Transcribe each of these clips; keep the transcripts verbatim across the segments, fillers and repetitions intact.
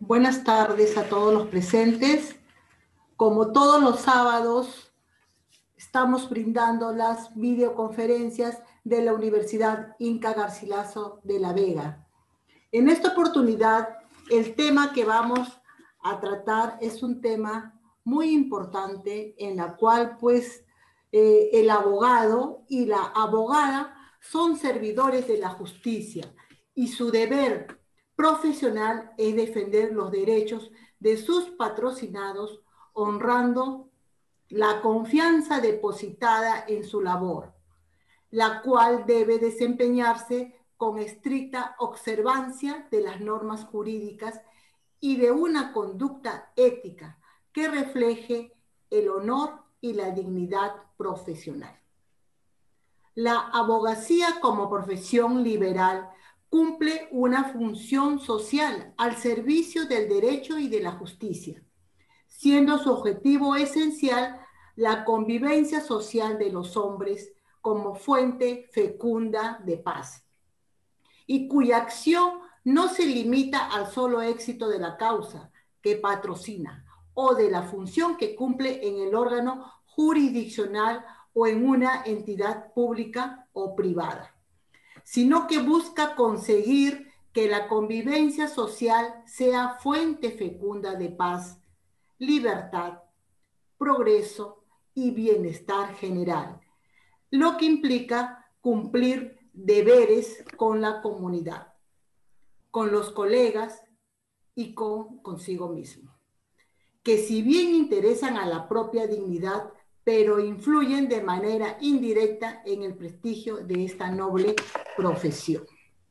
Buenas tardes a todos los presentes. Como todos los sábados, estamos brindando las videoconferencias de la Universidad Inca Garcilaso de la Vega. En esta oportunidad, el tema que vamos a tratar es un tema muy importante en la cual, pues, eh, el abogado y la abogada son servidores de la justicia y su deber profesional es defender los derechos de sus patrocinados, honrando la confianza depositada en su labor, la cual debe desempeñarse con estricta observancia de las normas jurídicas y de una conducta ética que refleje el honor y la dignidad profesional. La abogacía como profesión liberal cumple una función social al servicio del derecho y de la justicia, siendo su objetivo esencial la convivencia social de los hombres como fuente fecunda de paz, y cuya acción no se limita al solo éxito de la causa que patrocina o de la función que cumple en el órgano jurisdiccional o en una entidad pública o privada, sino que busca conseguir que la convivencia social sea fuente fecunda de paz, libertad, progreso y bienestar general, lo que implica cumplir deberes con la comunidad, con los colegas y con consigo mismo, que si bien interesan a la propia dignidad, pero influyen de manera indirecta en el prestigio de esta noble profesión.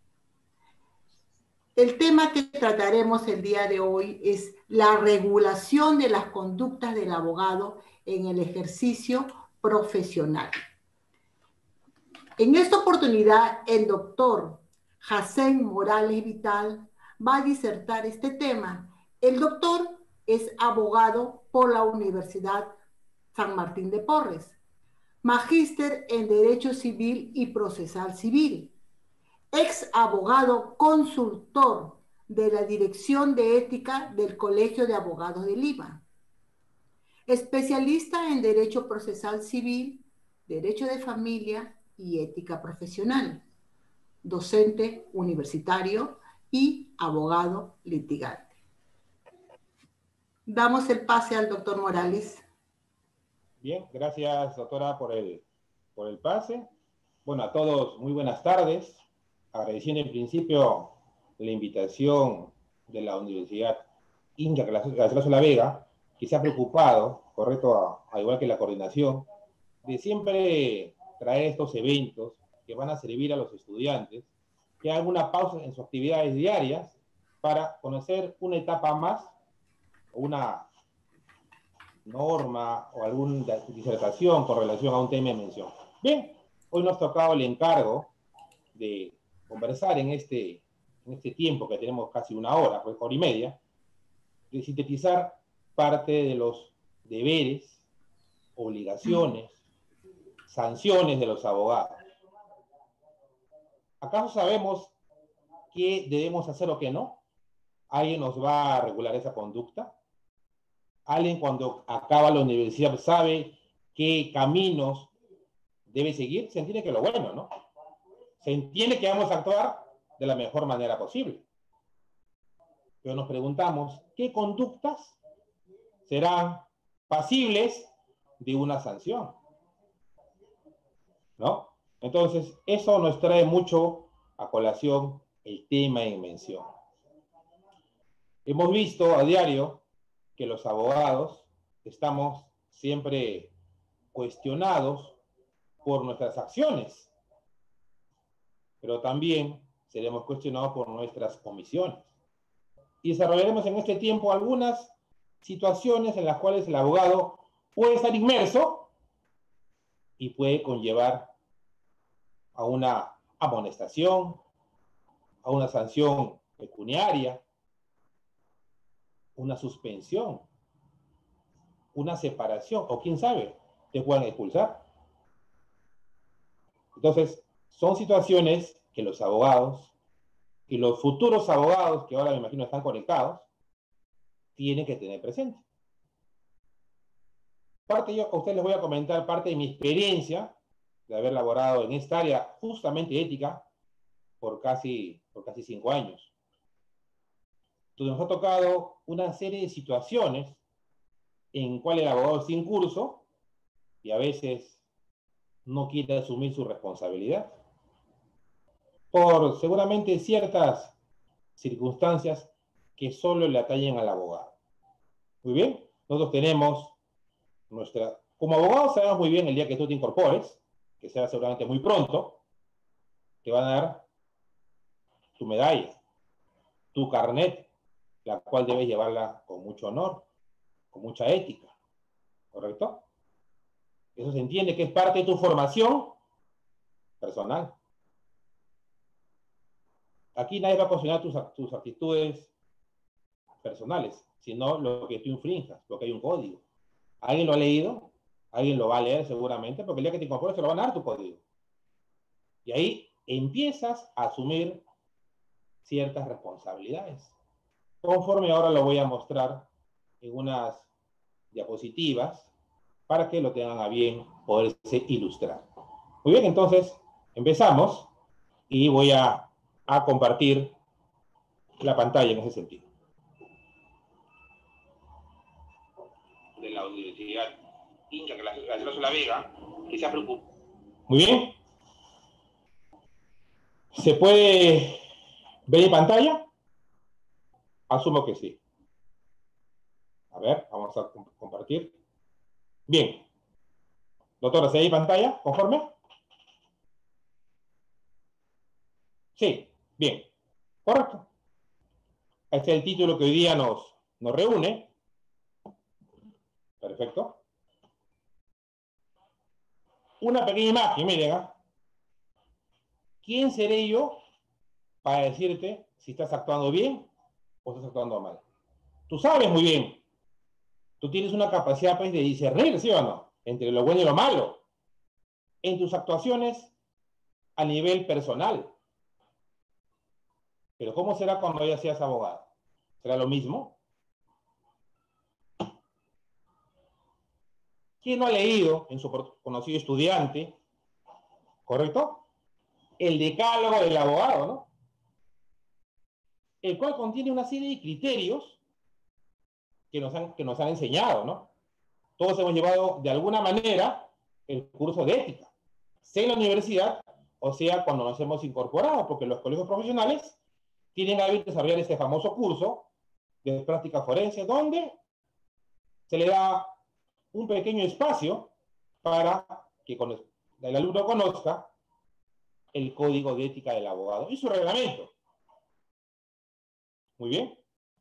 El tema que trataremos el día de hoy es la regulación de las conductas del abogado en el ejercicio profesional. En esta oportunidad, el doctor Jacén Morales Vital va a disertar este tema. El doctor es abogado por la Universidad San Martín de Porres, magíster en Derecho Civil y Procesal Civil, ex abogado consultor de la Dirección de Ética del Colegio de Abogados de Lima, especialista en Derecho Procesal Civil, Derecho de Familia y Ética Profesional, docente universitario y abogado litigante. Damos el pase al doctor Morales. Bien, gracias doctora por el, por el pase. Bueno, a todos muy buenas tardes. Agradeciendo en principio la invitación de la Universidad Inca Garcilaso de la Vega, que se ha preocupado, correcto, al igual que la coordinación, de siempre traer estos eventos que van a servir a los estudiantes que hagan una pausa en sus actividades diarias para conocer una etapa más, una norma o alguna disertación con relación a un tema de mención. Bien, hoy nos ha tocado el encargo de conversar en este, en este tiempo que tenemos casi una hora, pues hora y media, de sintetizar parte de los deberes, obligaciones, sanciones de los abogados. ¿Acaso sabemos qué debemos hacer o qué no? ¿Alguien nos va a regular esa conducta? ¿Alguien cuando acaba la universidad sabe qué caminos debe seguir? Se entiende que lo bueno, ¿no? Se entiende que vamos a actuar de la mejor manera posible. Pero nos preguntamos, ¿qué conductas serán pasibles de una sanción? ¿No? Entonces, eso nos trae mucho a colación el tema en mención. Hemos visto a diario que los abogados estamos siempre cuestionados por nuestras acciones, pero también seremos cuestionados por nuestras omisiones. Y desarrollaremos en este tiempo algunas situaciones en las cuales el abogado puede estar inmerso y puede conllevar a una amonestación, a una sanción pecuniaria, una suspensión, una separación, o quién sabe, te puedan expulsar. Entonces, son situaciones que los abogados y los futuros abogados, que ahora me imagino están conectados, tienen que tener presente. Parte yo, a ustedes les voy a comentar parte de mi experiencia de haber laborado en esta área justamente ética por casi, por casi cinco años. Entonces nos ha tocado una serie de situaciones en cuales el abogado está en curso y a veces no quiere asumir su responsabilidad por seguramente ciertas circunstancias que solo le atañen al abogado. Muy bien, nosotros tenemos nuestra... Como abogados sabemos muy bien el día que tú te incorpores, que será seguramente muy pronto, te van a dar tu medalla, tu carnet, la cual debes llevarla con mucho honor, con mucha ética, ¿correcto? Eso se entiende que es parte de tu formación personal. Aquí nadie va a cuestionar tus, tus actitudes personales, sino lo que tú infrinjas, porque hay un código. ¿Alguien lo ha leído? Alguien lo va a leer seguramente, porque el día que te incorpores te lo van a dar tu código. Y ahí empiezas a asumir ciertas responsabilidades. Conforme ahora lo voy a mostrar en unas diapositivas para que lo tengan a bien poderse ilustrar. Muy bien, entonces empezamos y voy a, a compartir la pantalla en ese sentido. De la Universidad Inca, que la Garcilaso de la Vega, que se ha preocupado. Muy bien. ¿Se puede ver en pantalla? Asumo que sí. A ver, vamos a compartir. Bien. Doctora, ¿se ve en pantalla? ¿Conforme? Sí, bien. Correcto. Este es el título que hoy día nos, nos reúne. Perfecto. Una pequeña imagen, miren. ¿eh? ¿Quién seré yo para decirte si estás actuando bien o estás actuando mal? Tú sabes muy bien. Tú tienes una capacidad pues, de discernir, ¿sí o no? Entre lo bueno y lo malo. En tus actuaciones a nivel personal. Pero ¿cómo será cuando ya seas abogado? ¿Será lo mismo? ¿Quién no ha leído en su conocido estudiante, correcto? El decálogo del abogado, ¿no? El cual contiene una serie de criterios que nos han, que nos han enseñado, ¿no? Todos hemos llevado de alguna manera el curso de ética, sea en la universidad o sea cuando nos hemos incorporado, porque los colegios profesionales tienen a bien desarrollar este famoso curso de práctica forense, donde se le da un pequeño espacio para que el alumno conozca el código de ética del abogado y su reglamento. Muy bien.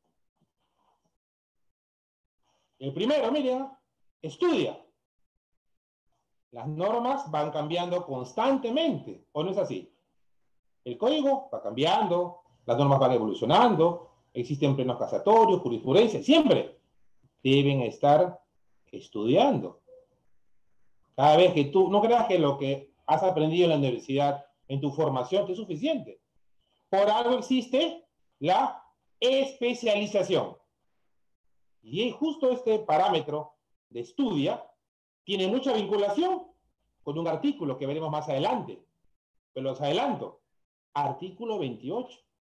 El primero, miren, estudia. Las normas van cambiando constantemente, ¿o no es así? El código va cambiando, las normas van evolucionando, existen plenos casatorios, jurisprudencia, siempre deben estar estudiando. Cada vez que tú, no creas que lo que has aprendido en la universidad, en tu formación, es suficiente. Por algo existe la especialización. Y justo este parámetro de estudia tiene mucha vinculación con un artículo que veremos más adelante. Pero los adelanto. Artículo veintiocho.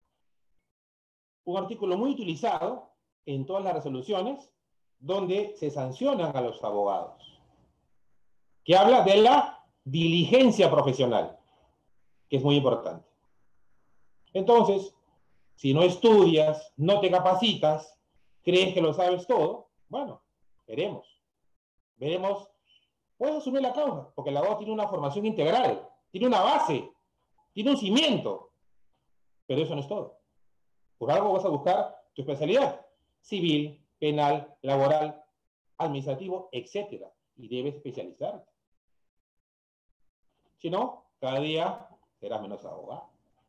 Un artículo muy utilizado en todas las resoluciones donde se sancionan a los abogados. Que habla de la diligencia profesional, que es muy importante. Entonces, si no estudias, no te capacitas, crees que lo sabes todo, bueno, veremos. Veremos, puedes asumir la causa, porque el abogado tiene una formación integral, tiene una base, tiene un cimiento, pero eso no es todo. Por algo vas a buscar tu especialidad, civil, penal, laboral, administrativo, etcétera, y debes especializarte. Si no, cada día serás menos abogado.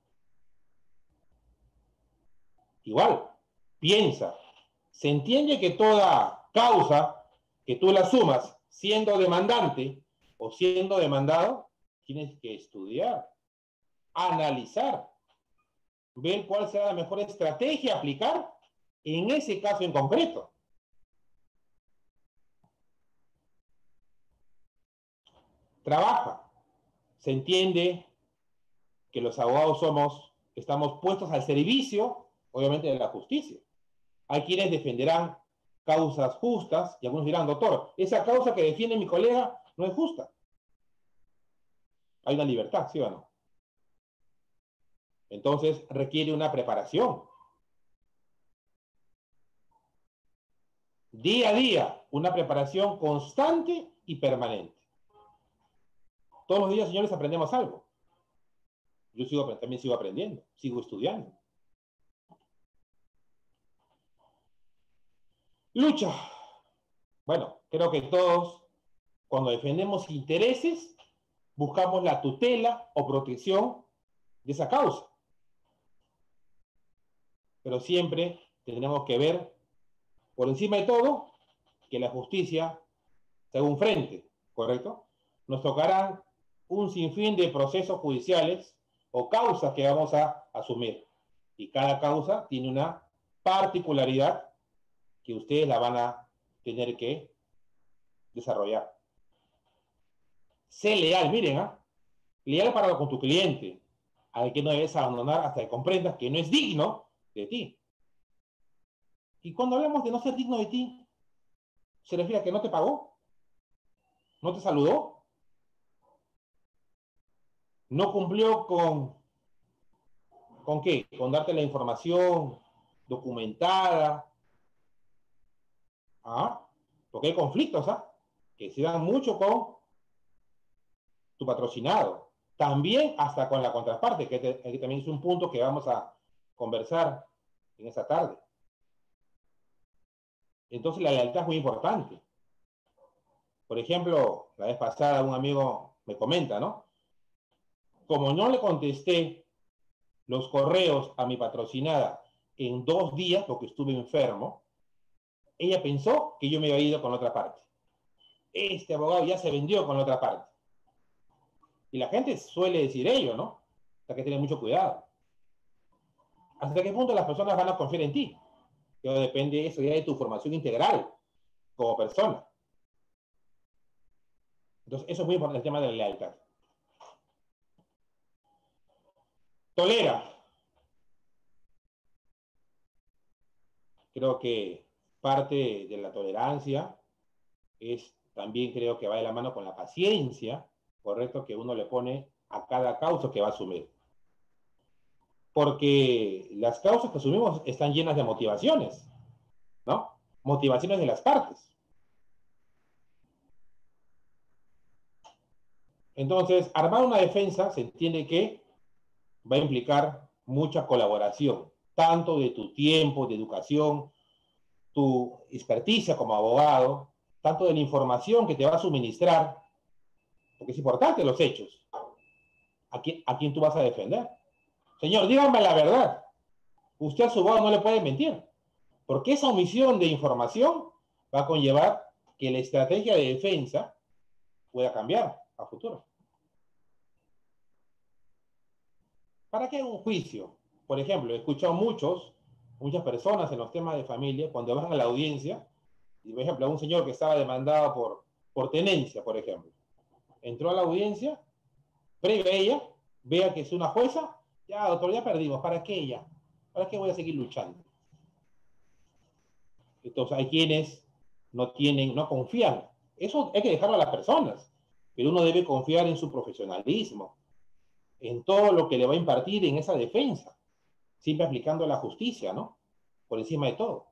Igual, piensa, se entiende que toda causa que tú la sumas siendo demandante o siendo demandado, tienes que estudiar, analizar, ver cuál será la mejor estrategia a aplicar en ese caso en concreto. Trabaja. Se entiende que los abogados somos, estamos puestos al servicio, obviamente, de la justicia. Hay quienes defenderán causas justas y algunos dirán, doctor, esa causa que defiende mi colega no es justa. Hay una libertad, ¿sí o no? Entonces requiere una preparación. Día a día, una preparación constante y permanente. Todos los días, señores, aprendemos algo. Yo sigo, también sigo aprendiendo, sigo estudiando. Lucha. Bueno, creo que todos, cuando defendemos intereses, buscamos la tutela o protección de esa causa. Pero siempre tendremos que ver, por encima de todo, que la justicia sea un frente, ¿correcto? Nos tocarán un sinfín de procesos judiciales o causas que vamos a asumir. Y cada causa tiene una particularidad que ustedes la van a tener que desarrollar. Sé leal, miren, ¿ah? ¿eh? Leal para con tu cliente, al que no debes abandonar hasta que comprendas que no es digno de ti. Y cuando hablamos de no ser digno de ti, ¿se refiere a que no te pagó? ¿No te saludó? ¿No cumplió con, con qué? Con darte la información documentada. ¿Ah? Porque hay conflictos, ¿ah? Que se dan mucho con tu patrocinado. También hasta con la contraparte, que, te, que también es un punto que vamos a conversar en esta tarde. Entonces la lealtad es muy importante. Por ejemplo, la vez pasada un amigo me comenta, ¿no? Como no le contesté los correos a mi patrocinada en dos días, porque estuve enfermo, ella pensó que yo me había ido con la otra parte. Este abogado ya se vendió con la otra parte. Y la gente suele decir ello, ¿no? Hay que tener mucho cuidado. ¿Hasta qué punto las personas van a confiar en ti? Pero depende eso ya de tu formación integral como persona. Entonces, eso es muy importante, el tema de la lealtad. Tolera. Creo que parte de la tolerancia es también, creo que va de la mano con la paciencia, correcto, que uno le pone a cada causa que va a asumir. Porque las causas que asumimos están llenas de motivaciones, ¿no? Motivaciones de las partes. Entonces, armar una defensa se entiende que va a implicar mucha colaboración, tanto de tu tiempo, de educación, tu experticia como abogado, tanto de la información que te va a suministrar, porque es importante los hechos, a quién, a quién tú vas a defender. Señor, dígame la verdad. Usted a su abogado no le puede mentir, porque esa omisión de información va a conllevar que la estrategia de defensa pueda cambiar a futuro. ¿Para qué un juicio? Por ejemplo, he escuchado muchos, muchas personas en los temas de familia, cuando van a la audiencia, y por ejemplo, a un señor que estaba demandado por, por tenencia, por ejemplo, entró a la audiencia, previa a ella, vea que es una jueza, ya, doctor, ya perdimos, ¿para qué ella? ¿Para qué voy a seguir luchando? Entonces, hay quienes no tienen, no confían. Eso hay que dejarlo a las personas, pero uno debe confiar en su profesionalismo, en todo lo que le va a impartir en esa defensa, siempre aplicando la justicia, ¿no? Por encima de todo.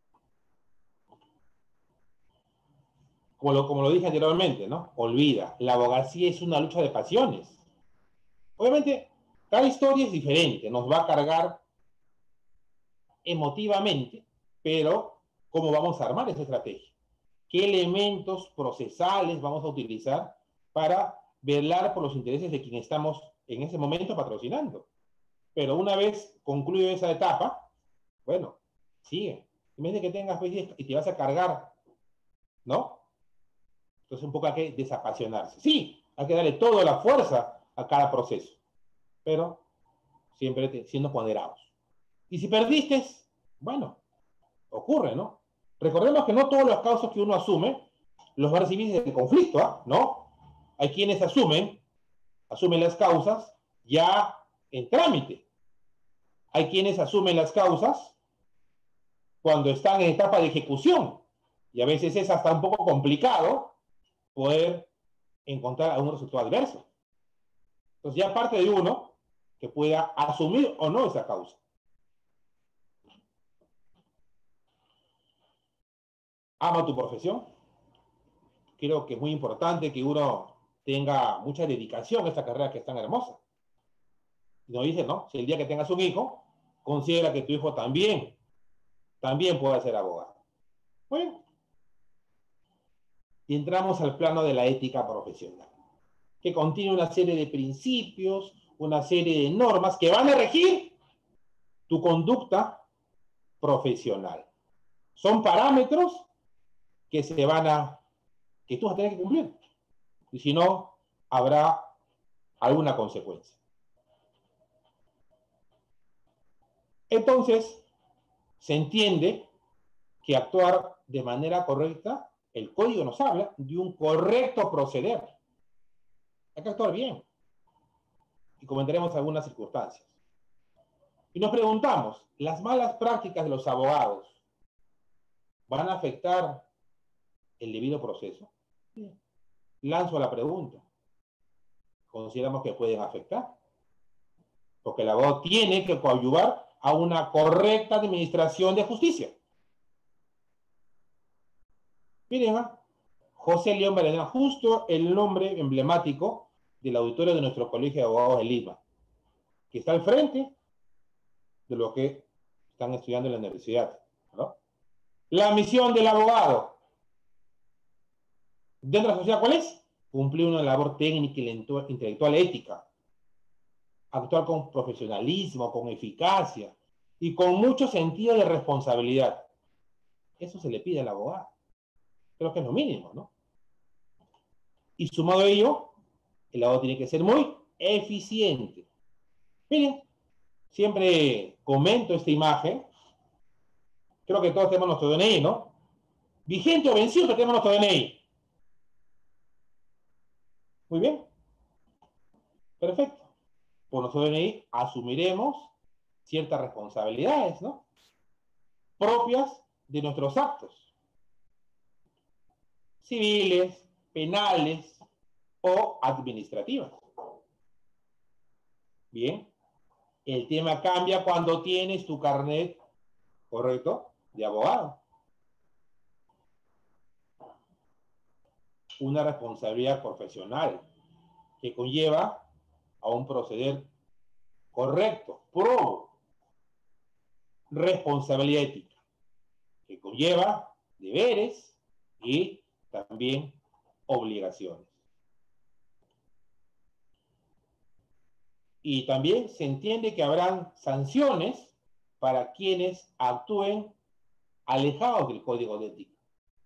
Como lo, como lo dije anteriormente, ¿no? Olvida, la abogacía es una lucha de pasiones. Obviamente, cada historia es diferente, nos va a cargar emotivamente, pero ¿cómo vamos a armar esa estrategia? ¿Qué elementos procesales vamos a utilizar para velar por los intereses de quien estamos en ese momento patrocinando? Pero una vez concluido esa etapa, bueno, sigue. En vez de que tengas pues, y te vas a cargar, ¿no? Entonces un poco hay que desapasionarse. Sí, hay que darle toda la fuerza a cada proceso, pero siempre te, siendo ponderados. Y si perdiste, bueno, ocurre, ¿no? Recordemos que no todos los casos que uno asume los va a recibir desde el conflicto, ¿eh? ¿No? Hay quienes asumen, asumen las causas ya en trámite. Hay quienes asumen las causas cuando están en etapa de ejecución. Y a veces es hasta un poco complicado poder encontrar algún resultado adverso. Entonces ya parte de uno que pueda asumir o no esa causa. Ama tu profesión. Creo que es muy importante que uno tenga mucha dedicación a esta carrera que es tan hermosa. Y nos dice, ¿no? Si el día que tengas un hijo, considera que tu hijo también, también puede ser abogado. Bueno. Y entramos al plano de la ética profesional, que contiene una serie de principios, una serie de normas que van a regir tu conducta profesional. Son parámetros que se van a, que tú vas a tener que cumplir. Y si no, habrá alguna consecuencia. Entonces, se entiende que actuar de manera correcta, el código nos habla de un correcto proceder. Hay que actuar bien. Y comentaremos algunas circunstancias. Y nos preguntamos, ¿las malas prácticas de los abogados van a afectar el debido proceso? Sí. Lanzo la pregunta. Consideramos que pueden afectar. Porque el abogado tiene que coadyuvar a una correcta administración de justicia. Miren, ¿eh? José León Valeriano, justo el nombre emblemático del auditorio de nuestro Colegio de Abogados de Lima, que está al frente de lo que están estudiando en la universidad, ¿no? La misión del abogado dentro de la sociedad, ¿cuál es? Cumplir una labor técnica, intelectual, ética, actuar con profesionalismo, con eficacia y con mucho sentido de responsabilidad. Eso se le pide al abogado. Creo que es lo mínimo, ¿no? Y sumado a ello, el abogado tiene que ser muy eficiente. Miren, siempre comento esta imagen. Creo que todos tenemos nuestro D N I, ¿no? Vigente o vencido, que tenemos nuestro D N I. Muy bien. Perfecto. Por nuestro D N I asumiremos ciertas responsabilidades, ¿no? Propias de nuestros actos. Civiles, penales o administrativas. Bien. El tema cambia cuando tienes tu carnet, ¿correcto?, de abogado. Una responsabilidad profesional que conlleva a un proceder correcto, probo. Responsabilidad ética, que conlleva deberes y también obligaciones. Y también se entiende que habrán sanciones para quienes actúen alejados del código de ética.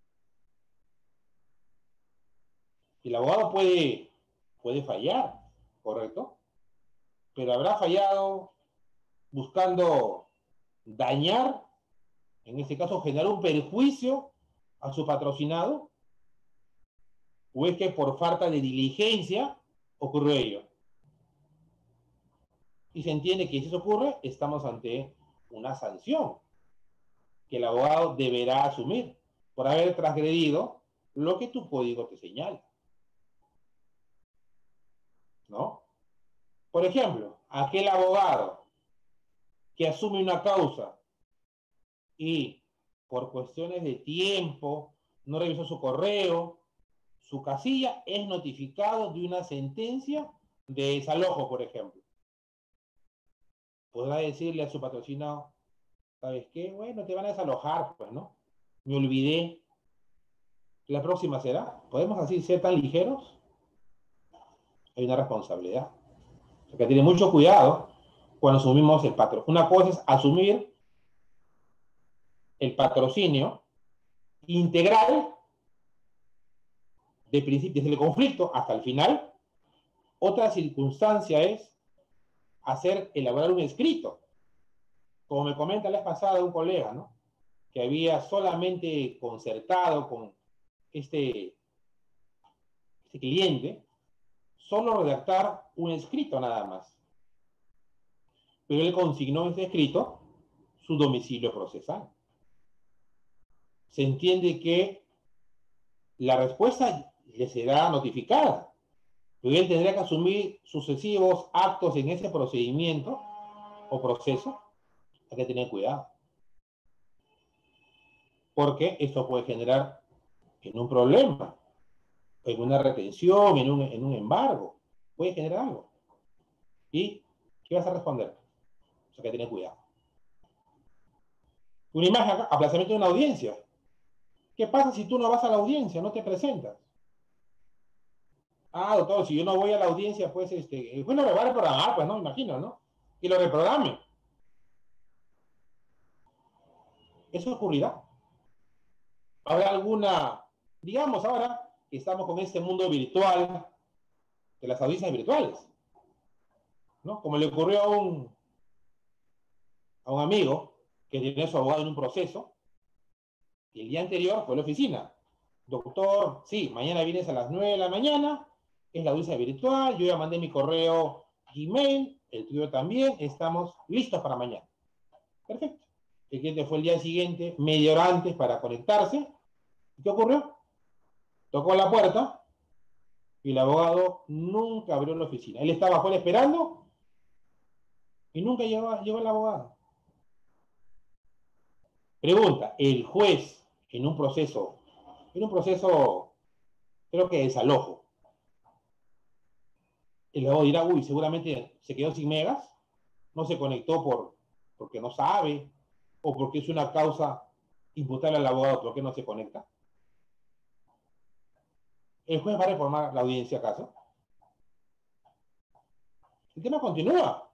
El abogado puede, puede fallar, ¿correcto? Pero habrá fallado buscando dañar, en este caso generar un perjuicio a su patrocinado, o es que por falta de diligencia ocurrió ello. Y se entiende que si eso ocurre, estamos ante una sanción que el abogado deberá asumir por haber transgredido lo que tu código te señala, ¿no? Por ejemplo, aquel abogado que asume una causa y por cuestiones de tiempo no revisó su correo, su casilla, es notificado de una sentencia de desalojo, por ejemplo. Podrá decirle a su patrocinado, ¿sabes qué? Bueno, te van a desalojar, pues, ¿no? Me olvidé. La próxima será. ¿Podemos así ser tan ligeros? Hay una responsabilidad. O sea, que tiene mucho cuidado cuando asumimos el patrocinio. Una cosa es asumir el patrocinio integral de principio, desde el conflicto hasta el final. Otra circunstancia es hacer, elaborar un escrito. Como me comenta la vez pasada un colega, ¿no? que había solamente concertado con este, este cliente, solo redactar un escrito nada más. Pero él consignó en ese escrito su domicilio procesal. Se entiende que la respuesta le será notificada, pero él tendrá que asumir sucesivos actos en ese procedimiento o proceso. Hay que tener cuidado, porque esto puede generar en un problema, en una retención, en un, en un embargo, puede generar algo. ¿Y qué vas a responder? O sea, hay que tener cuidado. Una imagen acá, aplazamiento de una audiencia. ¿Qué pasa si tú no vas a la audiencia, no te presentas? Ah, doctor, si yo no voy a la audiencia, pues, este, bueno, me va a reprogramar, pues, ¿no? Imagino, ¿no? Y lo reprograme. ¿Eso ocurrirá? ¿Habrá alguna, digamos ahora que estamos con este mundo virtual, de las audiencias virtuales, ¿no? Como le ocurrió a un, a un amigo que tiene a su abogado en un proceso, y el día anterior fue a la oficina. Doctor, sí, mañana vienes a las nueve de la mañana, es la audiencia virtual, yo ya mandé mi correo Gmail, el tuyo también, estamos listos para mañana. Perfecto. El cliente fue el día siguiente, media hora antes para conectarse. ¿Qué ocurrió? Tocó la puerta y el abogado nunca abrió la oficina. Él estaba afuera esperando y nunca llegó, llegó el abogado. Pregunta, el juez en un proceso, en un proceso, creo que de desalojo, el abogado dirá, uy, seguramente se quedó sin megas, no se conectó por, porque no sabe, o porque es una causa imputable al abogado, ¿por qué no se conecta? ¿El juez va a reformar la audiencia acaso? El tema continúa.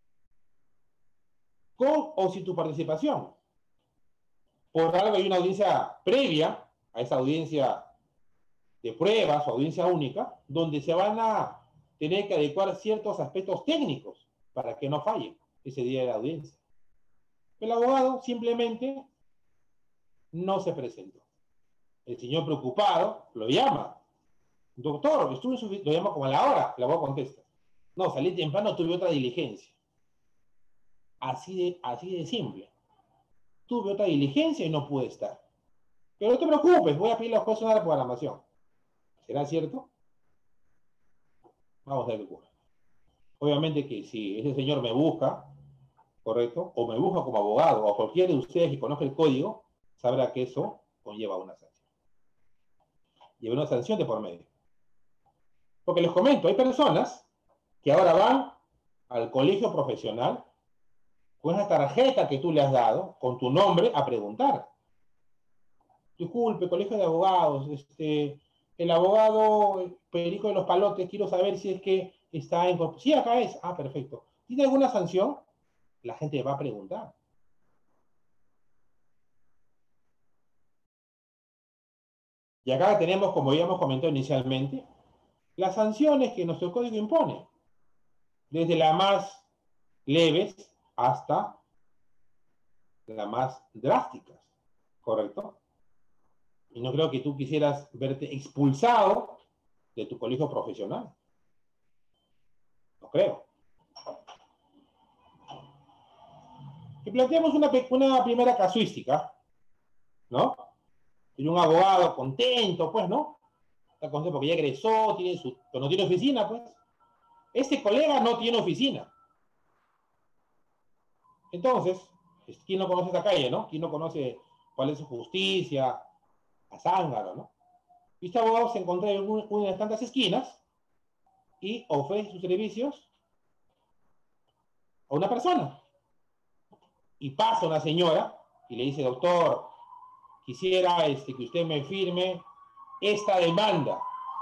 Con o sin tu participación. Por algo hay una audiencia previa a esa audiencia de pruebas o audiencia única, donde se van a tener que adecuar ciertos aspectos técnicos para que no falle ese día de la audiencia. El abogado simplemente no se presentó. El señor preocupado lo llama. Doctor, estuve en lo llama como a la hora. El abogado contesta. No, salí temprano, tuve otra diligencia. Así de, así de simple. Tuve otra diligencia y no pude estar. Pero no te preocupes, voy a pedirle al juez una reprogramación. ¿Será cierto? Vamos a ver qué ocurre. Obviamente que si ese señor me busca, ¿correcto? O me busca como abogado, o cualquiera de ustedes que conozca el código, sabrá que eso conlleva una sanción. Lleva una sanción de por medio. Porque les comento, hay personas que ahora van al colegio profesional con esa tarjeta que tú le has dado, con tu nombre, a preguntar. Disculpe, colegio de abogados, este, el abogado Perico de los Palotes, quiero saber si es que está en... Sí, acá es. Ah, perfecto. ¿Tiene alguna sanción? La gente va a preguntar. Y acá tenemos, como ya hemos comentado inicialmente, las sanciones que nuestro código impone, desde las más leves hasta las más drásticas, ¿correcto? Y no creo que tú quisieras verte expulsado de tu colegio profesional. No creo. Y planteamos una, una primera casuística, ¿no? Tiene un abogado contento, pues, ¿no? Está contento porque ya egresó, tiene su, pero no tiene oficina, pues. Ese colega no tiene oficina. Entonces, ¿quién no conoce esta calle, no? ¿Quién no conoce cuál es su justicia? A Zángaro, ¿no? Y este abogado se encontró en una de tantas esquinas y ofrece sus servicios a una persona. Y pasa una señora y le dice, doctor, quisiera este, que usted me firme esta demanda.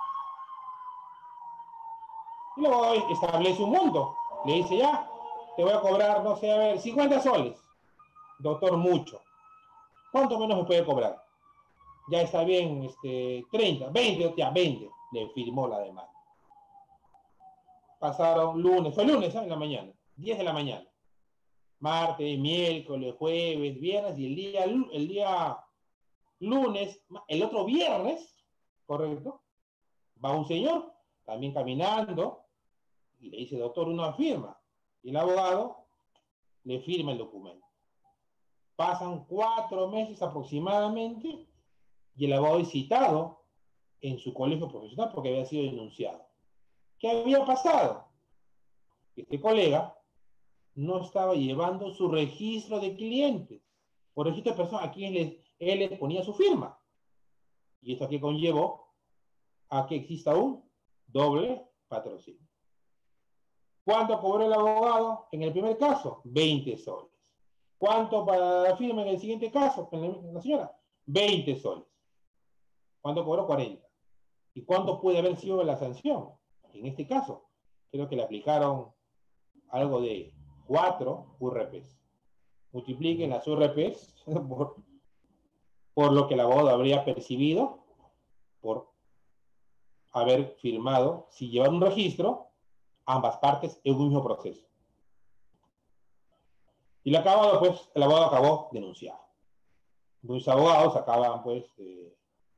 Y luego establece un monto. Le dice, ya, te voy a cobrar, no sé, a ver, cincuenta soles. Doctor, mucho. ¿Cuánto menos me puede cobrar? Ya está bien, este, treinta, veinte, ya, veinte. Le firmó la demanda. Pasaron lunes, fue lunes, ¿sabes? En la mañana, diez de la mañana. martes, miércoles, jueves, viernes, y el día, el día lunes, el otro viernes, ¿correcto? Va un señor, también caminando, y le dice, doctor, una firma. Y el abogado le firma el documento. Pasan cuatro meses aproximadamente, y el abogado es citado en su colegio profesional porque había sido denunciado. ¿Qué había pasado? Este colega no estaba llevando su registro de clientes. Por registro de personas a quienes él les ponía su firma. Y esto aquí conllevó a que exista un doble patrocinio. ¿Cuánto cobró el abogado en el primer caso? veinte soles. ¿Cuánto para la firma en el siguiente caso? En la señora, veinte soles. ¿Cuánto cobró? cuarenta. ¿Y cuánto puede haber sido la sanción? En este caso, creo que le aplicaron algo de cuatro U R Ps. Multipliquen las U R Ps por, por lo que el abogado habría percibido por haber firmado, si llevan un registro, ambas partes en un mismo proceso. Y el abogado, pues, el abogado acabó denunciado. Muchos abogados acaban, pues, eh,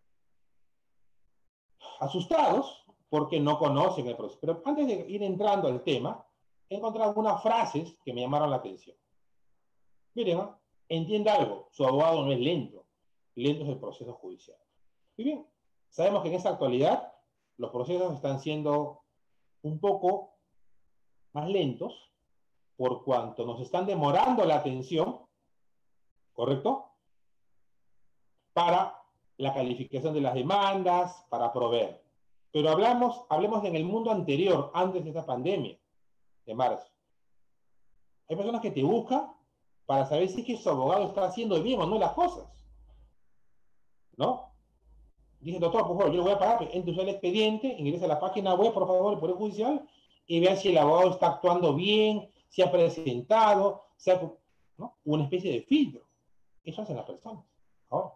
asustados porque no conocen el proceso. Pero antes de ir entrando al tema, he encontrado algunas frases que me llamaron la atención. Miren, ¿no? Entienda algo, su abogado no es lento, lento es el proceso judicial. Y bien, sabemos que en esta actualidad los procesos están siendo un poco más lentos por cuanto nos están demorando la atención, ¿correcto? Para la calificación de las demandas, para proveer. Pero hablamos, hablemos en el mundo anterior, antes de esta pandemia, de marzo. Hay personas que te buscan para saber si es que su abogado está haciendo bien o no las cosas. ¿No? Dice, doctor, por favor, yo le voy a pagar, entre usted el expediente, ingrese a la página web, por favor, del Poder Judicial, y vea si el abogado está actuando bien, si ha presentado, si ha, ¿no? Una especie de filtro. Eso hacen las personas. Ahora,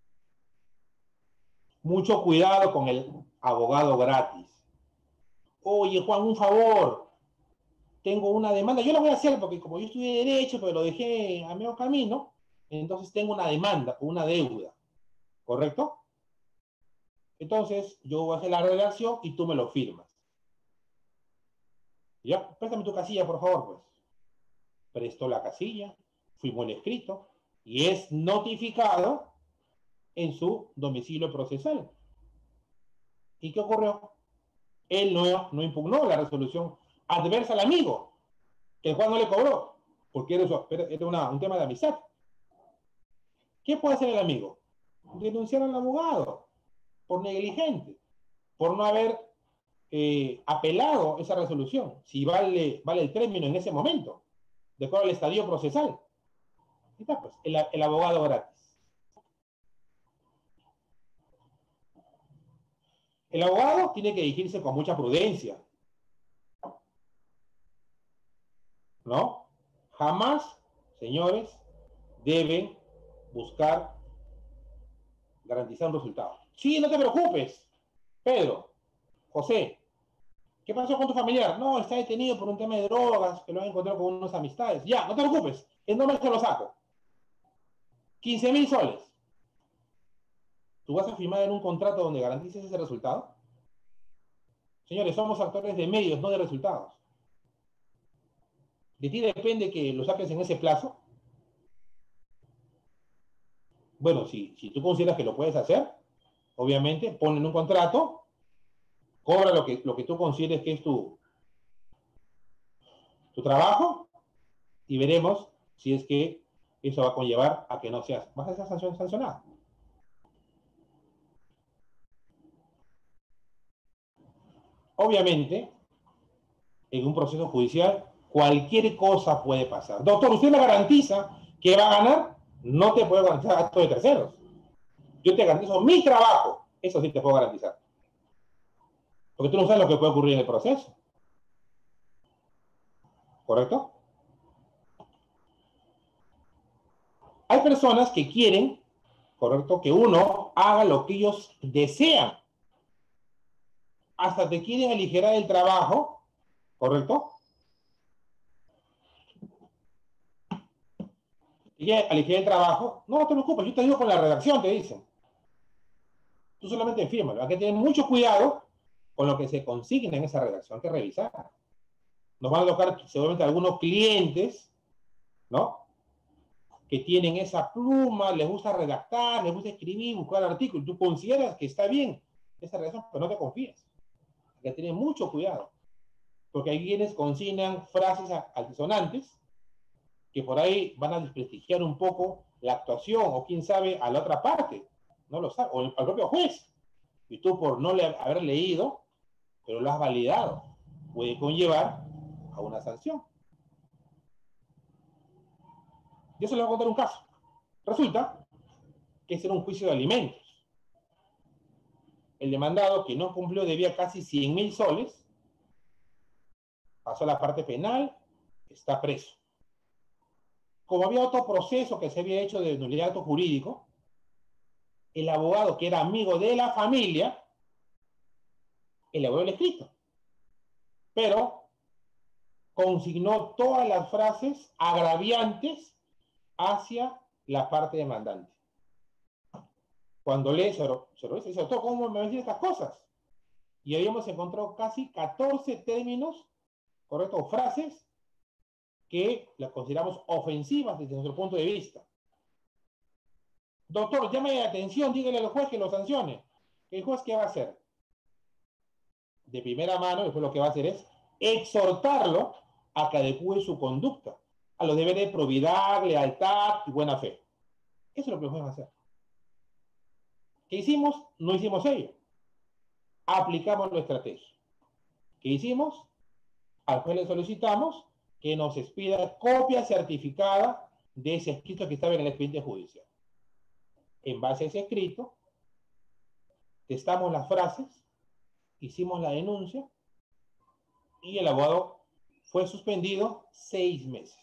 mucho cuidado con el abogado gratis. Oye, Juan, un favor, tengo una demanda, yo la voy a hacer porque como yo estudié Derecho, pero lo dejé a medio camino, entonces tengo una demanda, una deuda, ¿correcto? Entonces, yo voy a hacer la redacción y tú me lo firmas. Ya, préstame tu casilla, por favor, pues. Prestó la casilla, firmó el escrito y es notificado en su domicilio procesal. ¿Y qué ocurrió? Él no, no impugnó la resolución adversa al amigo, que el Juan no le cobró, porque era, su, era una, un tema de amistad. ¿Qué puede hacer el amigo? Denunciar al abogado por negligente, por no haber eh, apelado esa resolución, si vale, vale el término en ese momento, de acuerdo al estadio procesal. Está, pues, el, el abogado gratis. El abogado tiene que dirigirse con mucha prudencia, ¿no? Jamás, señores, deben buscar garantizar un resultado. Sí, no te preocupes, Pedro, José, ¿qué pasó con tu familiar? No, está detenido por un tema de drogas, que lo han encontrado con unas amistades. Ya, no te preocupes, el nombre te lo saco. quince mil soles. ¿Tú vas a firmar en un contrato donde garantices ese resultado? Señores, somos actores de medios, no de resultados. ¿De ti depende que lo saques en ese plazo? Bueno, si, si tú consideras que lo puedes hacer, obviamente, pon en un contrato, cobra lo que, lo que tú consideres que es tu, tu trabajo y veremos si es que eso va a conllevar a que no seas, vas a ser sancionado. Obviamente, en un proceso judicial, cualquier cosa puede pasar. Doctor, ¿usted me garantiza que va a ganar? No te puedo garantizar actos de terceros. Yo te garantizo mi trabajo. Eso sí te puedo garantizar. Porque tú no sabes lo que puede ocurrir en el proceso. ¿Correcto? Hay personas que quieren, correcto, que uno haga lo que ellos desean. Hasta te quieren aligerar el trabajo, ¿correcto? Y ya elegir el trabajo, no te preocupes, yo te ayudo con la redacción, te dicen. Tú solamente fírmalo. Hay que tener mucho cuidado con lo que se consigna en esa redacción, hay que revisar. Nos van a tocar seguramente algunos clientes, ¿no? Que tienen esa pluma, les gusta redactar, les gusta escribir, buscar artículos. Tú consideras que está bien esa redacción, pero no te confíes. Hay que tener mucho cuidado. Porque hay quienes consignan frases altisonantes que por ahí van a desprestigiar un poco la actuación o quién sabe a la otra parte, no lo sabe, o al propio juez. Y tú por no le, haber leído, pero lo has validado, puede conllevar a una sanción. Yo se les voy a contar un caso. Resulta que ese era un juicio de alimentos. El demandado que no cumplió debía casi cien mil soles, pasó a la parte penal, está preso. Como había otro proceso que se había hecho de nulidad de acto jurídico, el abogado que era amigo de la familia elaboró el escrito, pero consignó todas las frases agraviantes hacia la parte demandante. Cuando lee, se lo dice, doctor, ¿cómo me decís estas cosas? Y habíamos encontrado casi catorce términos, correctos, frases que las consideramos ofensivas desde nuestro punto de vista. Doctor, llame la atención, dígale al juez que lo sancione. ¿El juez qué va a hacer? De primera mano, después lo que va a hacer es exhortarlo a que adecue su conducta a los deberes de probidad, lealtad y buena fe. Eso es lo que el juez va a hacer. ¿Qué hicimos? No hicimos ello. Aplicamos la estrategia. ¿Qué hicimos? Al juez le solicitamos que nos expida copia certificada de ese escrito que estaba en el expediente judicial. En base a ese escrito, testamos las frases, hicimos la denuncia y el abogado fue suspendido seis meses.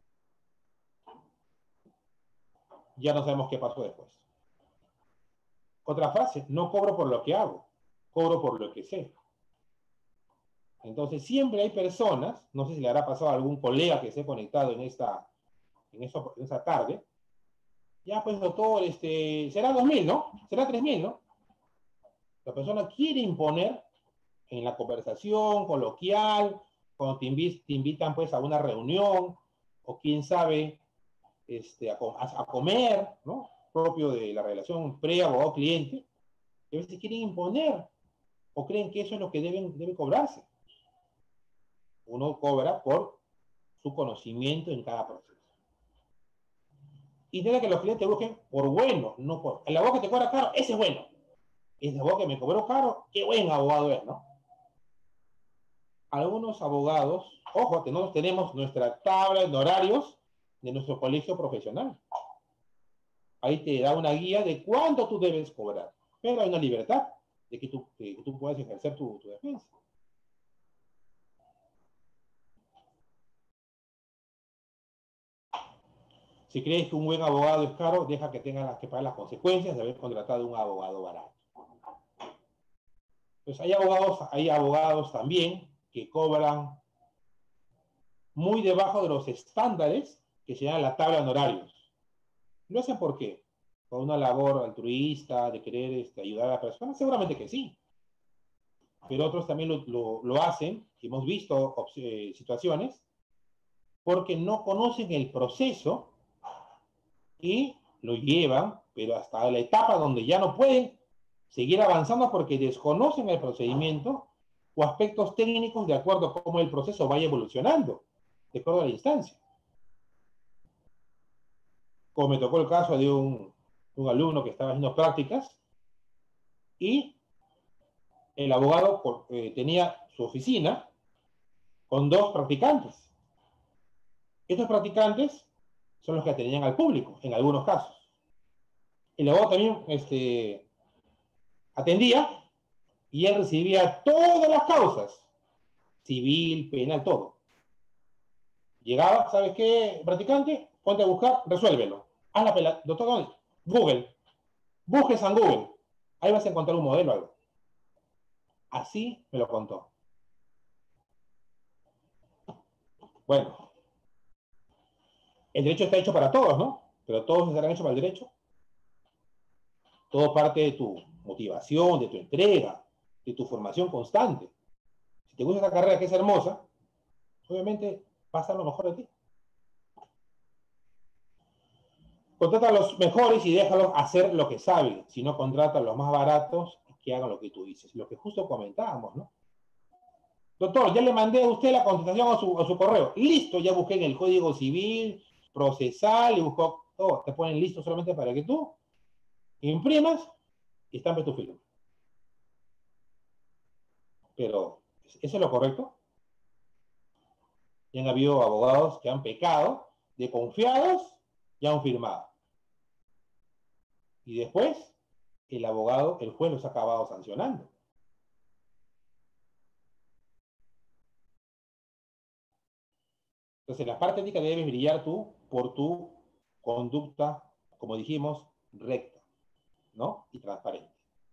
Ya no sabemos qué pasó después. Otra frase, no cobro por lo que hago, cobro por lo que sé. Entonces siempre hay personas, no sé si le habrá pasado a algún colega que esté conectado en esta, en eso, en esa tarde, ya pues doctor, este, será dos mil, ¿no? Será tres mil, ¿no? La persona quiere imponer en la conversación coloquial, cuando te, invi te invitan pues a una reunión, o quién sabe, este, a, a, a comer, ¿no? Propio de la relación pre-abogado-cliente, que a veces quieren imponer, o creen que eso es lo que deben, debe cobrarse. Uno cobra por su conocimiento en cada proceso. Y tiene que los clientes busquen por bueno, no por... El abogado que te cobra caro, ese es bueno. El abogado que me cobró caro, qué buen abogado es, ¿no? Algunos abogados, ojo, que nosotros tenemos nuestra tabla de horarios de nuestro colegio profesional. Ahí te da una guía de cuánto tú debes cobrar. Pero hay una libertad de que tú, que tú puedas ejercer tu, tu defensa. Si crees que un buen abogado es caro, deja que tenga que pagar las consecuencias de haber contratado un abogado barato. Pues hay abogados, hay abogados también que cobran muy debajo de los estándares que se llaman la tabla de honorarios. ¿Lo hacen por qué? ¿Con una labor altruista, de querer este, ayudar a la persona? Seguramente que sí. Pero otros también lo, lo, lo hacen, hemos visto eh, situaciones, porque no conocen el proceso y lo llevan, pero hasta la etapa donde ya no pueden seguir avanzando porque desconocen el procedimiento o aspectos técnicos de acuerdo a cómo el proceso vaya evolucionando, de acuerdo a la instancia. Como me tocó el caso de un, un alumno que estaba haciendo prácticas y el abogado eh, tenía su oficina con dos practicantes. Estos practicantes son los que atendían al público, en algunos casos. El abogado también este, atendía y él recibía todas las causas, civil, penal, todo. Llegaba, ¿sabes qué, practicante? Ponte a buscar, resuélvelo. Haz la pela, doctor, ¿dónde? Google. Busques en Google. Ahí vas a encontrar un modelo o algo. Así me lo contó. Bueno, el derecho está hecho para todos, ¿no? pero todos estarán hechos para el derecho. Todo parte de tu motivación, de tu entrega, de tu formación constante. Si te gusta esta carrera que es hermosa, obviamente pasa lo mejor de ti. Contrata a los mejores y déjalos hacer lo que saben. Si no, contrata a los más baratos que hagan lo que tú dices. Lo que justo comentábamos, ¿no? Doctor, ya le mandé a usted la contestación a su, a su correo. Listo, ya busqué en el Código Civil, procesal, y buscó todo. Te ponen listo solamente para que tú imprimas y estampes tu firma. Pero, ¿eso es lo correcto? Y han habido abogados que han pecado de confiados y han firmado. Y después, el abogado, el juez los ha acabado sancionando. Entonces, la parte ética debes brillar tú por tu conducta, como dijimos, recta, ¿no? Y transparente.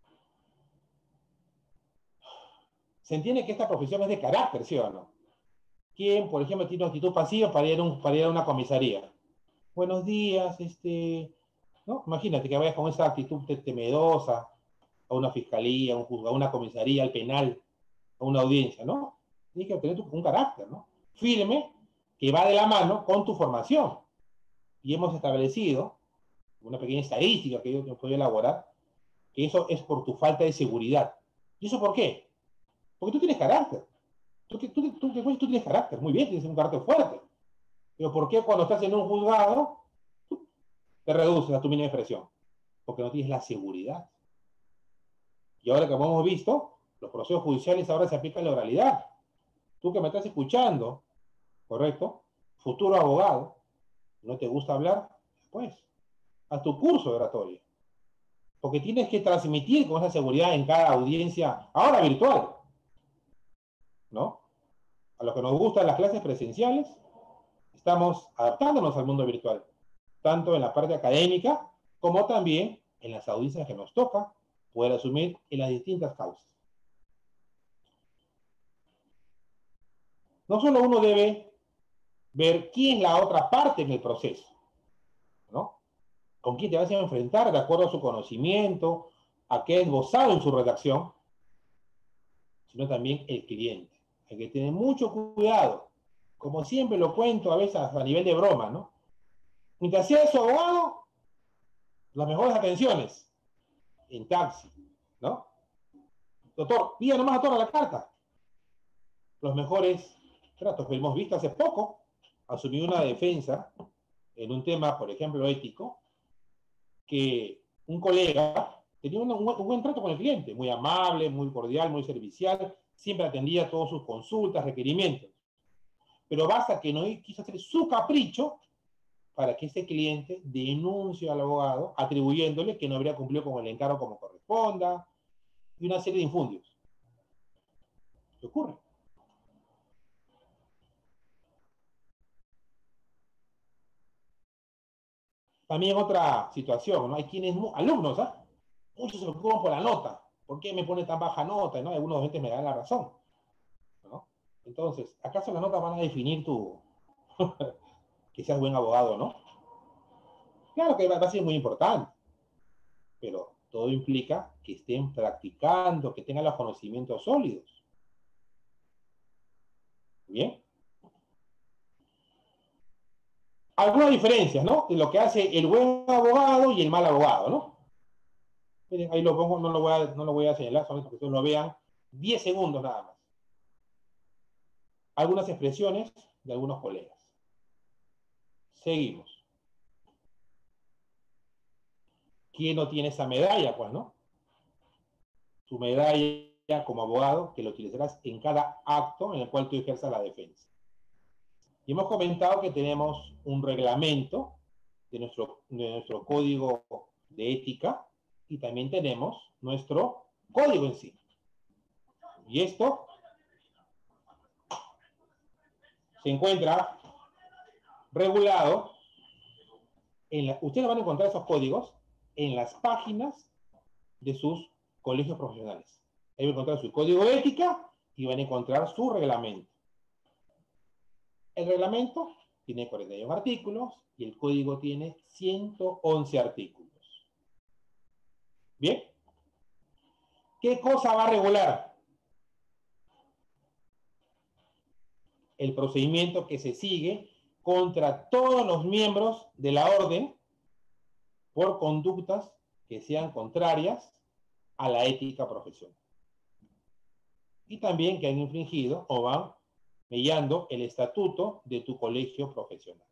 Se entiende que esta profesión es de carácter, ¿sí o no? ¿Quién, por ejemplo, tiene una actitud pasiva para ir a, un, para ir a una comisaría? Buenos días, este... ¿no? Imagínate que vayas con esa actitud temerosa a una fiscalía, a un juzgado, a una comisaría, al penal, a una audiencia, ¿no? Tienes que tener un carácter, ¿no? Firme, que va de la mano con tu formación. Y hemos establecido una pequeña estadística que yo puedo elaborar, que eso es por tu falta de seguridad. ¿Y eso por qué? Porque tú tienes carácter. Tú, tú, tú, tú, tú tienes carácter, muy bien, tienes un carácter fuerte. Pero ¿por qué cuando estás en un juzgado te reduces a tu mínima expresión? Porque no tienes la seguridad. Y ahora, como hemos visto, los procesos judiciales ahora se aplican la oralidad. Tú que me estás escuchando, ¿correcto? Futuro abogado, ¿no te gusta hablar? Pues, haz tu curso de oratoria. Porque tienes que transmitir con esa seguridad en cada audiencia, ahora virtual, ¿no? A los que nos gustan las clases presenciales, estamos adaptándonos al mundo virtual, tanto en la parte académica como también en las audiencias que nos toca poder asumir en las distintas causas. No solo uno debe ver quién es la otra parte en el proceso, ¿no? Con quién te vas a enfrentar de acuerdo a su conocimiento, a qué ha esbozado en su redacción, sino también el cliente. Hay que tener mucho cuidado. Como siempre lo cuento a veces a nivel de broma, ¿no? Mientras sea su abogado, las mejores atenciones en taxi, ¿no? Doctor, pida nomás a toda la carta. Los mejores tratos que hemos visto hace poco, asumí una defensa en un tema, por ejemplo, ético, que un colega tenía un, un, un buen trato con el cliente, muy amable, muy cordial, muy servicial, siempre atendía todas sus consultas, requerimientos. Pero basta que no quiso hacer su capricho para que ese cliente denuncie al abogado atribuyéndole que no habría cumplido con el encargo como corresponda y una serie de infundios. ¿Qué ocurre? También otra situación, ¿no? Hay quienes, alumnos, ¿ah? Muchos se preocupan por la nota. ¿Por qué me pone tan baja nota? ¿No? Algunos docentes me dan la razón, ¿no? Entonces, ¿acaso las notas van a definir tu que seas buen abogado, no? Claro que va a ser muy importante, pero todo implica que estén practicando, que tengan los conocimientos sólidos. ¿Bien? Algunas diferencias, ¿no? De lo que hace el buen abogado y el mal abogado, ¿no? Miren, ahí lo pongo, no lo voy a, no lo voy a señalar, solamente para que ustedes lo vean. diez segundos nada más. Algunas expresiones de algunos colegas. Seguimos. ¿Quién no tiene esa medalla? Pues, ¿no? Tu medalla como abogado que lo utilizarás en cada acto en el cual tú ejerzas la defensa. Y hemos comentado que tenemos un reglamento de nuestro, de nuestro código de ética y también tenemos nuestro código en sí. Y esto se encuentra regulado en la, ustedes van a encontrar esos códigos en las páginas de sus colegios profesionales. Ahí van a encontrar su código de ética y van a encontrar su reglamento. El reglamento tiene cuarenta y uno artículos y el código tiene ciento once artículos. ¿Bien? ¿Qué cosa va a regular? El procedimiento que se sigue contra todos los miembros de la orden por conductas que sean contrarias a la ética profesional. Y también que han infringido o van mellando el estatuto de tu colegio profesional.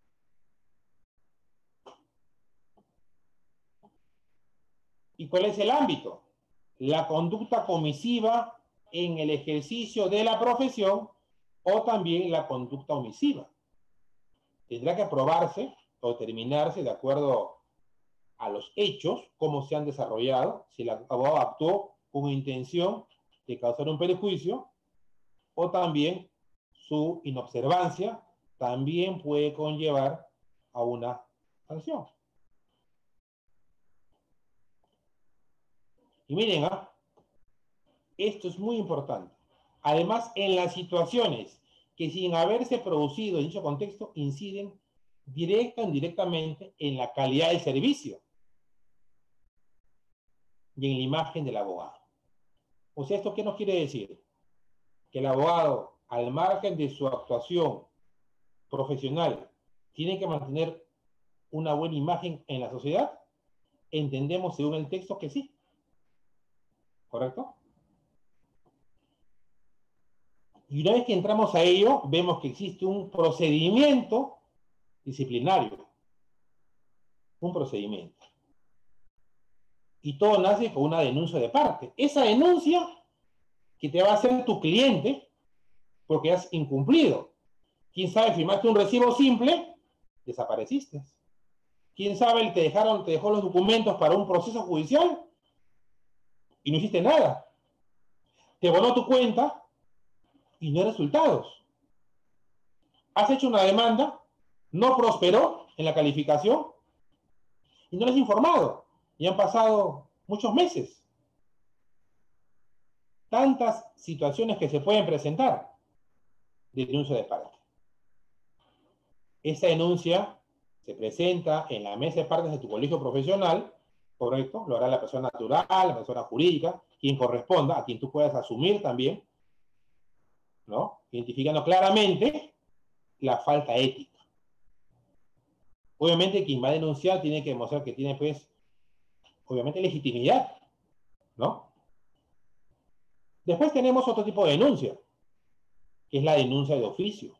¿Y cuál es el ámbito? La conducta comisiva en el ejercicio de la profesión o también la conducta omisiva. Tendrá que aprobarse o terminarse de acuerdo a los hechos, cómo se han desarrollado, si el abogado actuó con intención de causar un perjuicio, o también su inobservancia también puede conllevar a una sanción. Y miren, ¿ah? Esto es muy importante. Además, en las situaciones que sin haberse producido en dicho contexto inciden directa o indirectamente en la calidad del servicio y en la imagen del abogado. O sea, ¿esto qué nos quiere decir? Que el abogado, al margen de su actuación profesional, tiene que mantener una buena imagen en la sociedad. Entendemos según el texto que sí. ¿Correcto? Y una vez que entramos a ello, vemos que existe un procedimiento disciplinario. Un procedimiento. Y todo nace con una denuncia de parte. Esa denuncia que te va a hacer tu cliente porque has incumplido. ¿Quién sabe, firmaste un recibo simple? Desapareciste. ¿Quién sabe, te dejaron, te dejó los documentos para un proceso judicial y no hiciste nada? Te voló tu cuenta y no hay resultados. Has hecho una demanda, no prosperó en la calificación y no les has informado. Y han pasado muchos meses. Tantas situaciones que se pueden presentar de denuncia de parte. Esa denuncia se presenta en la mesa de partes de tu colegio profesional, ¿correcto? Lo hará la persona natural, la persona jurídica, quien corresponda, a quien tú puedas asumir también, ¿no? Identificando claramente la falta ética. Obviamente quien va a denunciar tiene que demostrar que tiene, pues, obviamente legitimidad, ¿no? Después tenemos otro tipo de denuncia, que es la denuncia de oficio.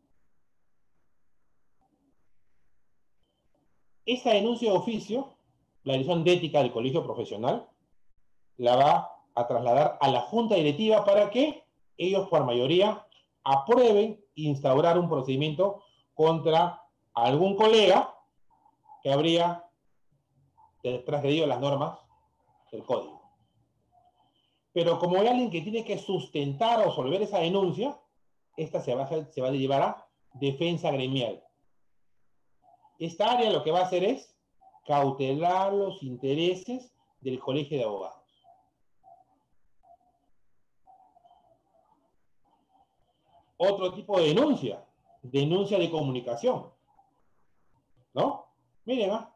Esta denuncia de oficio, la dirección de ética del colegio profesional, la va a trasladar a la junta directiva para que ellos por mayoría aprueben instaurar un procedimiento contra algún colega que habría transgredido las normas del código. Pero como hay alguien que tiene que sustentar o resolver esa denuncia, esta se va a, hacer, se va a llevar a defensa gremial. Esta área lo que va a hacer es cautelar los intereses del colegio de abogados. Otro tipo de denuncia, denuncia de comunicación, ¿no? Miren, ¿ah?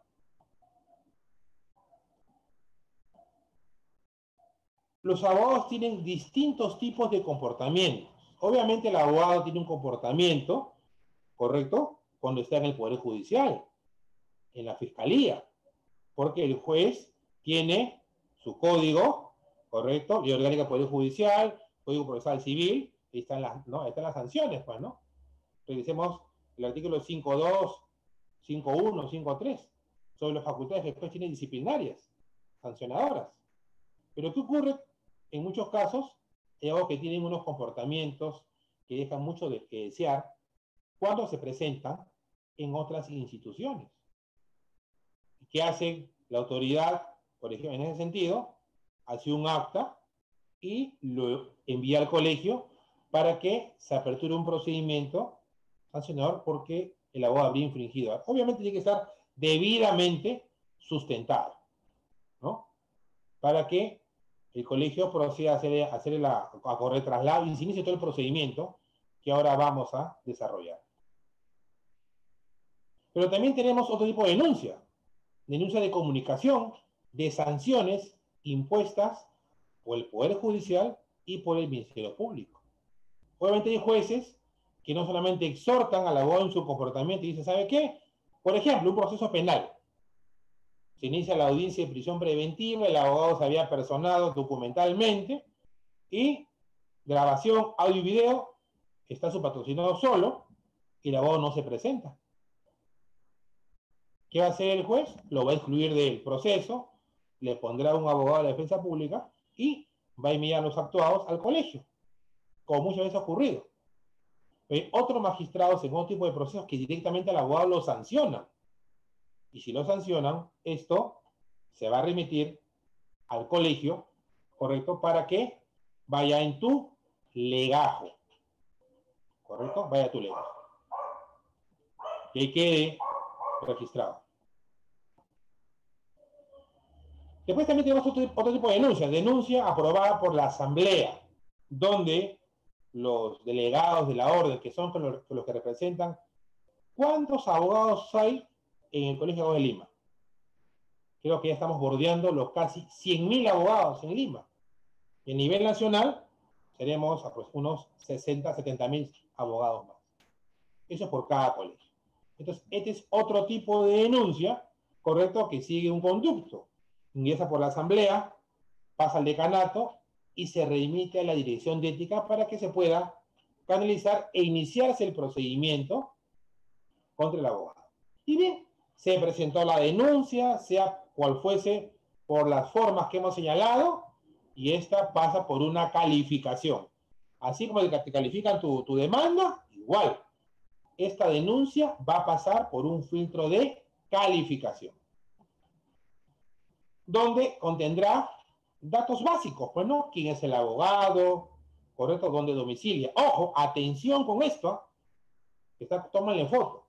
Los abogados tienen distintos tipos de comportamientos. Obviamente el abogado tiene un comportamiento, ¿correcto? Cuando está en el Poder Judicial, en la Fiscalía, porque el juez tiene su código, ¿correcto? Y orgánica del Poder Judicial, Código Procesal Civil, ahí están las, ¿no? Ahí están las sanciones, pues, ¿no? Revisemos el artículo cinco punto dos, cinco punto uno, cinco punto tres, sobre las facultades que después tienen disciplinarias, sancionadoras. Pero ¿qué ocurre? En muchos casos, hay abogados que tienen unos comportamientos que dejan mucho de que desear cuando se presentan en otras instituciones. ¿Qué hace la autoridad? Por ejemplo, en ese sentido, hace un acta y lo envía al colegio para que se aperture un procedimiento sancionador porque el abogado habría infringido. Obviamente tiene que estar debidamente sustentado, ¿no? Para que el colegio proceda a hacer, a, hacer la, a correr traslado y se inicie todo el procedimiento que ahora vamos a desarrollar. Pero también tenemos otro tipo de denuncia. Denuncia de comunicación, de sanciones impuestas por el Poder Judicial y por el Ministerio Público. Obviamente hay jueces que no solamente exhortan al abogado en su comportamiento y dicen, ¿sabe qué? Por ejemplo, un proceso penal. Se inicia la audiencia de prisión preventiva, el abogado se había personado documentalmente y grabación, audio y video, está su patrocinado solo y el abogado no se presenta. ¿Qué va a hacer el juez? Lo va a excluir del proceso, le pondrá un abogado de la defensa pública y va a enviar los actuados al colegio, como muchas veces ha ocurrido. Hay otros magistrados en otro tipo de procesos que directamente al abogado lo sancionan. Y si lo sancionan, esto se va a remitir al colegio, ¿correcto? Para que vaya en tu legajo, ¿correcto? Vaya a tu legajo. Que quede registrado. Después también tenemos otro, otro tipo de denuncia, denuncia aprobada por la Asamblea, donde los delegados de la orden, que son los, los que representan, ¿cuántos abogados hay en el Colegio de Abogados de Lima? Creo que ya estamos bordeando los casi cien mil abogados en Lima. Y a nivel nacional, seremos pues, unos sesenta, setenta mil abogados más. Eso es por cada colegio. Entonces, este es otro tipo de denuncia, ¿correcto? Que sigue un conducto. Ingresa por la asamblea, pasa al decanato y se remite a la dirección de ética para que se pueda canalizar e iniciarse el procedimiento contra el abogado. Y bien, se presentó la denuncia, sea cual fuese, por las formas que hemos señalado, y esta pasa por una calificación. Así como te califican tu, tu demanda, igual. Esta denuncia va a pasar por un filtro de calificación, donde contendrá datos básicos, pues, ¿no? ¿Quién es el abogado? ¿Correcto? ¿Dónde domicilia? Ojo, atención con esto, está, tómale foto.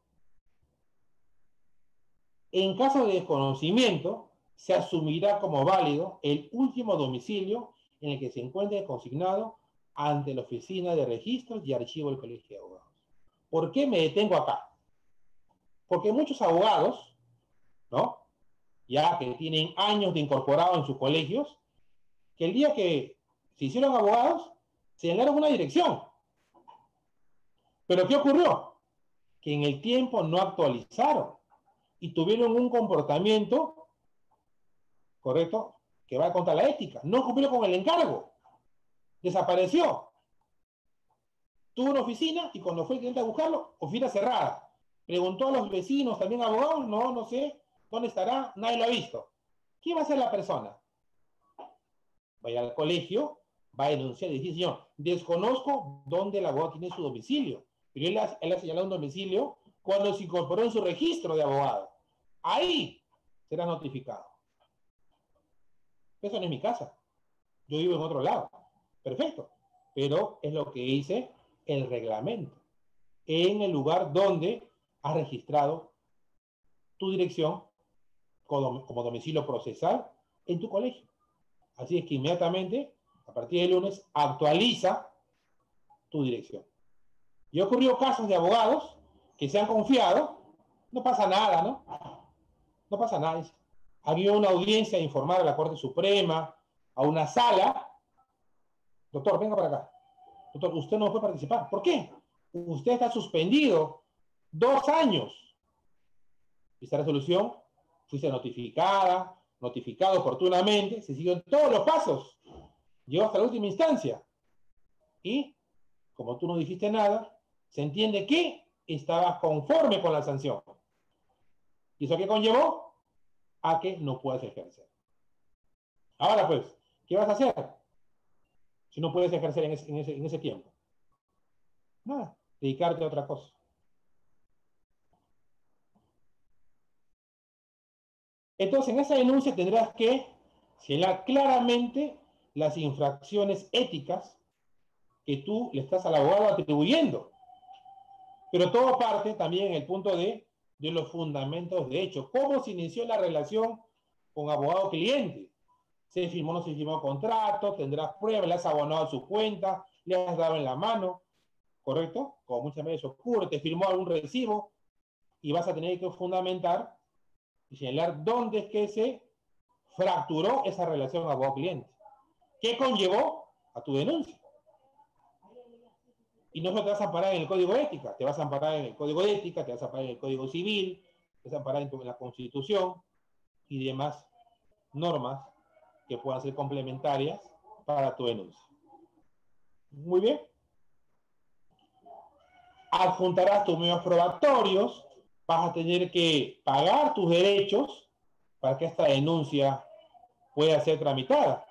En caso de desconocimiento, se asumirá como válido el último domicilio en el que se encuentre consignado ante la Oficina de Registros y Archivo del Colegio de Abogados. ¿Por qué me detengo acá? Porque muchos abogados, ¿no? Ya que tienen años de incorporado en sus colegios, que el día que se hicieron abogados, señalaron una dirección. ¿Pero qué ocurrió? Que en el tiempo no actualizaron y tuvieron un comportamiento, ¿correcto?, que va contra la ética. No cumplió con el encargo. Desapareció. Tuvo una oficina y cuando fue el cliente a buscarlo, oficina cerrada. Preguntó a los vecinos, también abogados, no, no sé, ¿dónde estará? Nadie lo ha visto. ¿Qué va a hacer la persona? Vaya al colegio, va a denunciar y decir, señor, desconozco dónde el abogado tiene su domicilio, pero él ha, él ha señalado un domicilio cuando se incorporó en su registro de abogado. Ahí será notificado. Eso no es mi casa. Yo vivo en otro lado. Perfecto. Pero es lo que dice el reglamento. En el lugar donde has registrado tu dirección como, como domicilio procesal en tu colegio. Así es que inmediatamente, a partir del lunes, actualiza tu dirección. Y ha ocurrido casos de abogados que se han confiado, no pasa nada, ¿no? No pasa nada. Había una audiencia a informar a la Corte Suprema, a una sala. Doctor, venga para acá. Doctor, usted no puede participar. ¿Por qué? Usted está suspendido dos años. Esta resolución fuiste notificada, notificado oportunamente, se siguieron todos los pasos. Llegó hasta la última instancia. Y, como tú no dijiste nada, se entiende que estabas conforme con la sanción. ¿Y eso qué conllevó? A que no puedas ejercer. Ahora pues, ¿qué vas a hacer si no puedes ejercer en ese, en ese, en ese tiempo? Nada, dedicarte a otra cosa. Entonces, en esa denuncia tendrás que señalar claramente las infracciones éticas que tú le estás al abogado atribuyendo. Pero todo parte también en el punto de, de los fundamentos de hecho. ¿Cómo se inició la relación con abogado-cliente? ¿Se firmó o no se firmó contrato? ¿Tendrás pruebas? ¿Le has abonado a su cuenta? ¿Le has dado en la mano? ¿Correcto? Como muchas veces ocurre, te firmó algún recibo y vas a tener que fundamentar y señalar dónde es que se fracturó esa relación abogado-cliente. ¿Qué conllevó a tu denuncia? Y no solo te vas a amparar en el Código de Ética, te vas a amparar en el Código de Ética, te vas a amparar en el Código Civil, te vas a amparar en, tu, en la Constitución y demás normas que puedan ser complementarias para tu denuncia. Muy bien. Adjuntarás tus medios probatorios, vas a tener que pagar tus derechos para que esta denuncia pueda ser tramitada.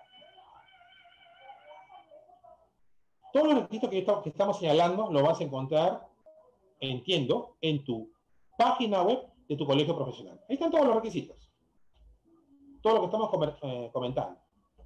Todos los requisitos que, que estamos señalando lo vas a encontrar, entiendo, en tu página web de tu colegio profesional. Ahí están todos los requisitos. Todo lo que estamos eh, comentando.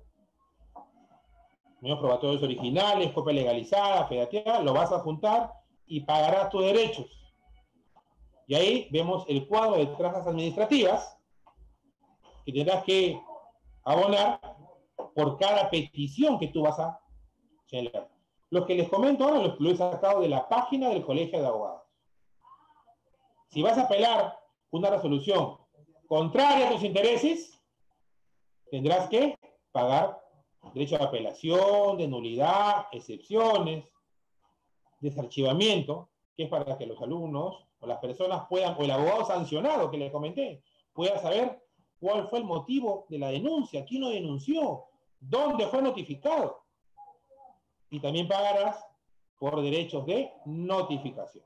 Medios probatorios originales, copia legalizada, fedateada, lo vas a juntar y pagarás tus derechos. Y ahí vemos el cuadro de trazas administrativas que tendrás que abonar por cada petición que tú vas a señalar. Los que les comento ahora los lo he sacado de la página del Colegio de Abogados. Si vas a apelar una resolución contraria a tus intereses, tendrás que pagar derecho de apelación, de nulidad, excepciones, desarchivamiento, que es para que los alumnos o las personas puedan, o el abogado sancionado que les comenté, pueda saber cuál fue el motivo de la denuncia, quién lo denunció, dónde fue notificado. Y también pagarás por derechos de notificación.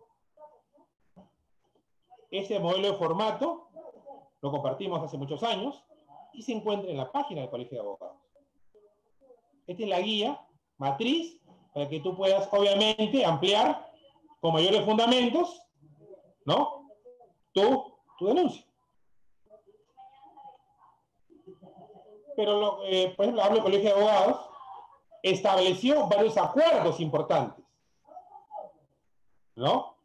Ese modelo de formato lo compartimos hace muchos años y se encuentra en la página del Colegio de Abogados. Esta es la guía matriz para que tú puedas, obviamente, ampliar con mayores fundamentos, ¿no? Tu, tu denuncia. Pero, lo, eh, por ejemplo, hablo del Colegio de Abogados, estableció varios acuerdos importantes, ¿no?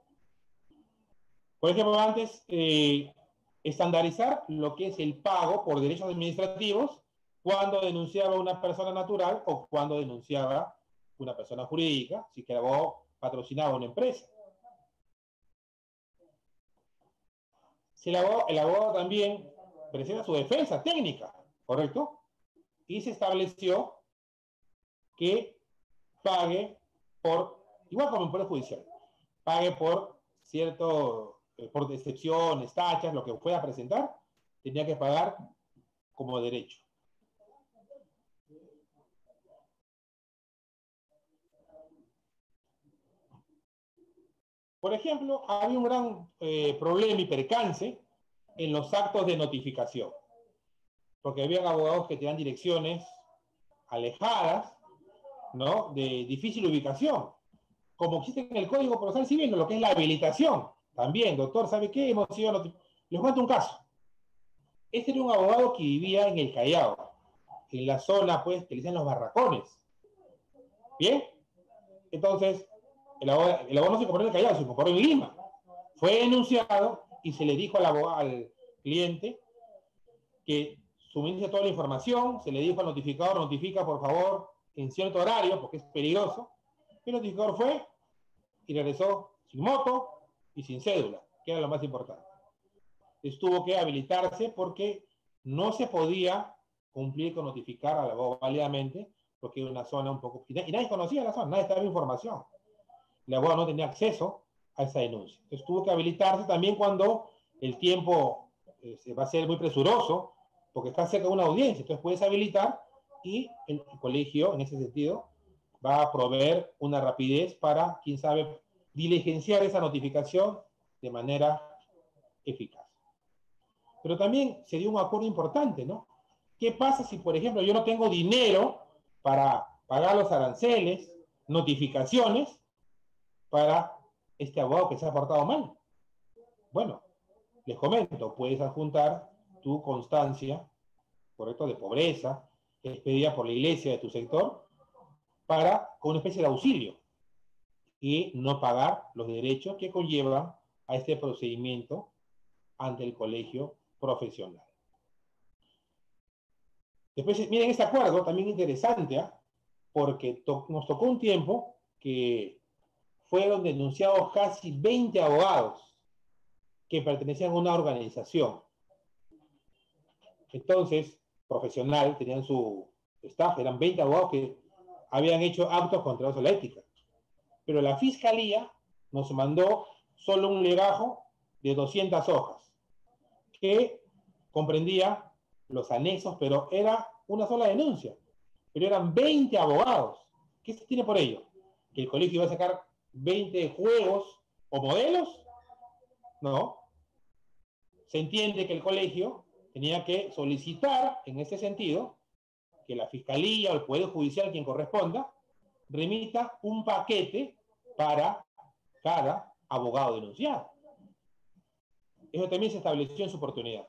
Por ejemplo, antes, eh, estandarizar lo que es el pago por derechos administrativos cuando denunciaba una persona natural o cuando denunciaba una persona jurídica, si que el abogado patrocinaba una empresa. Si el abogado, el abogado también presenta su defensa técnica, ¿correcto? Y se estableció que pague por, igual como en Poder Judicial, pague por cierto, por excepciones, tachas, lo que pueda presentar, tenía que pagar como derecho. Por ejemplo, había un gran eh, problema y percance en los actos de notificación, porque había abogados que tenían direcciones alejadas, ¿no? De difícil ubicación, como existe en el Código Procesal Civil, lo que es la habilitación. También, doctor, ¿sabe qué? Hemos sido notificados. Les cuento un caso. Este era un abogado que vivía en el Callao, en la zona, pues, que le dicen los barracones. ¿Bien? Entonces, el abogado, el abogado no se compró en el Callao, se compró en Lima. Fue denunciado y se le dijo al, abogado, al cliente que suministre toda la información, se le dijo al notificador, notifica por favor en cierto horario, porque es peligroso. El notificador fue y regresó sin moto y sin cédula, que era lo más importante. Entonces tuvo que habilitarse porque no se podía cumplir con notificar al abogado válidamente, porque era una zona un poco... Y nadie conocía la zona, nadie estaba en información. El abogado no tenía acceso a esa denuncia. Entonces tuvo que habilitarse también cuando el tiempo eh, va a ser muy presuroso, porque está cerca de una audiencia. Entonces puedes habilitar y el, el colegio, en ese sentido, va a proveer una rapidez para, quién sabe, diligenciar esa notificación de manera eficaz. Pero también se dio un acuerdo importante, ¿no? ¿Qué pasa si, por ejemplo, yo no tengo dinero para pagar los aranceles, notificaciones, para este abogado que se ha portado mal? Bueno, les comento, puedes adjuntar tu constancia, correcto, de pobreza, expedida por la iglesia de tu sector, para, con una especie de auxilio, y no pagar los derechos que conllevan a este procedimiento ante el colegio profesional. Después, miren este acuerdo, también interesante, ¿eh? Porque to nos tocó un tiempo que fueron denunciados casi veinte abogados que pertenecían a una organización. Entonces, profesional, tenían su staff, eran veinte abogados que habían hecho actos contra la ética. Pero la fiscalía nos mandó solo un legajo de doscientas hojas, que comprendía los anexos, pero era una sola denuncia. Pero eran veinte abogados. ¿Qué se tiene por ello? ¿Que el colegio iba a sacar veinte juegos o modelos? No. Se entiende que el colegio tenía que solicitar, en ese sentido, que la fiscalía o el poder judicial, quien corresponda, remita un paquete para cada abogado denunciado. Eso también se estableció en su oportunidad.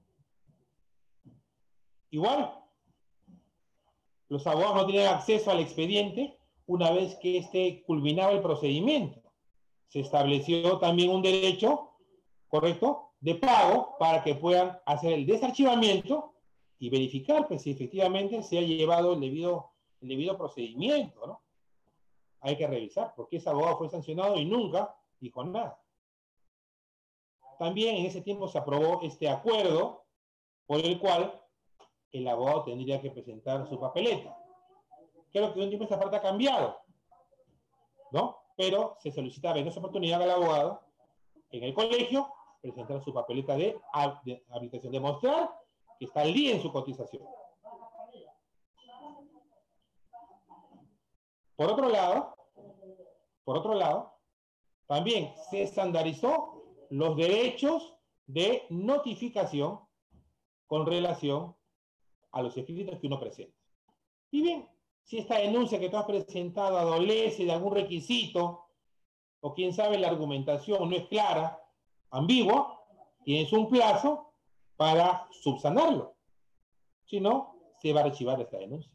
Igual, los abogados no tenían acceso al expediente una vez que éste culminaba el procedimiento. Se estableció también un derecho, ¿correcto?, de pago para que puedan hacer el desarchivamiento y verificar pues, si efectivamente se ha llevado el debido, el debido procedimiento, ¿no? Hay que revisar porque ese abogado fue sancionado y nunca dijo nada. También en ese tiempo se aprobó este acuerdo por el cual el abogado tendría que presentar su papeleta. Creo que un tiempo esta parte ha cambiado, ¿no? Pero se solicitaba en esa oportunidad al abogado en el colegio presentar su papeleta de, de habilitación, demostrar que está al día en su cotización. Por otro lado, por otro lado, también se estandarizó los derechos de notificación con relación a los escritos que uno presenta. Y bien, si esta denuncia que tú has presentado adolece de algún requisito, o quién sabe la argumentación no es clara, ambigua, tienes un plazo para subsanarlo. Si no, se va a archivar esta denuncia.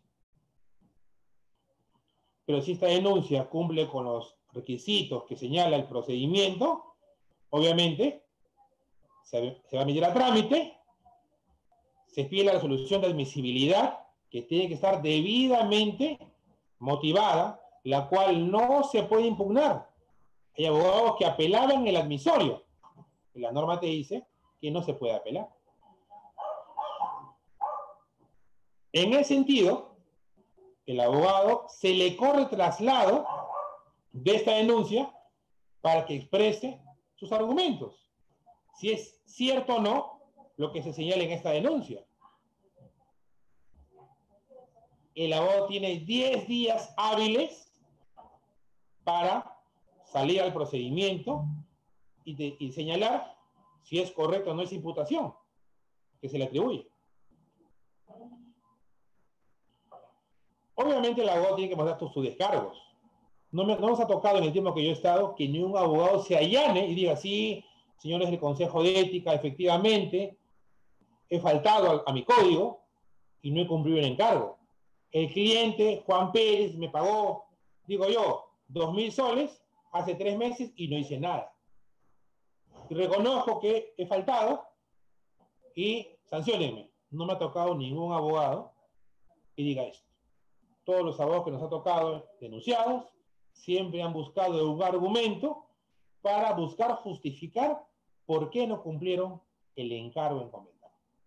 Pero si esta denuncia cumple con los requisitos que señala el procedimiento, obviamente se, se va a emitir a trámite, se pide la resolución de admisibilidad, que tiene que estar debidamente motivada, la cual no se puede impugnar. Hay abogados que apelaban el admisorio. La norma te dice que no se puede apelar. En ese sentido, el abogado se le corre traslado de esta denuncia para que exprese sus argumentos. Si es cierto o no lo que se señala en esta denuncia. El abogado tiene diez días hábiles para salir al procedimiento y, de, y señalar si es correcto o no esa imputación que se le atribuye. Obviamente el abogado tiene que mandar sus descargos. No, me, no nos ha tocado en el tiempo que yo he estado que ni un abogado se allane y diga, sí, señores del Consejo de Ética, efectivamente, he faltado a, a mi código y no he cumplido el encargo. El cliente, Juan Pérez, me pagó, digo yo, dos mil soles hace tres meses y no hice nada. Y reconozco que he faltado y sanciónenme. No me ha tocado ningún abogado que diga esto. Todos los abogados que nos ha tocado denunciados siempre han buscado un argumento para buscar justificar por qué no cumplieron el encargo encomendado.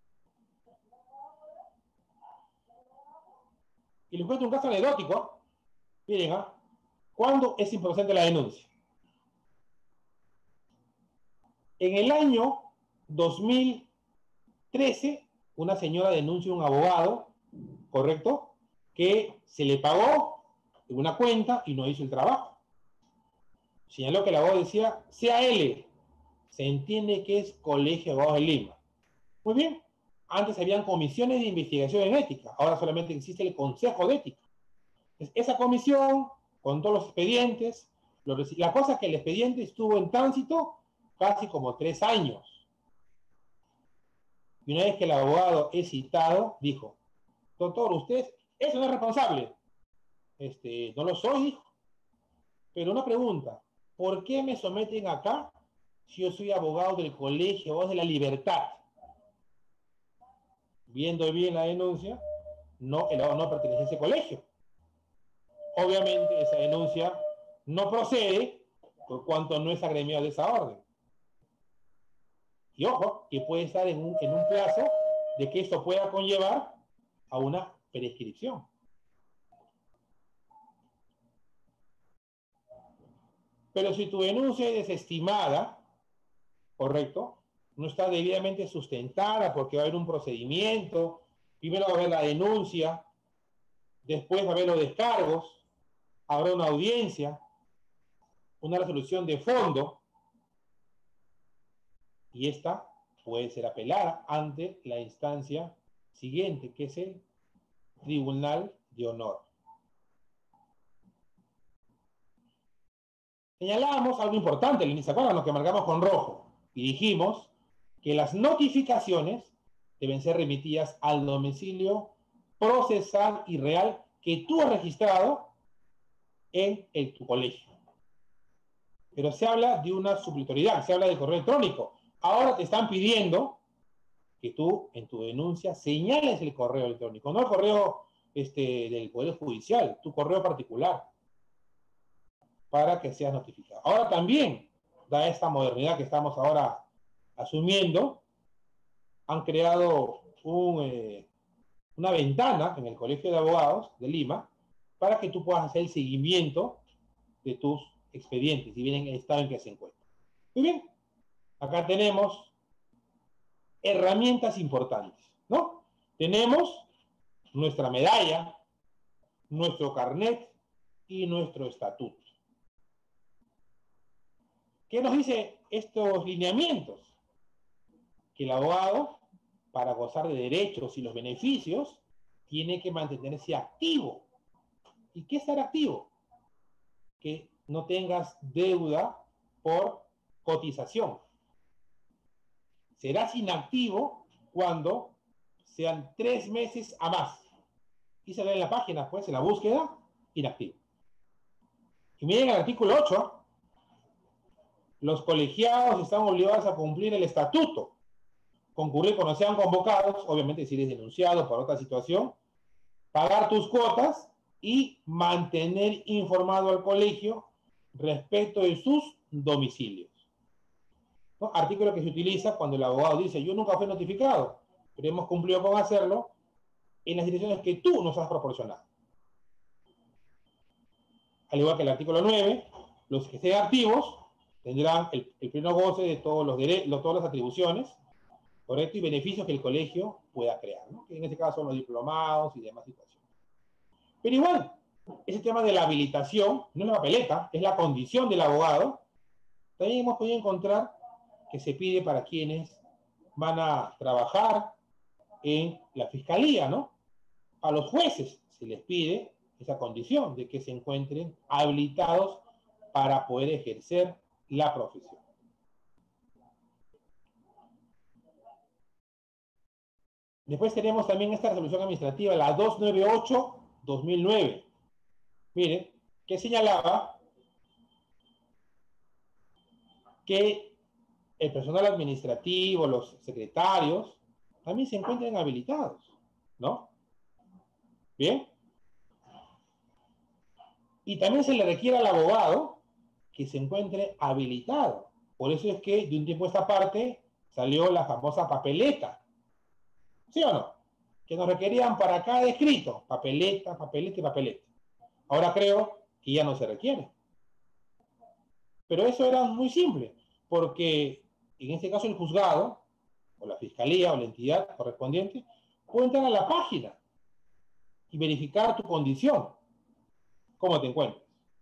Y les cuento un caso anecdótico. Miren, ¿ah? ¿Cuándo es importante la denuncia? En el año dos mil trece, una señora denuncia a un abogado, ¿correcto?, que se le pagó en una cuenta y no hizo el trabajo. Señaló que el abogado decía C A L, se entiende que es Colegio de Abogados de Lima. Muy bien, antes habían comisiones de investigación en ética, ahora solamente existe el Consejo de Ética. Esa comisión, con todos los expedientes, la cosa es que el expediente estuvo en tránsito casi como tres años. Y una vez que el abogado es citado, dijo, doctor, usted, eso no es responsable. Este, no lo soy, dijo. Pero una pregunta, ¿por qué me someten acá si yo soy abogado del Colegio o de la Libertad? Viendo bien la denuncia, no, el abogado no pertenece a ese colegio. Obviamente esa denuncia no procede por cuanto no es agremiado de esa orden. Y ojo, que puede estar en un, en un plazo de que esto pueda conllevar a una prescripción. Pero si tu denuncia es desestimada, ¿correcto? No está debidamente sustentada porque va a haber un procedimiento, primero va a haber la denuncia, después va a haber los descargos, habrá una audiencia, una resolución de fondo, y esta puede ser apelada ante la instancia siguiente, que es el Tribunal de Honor. Señalábamos algo importante, ¿se acuerdan lo que marcamos con rojo? Y dijimos que las notificaciones deben ser remitidas al domicilio procesal y real que tú has registrado en el, tu colegio. Pero se habla de una supletoridad, se habla de correo electrónico. Ahora te están pidiendo que tú en tu denuncia señales el correo electrónico, no el correo este, del Poder Judicial, tu correo particular, para que seas notificado. Ahora también, da esta modernidad que estamos ahora asumiendo, han creado un, eh, una ventana en el Colegio de Abogados de Lima para que tú puedas hacer el seguimiento de tus expedientes y bien en el estado en que se encuentran. Muy bien, acá tenemos herramientas importantes, ¿no? Tenemos nuestra medalla, nuestro carnet y nuestro estatuto. ¿Qué nos dice estos lineamientos? Que el abogado, para gozar de derechos y los beneficios, tiene que mantenerse activo. ¿Y qué es estar activo? Que no tengas deuda por cotización. Serás inactivo cuando sean tres meses a más. Y se ve en la página, pues, en la búsqueda, inactivo. Y miren el artículo ocho. Los colegiados están obligados a cumplir el estatuto, concurrir cuando sean convocados, obviamente si eres denunciado por otra situación, pagar tus cuotas y mantener informado al colegio respecto de sus domicilios. ¿No? Artículo que se utiliza cuando el abogado dice, yo nunca fui notificado, pero hemos cumplido con hacerlo en las direcciones que tú nos has proporcionado. Al igual que el artículo nueve, los que estén activos tendrán el, el pleno goce de todos los derechos, todas las atribuciones, ¿correcto? Y beneficios que el colegio pueda crear, ¿no? Que en este caso son los diplomados y demás situaciones. Pero igual, ese tema de la habilitación no es la papeleta, es la condición del abogado. También hemos podido encontrar que se pide para quienes van a trabajar en la fiscalía, ¿no? A los jueces se les pide esa condición de que se encuentren habilitados para poder ejercer la profesión. Después tenemos también esta resolución administrativa, la doscientos noventa y ocho barra dos mil nueve. Miren, que señalaba que el personal administrativo, los secretarios, también se encuentran habilitados, ¿no? Bien. Y también se le requiere al abogado que se encuentre habilitado. Por eso es que de un tiempo a esta parte salió la famosa papeleta. ¿Sí o no? Que nos requerían para cada escrito, papeleta, papeleta y papeleta. Ahora creo que ya no se requiere. Pero eso era muy simple, porque en este caso el juzgado, o la fiscalía, o la entidad correspondiente, puede entrar a la página y verificar tu condición, cómo te encuentras.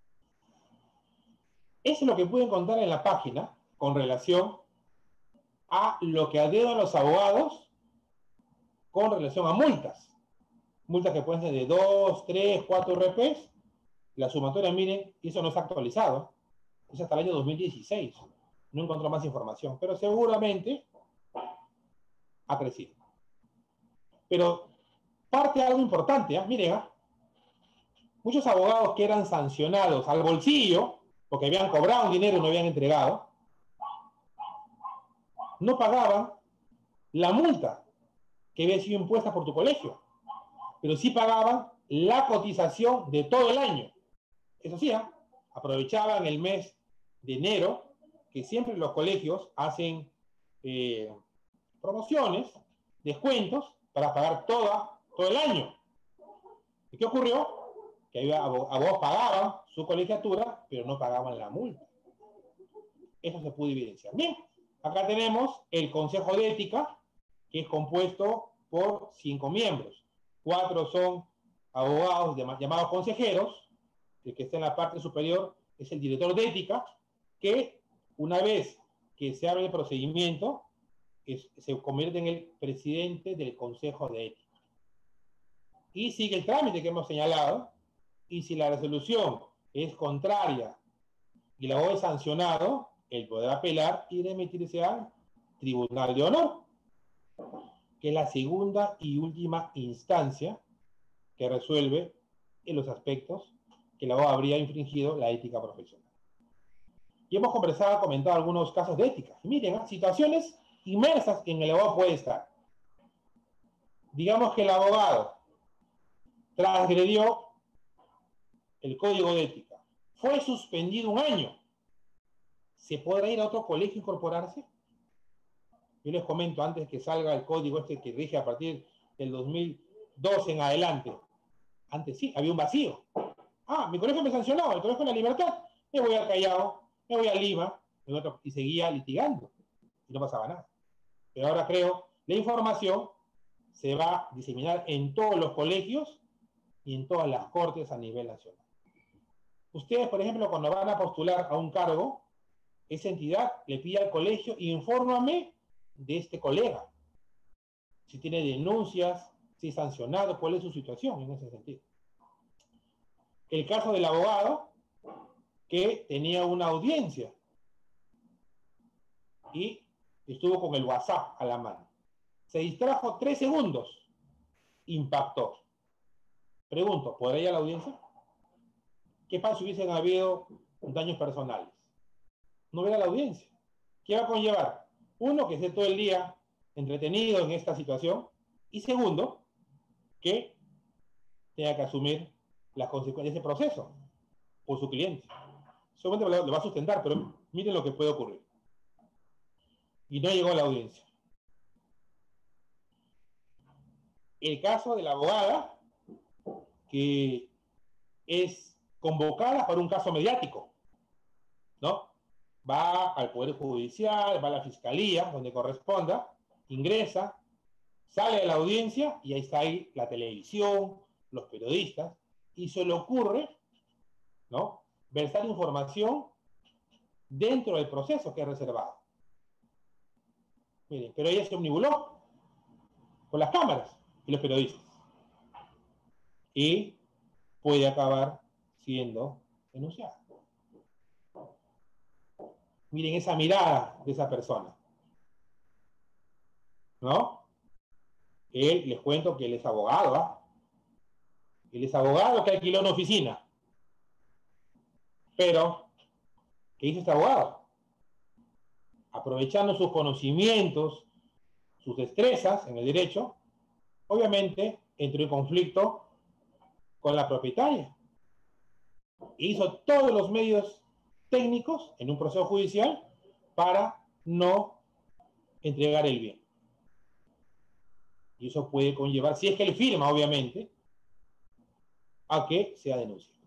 Eso es lo que pueden contar en la página con relación a lo que adeudan los abogados con relación a multas. Multas que pueden ser de dos, tres, cuatro R Ps. La sumatoria, miren, eso no está actualizado. Es hasta el año dos mil dieciséis. No encontró más información, pero seguramente ha crecido. Pero parte de algo importante, ¿eh? Miren, ¿eh? Muchos abogados que eran sancionados al bolsillo, porque habían cobrado un dinero y no habían entregado, no pagaban la multa que había sido impuesta por tu colegio, pero sí pagaban la cotización de todo el año. Eso sí, ¿eh? Aprovechaban el mes de enero, que siempre los colegios hacen eh, promociones, descuentos, para pagar toda, todo el año. ¿Y qué ocurrió? Que había abogados pagaban su colegiatura, pero no pagaban la multa. Eso se pudo evidenciar. Bien, acá tenemos el Consejo de Ética, que es compuesto por cinco miembros. Cuatro son abogados llamados consejeros. El que está en la parte superior es el director de ética, que una vez que se abre el procedimiento, es, se convierte en el presidente del Consejo de Ética. Y sigue el trámite que hemos señalado, y si la resolución es contraria y el abogado es sancionado, él podrá apelar y remitirse al Tribunal de Honor, que es la segunda y última instancia que resuelve en los aspectos que el abogado habría infringido la ética profesional. Y hemos conversado, comentado algunos casos de ética. Miren, ¿eh? Situaciones inmersas en el abogado puede estar. Digamos que el abogado transgredió el código de ética, fue suspendido un año. ¿Se podrá ir a otro colegio e incorporarse? Yo les comento, antes que salga el código este que rige a partir del dos mil doce en adelante, antes sí, había un vacío. Ah, mi colegio me sancionó, el colegio de la libertad, me voy al Callao, me voy a Lima, y seguía litigando, y no pasaba nada. Pero ahora creo, la información se va a diseminar en todos los colegios y en todas las cortes a nivel nacional. Ustedes, por ejemplo, cuando van a postular a un cargo, esa entidad le pide al colegio, infórmame de este colega, si tiene denuncias, si es sancionado, cuál es su situación en ese sentido. El caso del abogado que tenía una audiencia y estuvo con el WhatsApp a la mano. Se distrajo tres segundos, impactó. Pregunto, ¿podrá ir a la audiencia? ¿Qué pasa si hubiesen habido daños personales? No verá la audiencia. ¿Qué va a conllevar? Uno, que esté todo el día entretenido en esta situación, y segundo, que tenga que asumir las consecuencias de ese proceso por su cliente. Solamente lo va a sustentar, pero miren lo que puede ocurrir. Y no llegó a la audiencia. El caso de la abogada que es convocada para un caso mediático, ¿no? Va al Poder Judicial, va a la Fiscalía, donde corresponda, ingresa, sale de la audiencia y ahí está ahí la televisión, los periodistas, y se le ocurre, ¿no?, versar información dentro del proceso que es reservado. Miren, pero ella se omnibuló con las cámaras y los periodistas. Y puede acabar siendo denunciada. Miren esa mirada de esa persona, ¿no? Él, les cuento que él es abogado, ¿ah? Él es abogado que alquiló una oficina. Pero, ¿qué hizo este abogado? Aprovechando sus conocimientos, sus destrezas en el derecho, obviamente entró en conflicto con la propietaria. E hizo todos los medios técnicos en un proceso judicial para no entregar el bien. Y eso puede conllevar, si es que él firma, obviamente, a que sea denunciado.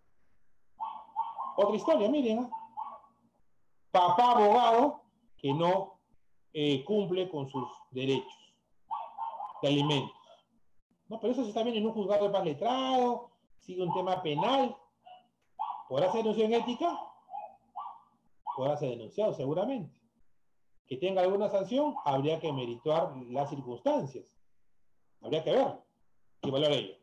Otra historia, miren, ¿eh? Papá abogado que no eh, cumple con sus derechos de alimentos. No, pero eso se está viendo en un juzgado de paz letrado, sigue un tema penal. ¿Podrá ser denunciado en ética? Podrá ser denunciado seguramente. Que tenga alguna sanción, habría que merituar las circunstancias. Habría que ver y valorar ello.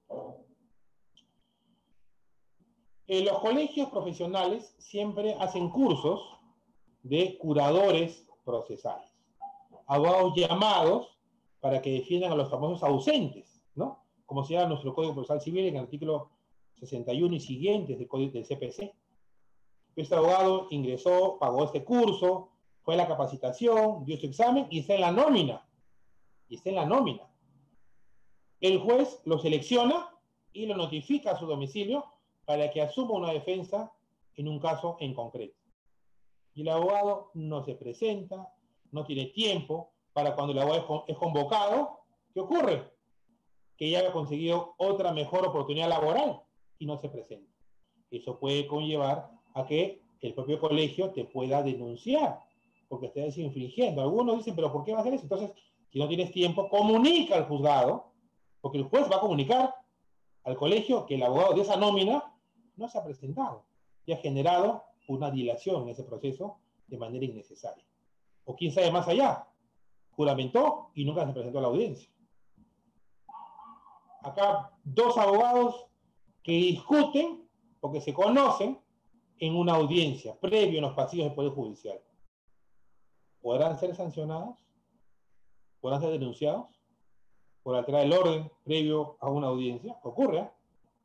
En los colegios profesionales siempre hacen cursos de curadores procesales. Abogados llamados para que defiendan a los famosos ausentes, ¿no? Como se llama nuestro Código Procesal Civil en el artículo sesenta y uno y siguientes del Código del C P C. Este abogado ingresó, pagó este curso, fue a la capacitación, dio su examen y está en la nómina. Y está en la nómina. El juez lo selecciona y lo notifica a su domicilio para que asuma una defensa en un caso en concreto. Y el abogado no se presenta, no tiene tiempo para cuando el abogado es convocado, ¿qué ocurre? Que ya haya conseguido otra mejor oportunidad laboral y no se presenta. Eso puede conllevar a que el propio colegio te pueda denunciar, porque estás infringiendo. Algunos dicen, pero ¿por qué va a hacer eso? Entonces, si no tienes tiempo, comunica al juzgado, porque el juez va a comunicar al colegio que el abogado de esa nómina no se ha presentado y ha generado una dilación en ese proceso de manera innecesaria. O quién sabe más allá, juramentó y nunca se presentó a la audiencia. Acá dos abogados que discuten porque se conocen en una audiencia previo en los pasillos del Poder Judicial. ¿Podrán ser sancionados? ¿Podrán ser denunciados por alterar el orden previo a una audiencia? Ocurre, ¿eh?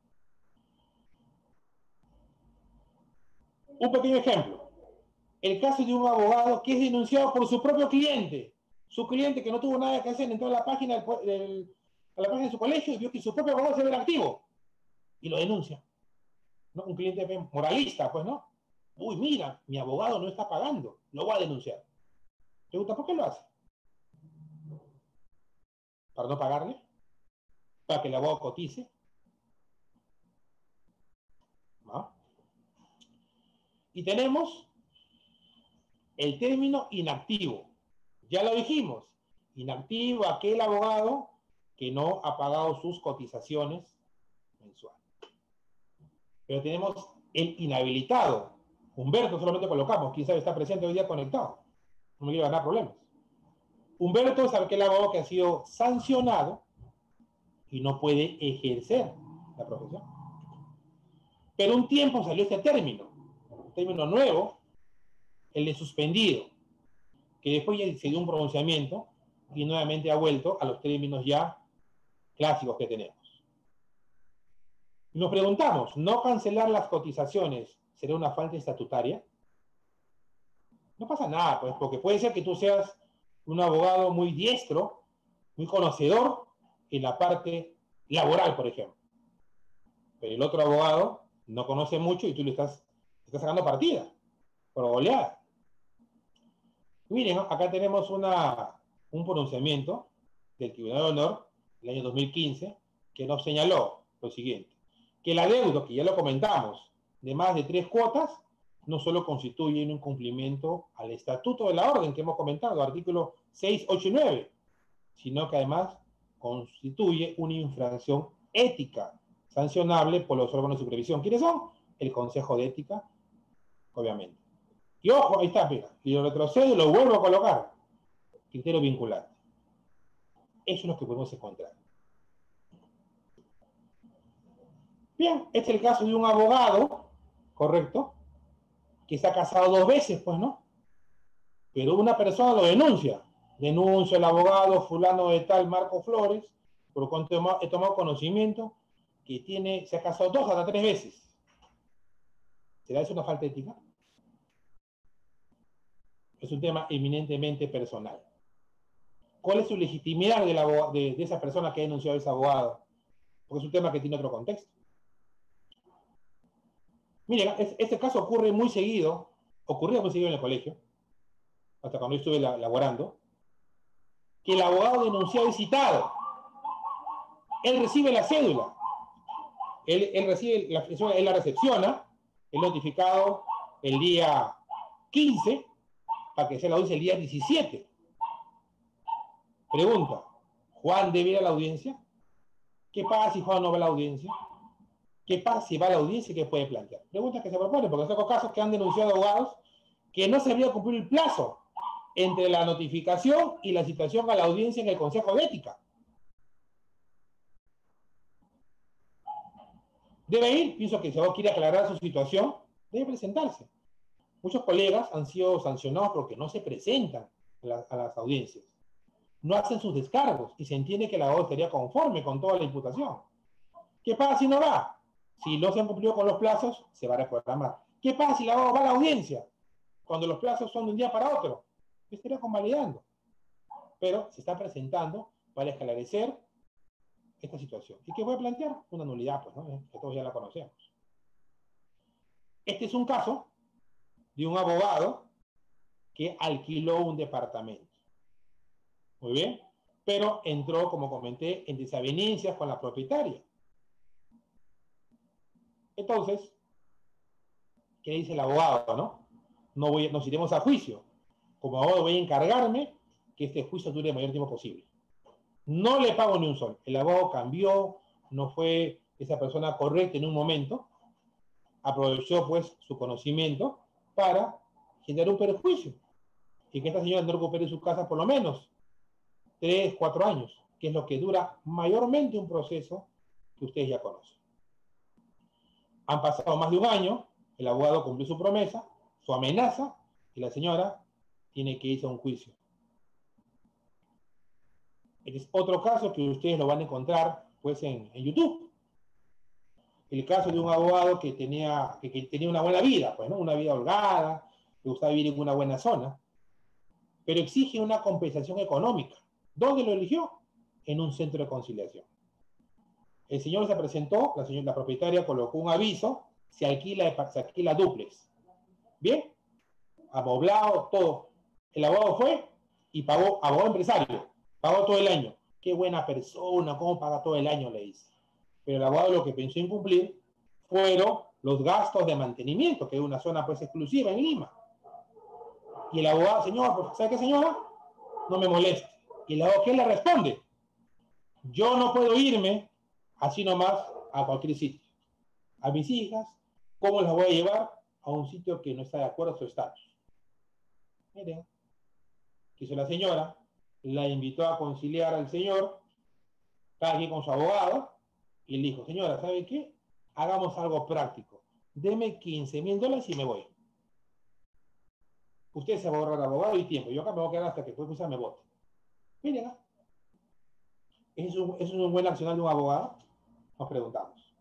Un pequeño ejemplo. El caso de un abogado que es denunciado por su propio cliente. Su cliente que no tuvo nada que hacer, entró a la página, del, del, a la página de su colegio y vio que su propio abogado se ve activo. Y lo denuncia. ¿No? Un cliente moralista, pues, ¿no? Uy, mira, mi abogado no está pagando. Lo voy a denunciar. Pregunta, ¿por qué lo hace? ¿Para no pagarle? ¿Para que el abogado cotice? ¿No? Y tenemos el término inactivo. Ya lo dijimos. Inactivo aquel abogado que no ha pagado sus cotizaciones mensuales. Pero tenemos el inhabilitado. Humberto solamente colocamos. Quién sabe está presente hoy día conectado. No me quiero ganar problemas. Humberto es aquel abogado que ha sido sancionado y no puede ejercer la profesión. Pero un tiempo salió este término, un término nuevo, el de suspendido, que después ya se dio un pronunciamiento y nuevamente ha vuelto a los términos ya clásicos que tenemos. Y nos preguntamos, ¿no cancelar las cotizaciones será una falta estatutaria? No pasa nada, pues, porque puede ser que tú seas un abogado muy diestro, muy conocedor en la parte laboral, por ejemplo. Pero el otro abogado no conoce mucho y tú le estás, estás sacando partida, por goleada. Miren, acá tenemos una, un pronunciamiento del Tribunal de Honor del año dos mil quince que nos señaló lo siguiente, que el adeudo, que ya lo comentamos, de más de tres cuotas, no solo constituye un incumplimiento al estatuto de la orden que hemos comentado, artículos seis, ocho y nueve, sino que además constituye una infracción ética sancionable por los órganos de supervisión. ¿Quiénes son? El Consejo de Ética, obviamente. Y ojo, ahí está, mira, y lo retrocedo y lo vuelvo a colocar. Criterio vinculante. Eso es lo que podemos encontrar. Bien, este es el caso de un abogado, correcto, que se ha casado dos veces, pues, ¿no? Pero una persona lo denuncia. Denuncia al abogado fulano de tal, Marco Flores, por cuanto he tomado conocimiento que tiene, se ha casado dos hasta tres veces. ¿Será eso una falta ética? Es un tema eminentemente personal. ¿Cuál es su legitimidad de, la, de, de esa persona que ha denunciado a ese abogado? Porque es un tema que tiene otro contexto. Miren, este caso ocurre muy seguido, ocurría muy seguido en el colegio, hasta cuando yo estuve laborando, que el abogado denunciado es citado. Él recibe la cédula, él, él recibe la, él la recepciona, el notificado el día quince, para que sea la audiencia el día diecisiete. Pregunta, ¿Juan debe ir a la audiencia? ¿Qué pasa si Juan no va a la audiencia? ¿Qué pasa si va a la audiencia y qué puede plantear? Preguntas que se proponen, porque tengo casos que han denunciado abogados que no se había cumplido el plazo entre la notificación y la citación a la audiencia en el Consejo de Ética. Debe ir, pienso que si vos quiere aclarar su situación, debe presentarse. Muchos colegas han sido sancionados porque no se presentan a, la, a las audiencias. No hacen sus descargos y se entiende que el abogado estaría conforme con toda la imputación. ¿Qué pasa si no va? Si no se han cumplido con los plazos, se va a reprogramar. ¿Qué pasa si el abogado va a la audiencia? Cuando los plazos son de un día para otro, estaría convalidando. Pero se está presentando para esclarecer esta situación. ¿Y qué voy a plantear? Una nulidad, pues, ¿no? Que todos ya la conocemos. Este es un caso de un abogado que alquiló un departamento. Muy bien, pero entró, como comenté, en desavenencias con la propietaria. Entonces, ¿qué dice el abogado, no? No voy, nos iremos a juicio. Como abogado voy a encargarme que este juicio dure el mayor tiempo posible. No le pago ni un sol. El abogado cambió, no fue esa persona correcta en un momento, aprovechó pues su conocimiento para generar un perjuicio y que esta señora no recupere su casa por lo menos tres, cuatro años, que es lo que dura mayormente un proceso que ustedes ya conocen. Han pasado más de un año, el abogado cumplió su promesa, su amenaza, y la señora tiene que irse a un juicio. Este es otro caso que ustedes lo van a encontrar pues en, en YouTube. El caso de un abogado que tenía, que, que tenía una buena vida, pues, ¿no? Una vida holgada, que gustaba vivir en una buena zona, pero exige una compensación económica. ¿Dónde lo eligió? En un centro de conciliación. El señor se presentó, la, señora, la propietaria colocó un aviso, se alquila, se alquila dúplex. ¿Bien? Amoblado, todo. El abogado fue y pagó, abogado empresario, pagó todo el año. Qué buena persona, ¿cómo paga todo el año? Le dice. Pero el abogado lo que pensó incumplir fueron los gastos de mantenimiento, que es una zona pues exclusiva en Lima. Y el abogado, señor, ¿sabe qué, señora? No me moleste. Y el abogado, ¿qué le responde? Yo no puedo irme así nomás a cualquier sitio. A mis hijas, ¿cómo las voy a llevar a un sitio que no está de acuerdo a su estatus? Miren, que hizo la señora, la invitó a conciliar al señor, cada quien con su abogado, y le dijo, señora, ¿sabe qué? Hagamos algo práctico. Deme quince mil dólares y me voy. Usted se va a ahorrar abogado y tiempo. Yo acá me voy a quedar hasta que después me vote. Miren, ¿es un, ¿es un buen accionar de un abogado? Nos preguntamos.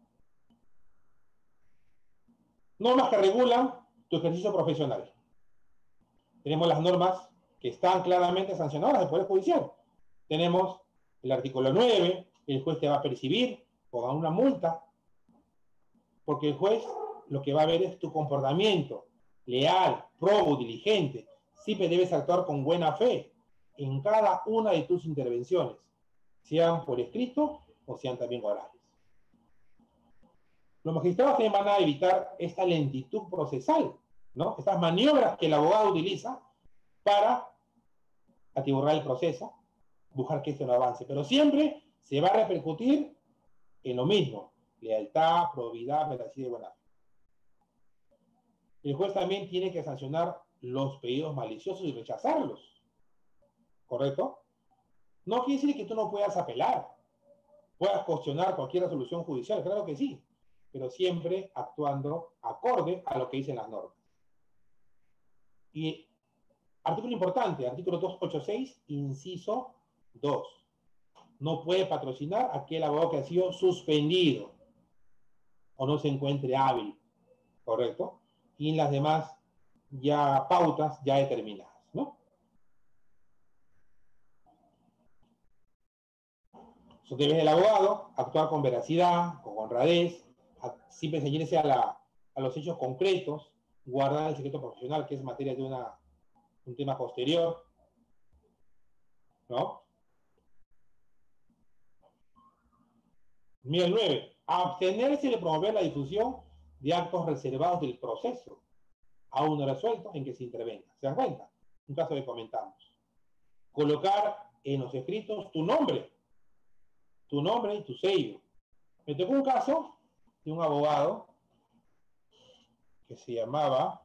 Normas que regulan tu ejercicio profesional. Tenemos las normas que están claramente sancionadas del Poder Judicial. Tenemos el artículo nueve, el juez te va a percibir o a una multa, porque el juez lo que va a ver es tu comportamiento leal, probo, diligente. Siempre debes actuar con buena fe en cada una de tus intervenciones, sean por escrito o sean también orales. Los magistrados también van a evitar esta lentitud procesal, ¿no? Estas maniobras que el abogado utiliza para atiborrar el proceso, buscar que esto no avance, pero siempre se va a repercutir en lo mismo: lealtad, probidad, veracidad y buena fe. El juez también tiene que sancionar los pedidos maliciosos y rechazarlos, ¿correcto? No quiere decir que tú no puedas apelar, puedas cuestionar cualquier resolución judicial, claro que sí, pero siempre actuando acorde a lo que dicen las normas. Y artículo importante, artículo doscientos ochenta y seis, inciso dos. No puede patrocinar a aquel abogado que ha sido suspendido o no se encuentre hábil, ¿correcto? Y en las demás ya pautas ya determinadas, ¿no? Son deberes del abogado: actuar con veracidad, con honradez, siempre ceñirse a, la, a los hechos concretos, guardar el secreto profesional, que es materia de una, un tema posterior, ¿no? Mira el nueve. Abstenerse de promover la difusión de actos reservados del proceso, aún no resuelto, en que se intervenga. ¿Se dan cuenta? Un caso que comentamos. Colocar en los escritos tu nombre, tu nombre y tu sello. Me tocó un caso de un abogado que se llamaba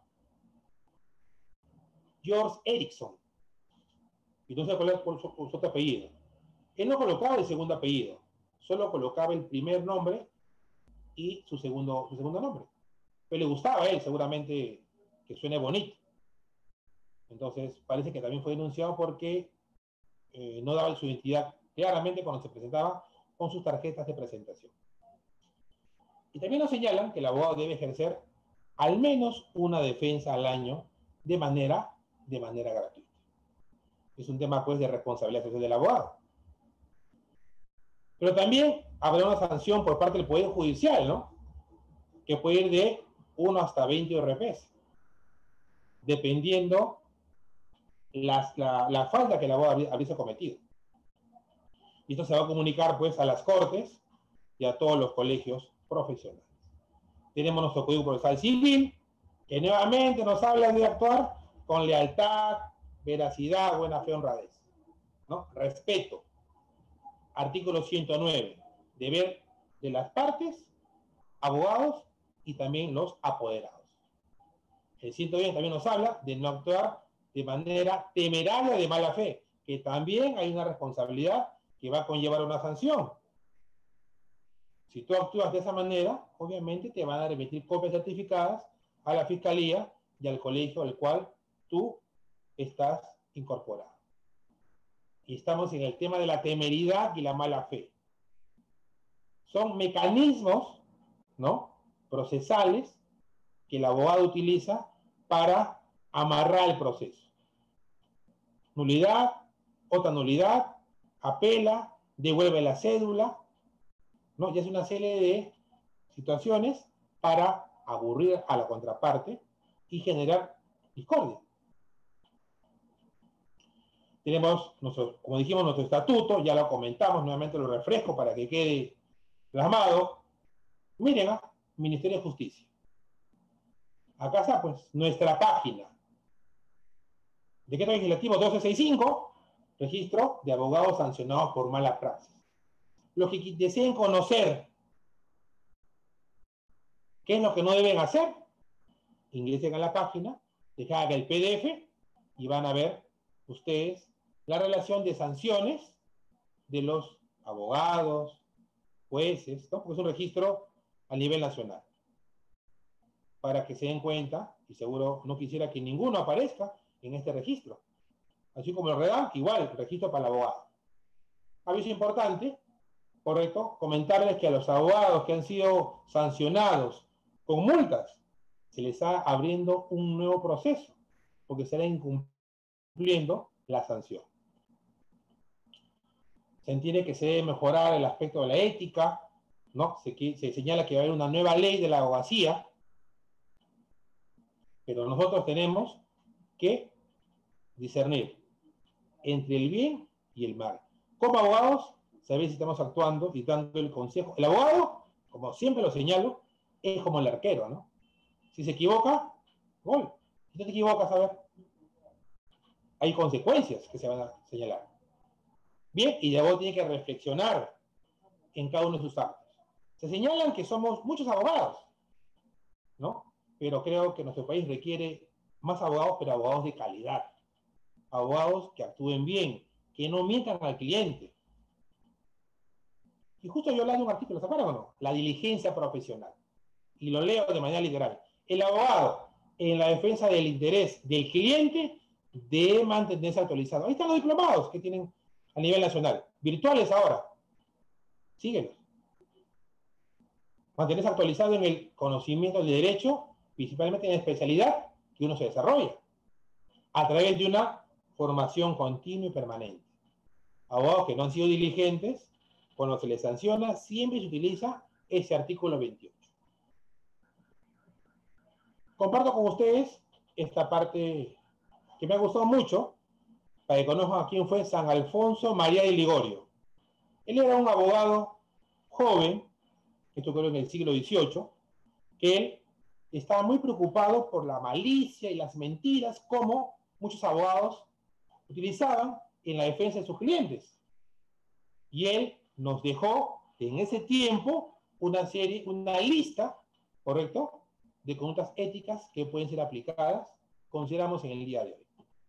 George Erickson. Y no sé cuál es por su, por su otro apellido. Él no colocaba el segundo apellido, solo colocaba el primer nombre y su segundo, su segundo nombre. Pero le gustaba a él, seguramente, que suene bonito. Entonces, parece que también fue denunciado porque eh, no daba su identidad claramente cuando se presentaba con sus tarjetas de presentación. Y también nos señalan que el abogado debe ejercer al menos una defensa al año de manera, de manera gratuita. Es un tema, pues, de responsabilidad social del abogado. Pero también habrá una sanción por parte del Poder Judicial, ¿no? Que puede ir de uno hasta veinte R Ps, dependiendo las, la, la falta que el abogado habría cometido. Y esto se va a comunicar pues a las cortes y a todos los colegios profesionales. Tenemos nuestro Código Procesal Civil, que nuevamente nos habla de actuar con lealtad, veracidad, buena fe, honradez, ¿no? Respeto. Artículo ciento nueve, deber de las partes, abogados y también los apoderados. El ciento diez también nos habla de no actuar de manera temeraria de mala fe, que también hay una responsabilidad que va a conllevar una sanción. Si tú actúas de esa manera, obviamente te van a remitir copias certificadas a la Fiscalía y al colegio al cual tú estás incorporado. Y estamos en el tema de la temeridad y la mala fe. Son mecanismos, ¿no?, procesales que el abogado utiliza para amarrar el proceso. Nulidad, otra nulidad, apela, devuelve la cédula, ¿no? Y es una serie de situaciones para aburrir a la contraparte y generar discordia. Tenemos, nuestro, como dijimos, nuestro estatuto, ya lo comentamos, nuevamente lo refresco para que quede plasmado. Miren, ¿eh? Ministerio de Justicia. Acá está, pues, nuestra página. Decreto Legislativo doce sesenta y cinco, registro de abogados sancionados por mala praxis. Los que deseen conocer qué es lo que no deben hacer, ingresen a la página, descarguen el P D F y van a ver ustedes la relación de sanciones de los abogados, jueces, ¿no? Porque es un registro a nivel nacional. Para que se den cuenta, y seguro no quisiera que ninguno aparezca en este registro. Así como el REDAM, igual, el registro para el abogado. Aviso importante, correcto, comentarles que a los abogados que han sido sancionados con multas, se les está abriendo un nuevo proceso, porque se estarán incumpliendo la sanción. Se entiende que se debe mejorar el aspecto de la ética, ¿no? Se, se señala que va a haber una nueva ley de la abogacía, pero nosotros tenemos que discernir entre el bien y el mal. Como abogados, saber si estamos actuando y dando el consejo. El abogado, como siempre lo señalo, es como el arquero, ¿no? Si se equivoca, gol. Si no te equivocas, a ver, hay consecuencias que se van a señalar. Bien, y el abogado tiene que reflexionar en cada uno de sus actos. Se señalan que somos muchos abogados, ¿no? Pero creo que nuestro país requiere más abogados, pero abogados de calidad. Abogados que actúen bien, que no mientan al cliente. Y justo yo leo un artículo, ¿se acuerdan o no? La diligencia profesional. Y lo leo de manera literal. El abogado, en la defensa del interés del cliente, debe mantenerse actualizado. Ahí están los diplomados que tienen a nivel nacional. Virtuales ahora. Síguelos. Mantenerse actualizado en el conocimiento del derecho, principalmente en la especialidad que uno se desarrolla, a través de una formación continua y permanente. Abogados que no han sido diligentes, cuando se les sanciona, siempre se utiliza ese artículo veintiocho. Comparto con ustedes esta parte que me ha gustado mucho, para que conozcan a quién fue San Alfonso María de Ligorio. Él era un abogado joven, esto creo en el siglo dieciocho, que él estaba muy preocupado por la malicia y las mentiras como muchos abogados utilizaban en la defensa de sus clientes. Y él nos dejó en ese tiempo una serie, una lista, ¿correcto?, de conductas éticas que pueden ser aplicadas, consideramos en el día de hoy.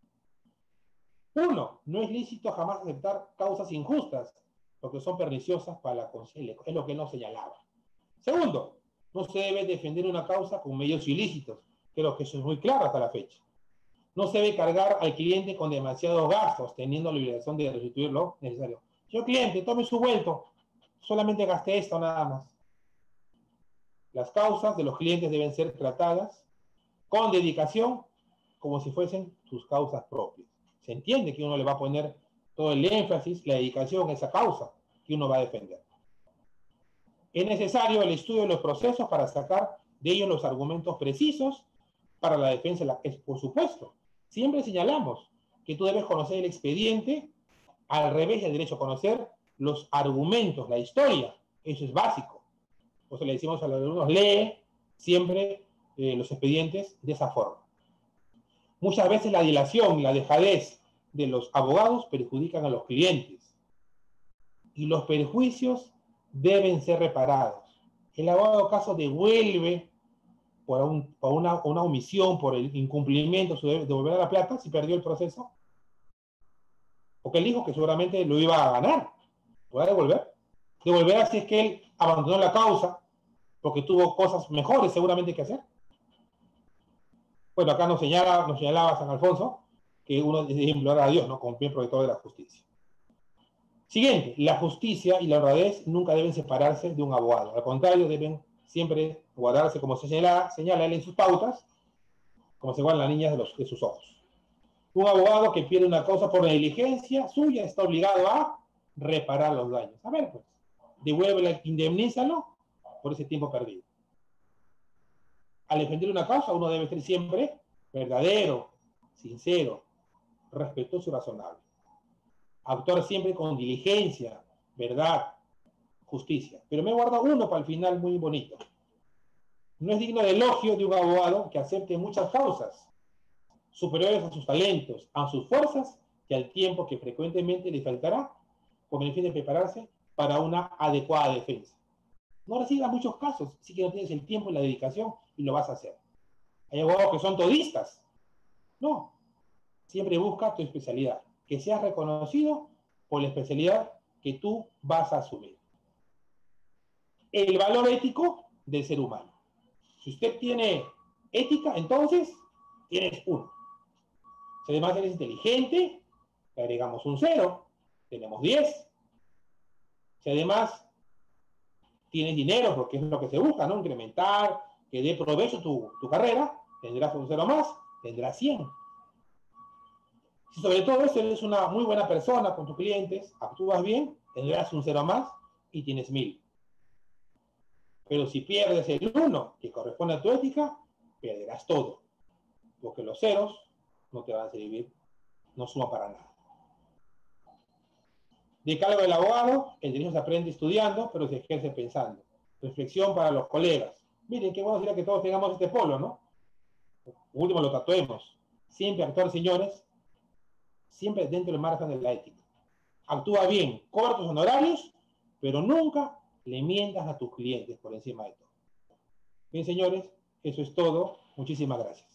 Uno, no es lícito jamás aceptar causas injustas, porque son perniciosas para la conciencia, es lo que él nos señalaba. Segundo, no se debe defender una causa con medios ilícitos, creo que eso es muy claro hasta la fecha. No se debe cargar al cliente con demasiados gastos, teniendo la obligación de restituir lo necesario. Señor cliente, tome su vuelto, solamente gasté esto nada más. Las causas de los clientes deben ser tratadas con dedicación, como si fuesen sus causas propias. Se entiende que uno le va a poner todo el énfasis, la dedicación a esa causa que uno va a defender. Es necesario el estudio de los procesos para sacar de ellos los argumentos precisos para la defensa. Es, por supuesto, siempre señalamos que tú debes conocer el expediente, al revés del derecho, conocer los argumentos, la historia. Eso es básico. Por eso le decimos a los alumnos, lee siempre eh, los expedientes de esa forma. Muchas veces la dilación, la dejadez de los abogados perjudican a los clientes. Y los perjuicios deben ser reparados. El abogado caso devuelve por, un, por una, una omisión, por el incumplimiento de devolver la plata, si perdió el proceso. Porque él dijo que seguramente lo iba a ganar. ¿Podrá devolver? Devolverá si es que él abandonó la causa, porque tuvo cosas mejores seguramente que hacer. Bueno, acá nos señala, nos señalaba San Alfonso que uno debe implorar a Dios, ¿no? Como bien protector de la justicia. Siguiente, la justicia y la honradez nunca deben separarse de un abogado. Al contrario, deben siempre guardarse, como se señala, señala él en sus pautas, como se guardan las niñas de, los, de sus ojos. Un abogado que pierde una causa por negligencia suya está obligado a reparar los daños. A ver, pues, devuélvela, indemnízalo por ese tiempo perdido. Al defender una causa, uno debe ser siempre verdadero, sincero, respetuoso y razonable. Actuar siempre con diligencia, verdad, justicia. Pero me he guardado uno para el final muy bonito. No es digno de elogio de un abogado que acepte muchas causas superiores a sus talentos, a sus fuerzas y al tiempo que frecuentemente le faltará con el fin de prepararse para una adecuada defensa. No recibas muchos casos, sí que no tienes el tiempo y la dedicación y lo vas a hacer. Hay abogados que son todistas. No. Siempre busca tu especialidad. Que seas reconocido por la especialidad que tú vas a asumir. El valor ético del ser humano. Si usted tiene ética, entonces tienes uno. Si además eres inteligente, le agregamos un cero, tenemos diez. Si además tienes dinero, porque es lo que se busca, ¿no? Incrementar, que dé provecho tu, tu carrera, tendrás un cero más, tendrás cien. Si sobre todo eso eres una muy buena persona con tus clientes, actúas bien, tendrás un cero más y tienes mil. Pero si pierdes el uno que corresponde a tu ética, perderás todo. Porque los ceros no te van a servir, no suman para nada. Decálogo del abogado, el derecho se aprende estudiando, pero se ejerce pensando. Reflexión para los colegas. Miren, qué bueno sería que todos tengamos este polo, ¿no? Por último, lo tatuemos. Siempre actuar, señores, siempre dentro del margen de la ética. Actúa bien, cobra tus honorarios, pero nunca le mientas a tus clientes por encima de todo. Bien, señores, eso es todo. Muchísimas gracias.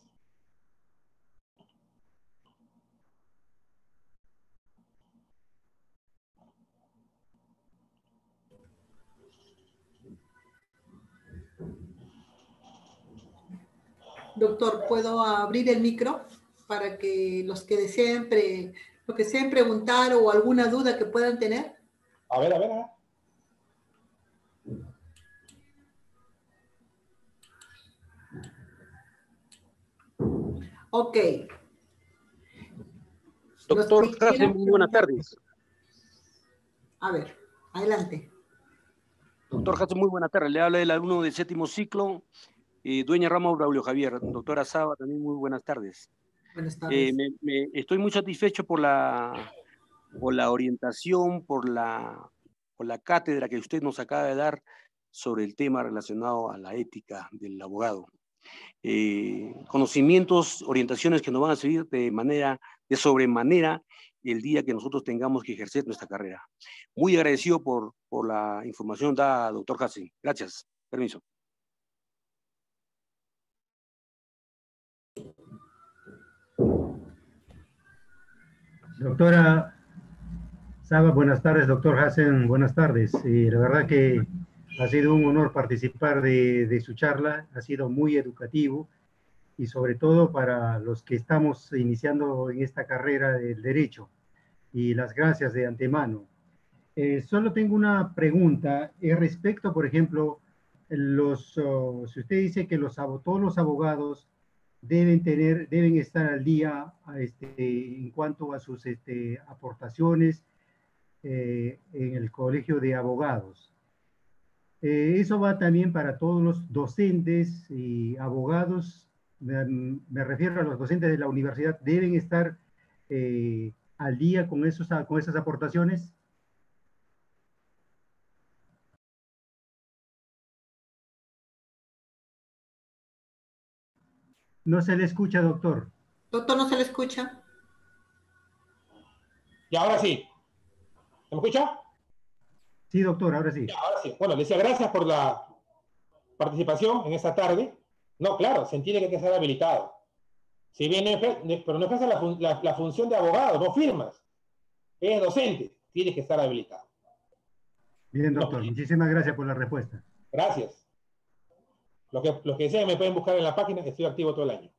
Doctor, ¿puedo abrir el micro para que los que deseen, pre, los que deseen preguntar o alguna duda que puedan tener? A ver, a ver, a ver. Ok. Doctor Hassen, muy buenas tardes. A ver, adelante. Doctor Hassen, muy buenas tardes. Le habla el alumno del séptimo ciclo, eh, Dueña Ramos Braulio Javier. Doctora Saba, también muy buenas tardes. Buenas tardes. Eh, me, me, estoy muy satisfecho por la, por la orientación, por la, por la cátedra que usted nos acaba de dar sobre el tema relacionado a la ética del abogado. Eh, conocimientos, orientaciones que nos van a servir de manera, de sobremanera, el día que nosotros tengamos que ejercer nuestra carrera. Muy agradecido por, por la información dada, doctor Hassen. Gracias. Permiso. Doctora Saba, buenas tardes. Doctor Hassen, buenas tardes. Y la verdad que ha sido un honor participar de, de su charla. Ha sido muy educativo y sobre todo para los que estamos iniciando en esta carrera del derecho. Y las gracias de antemano. Eh, solo tengo una pregunta eh, respecto, por ejemplo, los, oh, si usted dice que los, todos los abogados deben tener, deben estar al día este, en cuanto a sus este, aportaciones eh, en el colegio de abogados. Eh, eso va también para todos los docentes y abogados, me, me refiero a los docentes de la universidad, deben estar eh, al día con, esos, con esas aportaciones? No se le escucha, doctor. Doctor, ¿no se le escucha? Y ahora sí. ¿Se me escucha? Sí, doctor, ahora sí. Ya, ahora sí. Bueno, le decía gracias por la participación en esta tarde. No, claro, se entiende que hay que ser habilitado. Si bien, pero no ejerce la, la, la función de abogado, no firmas. Es docente, tienes que estar habilitado. Bien, doctor. No, muchísimas gracias por la respuesta. Gracias. Los que, los que deseen me pueden buscar en la página, que estoy activo todo el año.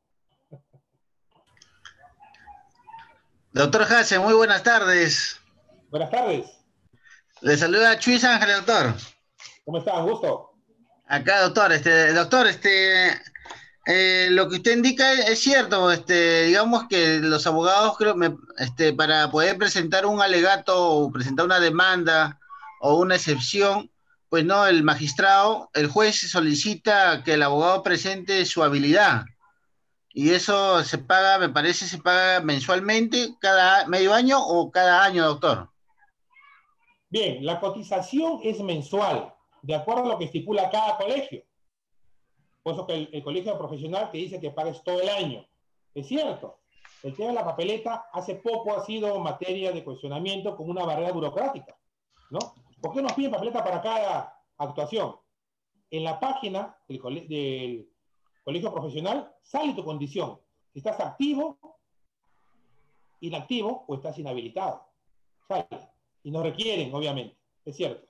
Doctor Hassen, muy buenas tardes. Buenas tardes. Le saluda Chuis Ángel, doctor. ¿Cómo están? Gusto. Acá, doctor, este, doctor, este, eh, lo que usted indica es, es cierto, este, digamos que los abogados, creo, me, este, para poder presentar un alegato o presentar una demanda o una excepción, pues no, el magistrado, el juez solicita que el abogado presente su habilidad. Y eso se paga, me parece, se paga mensualmente, cada medio año o cada año, doctor. Bien, la cotización es mensual, de acuerdo a lo que estipula cada colegio. Por eso que el, el colegio profesional te dice que pagues todo el año. Es cierto. El tema de la papeleta hace poco ha sido materia de cuestionamiento como una barrera burocrática, ¿no? ¿Por qué nos piden papeleta para cada actuación? En la página del, cole del colegio profesional sale tu condición. Si estás activo, inactivo o estás inhabilitado. Sale. Y nos requieren, obviamente. Es cierto.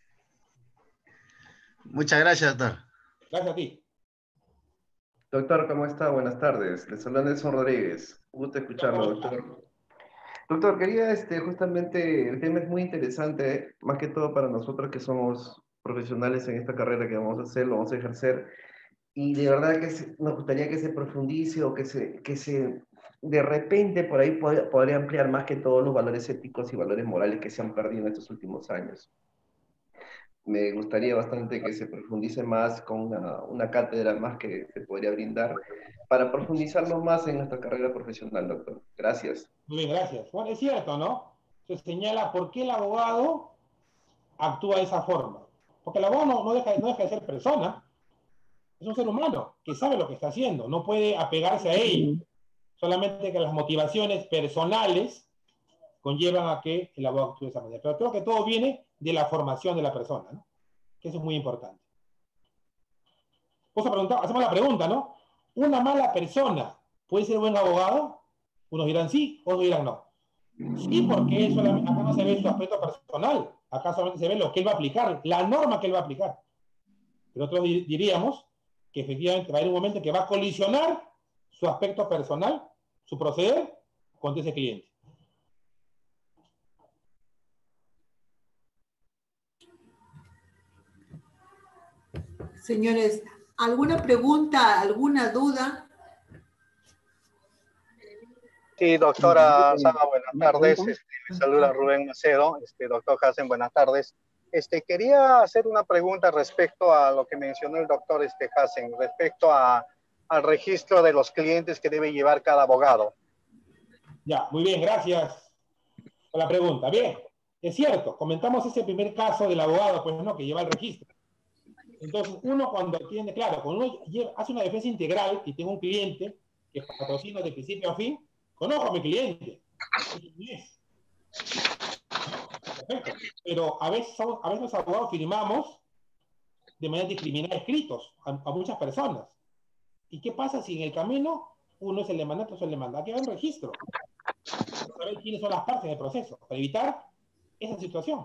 Muchas gracias, doctor. Gracias a ti. Doctor, ¿cómo está? Buenas tardes. Les saluda Nelson Rodríguez. Gusto escucharlo, doctor. Doctor, quería, este, justamente, el tema es muy interesante, más que todo para nosotros que somos profesionales en esta carrera que vamos a hacer, lo vamos a ejercer, y de verdad que se, nos gustaría que se profundice o que se, que se de repente por ahí pod podría ampliar más que todos los valores éticos y valores morales que se han perdido en estos últimos años. Me gustaría bastante que se profundice más con una, una cátedra más que se podría brindar para profundizarlo más en nuestra carrera profesional, doctor. Gracias. Muy bien, gracias. Bueno, es cierto, ¿no? Se señala por qué el abogado actúa de esa forma. Porque el abogado no, no, deja, no deja de ser persona, es un ser humano que sabe lo que está haciendo, no puede apegarse a ello. Solamente que las motivaciones personales conllevan a que el abogado actúe de esa manera. Pero creo que todo viene de la formación de la persona, ¿no? Que eso es muy importante. Vamos a preguntar, hacemos la pregunta, ¿no? ¿Una mala persona puede ser buen abogado? Unos dirán sí, otros dirán no. Sí, porque él solamente, acá no se ve su aspecto personal, acá solamente se ve lo que él va a aplicar, la norma que él va a aplicar. Pero nosotros diríamos que efectivamente va a haber un momento que va a colisionar su aspecto personal, su proceder, con ese cliente. Señores, ¿alguna pregunta, alguna duda? Sí, doctora Sama, buenas tardes. Este, me saluda Rubén Macedo. Este, doctor Hassen, buenas tardes. Este, quería hacer una pregunta respecto a lo que mencionó el doctor este, Hassen, respecto a, al registro de los clientes que debe llevar cada abogado. Ya, muy bien, gracias por la pregunta. Bien, es cierto, comentamos ese primer caso del abogado, pues no, que lleva el registro. Entonces, uno cuando tiene, claro, cuando uno lleva, hace una defensa integral y tengo un cliente que patrocina de principio a fin, conozco a mi cliente. Perfecto. Pero a veces, a veces los abogados firmamos de manera discriminada escritos a, a muchas personas. ¿Y qué pasa si en el camino uno es el demandante o es el demandado? Hay que haber un registro. Saber quiénes son las partes del proceso, para evitar esa situación.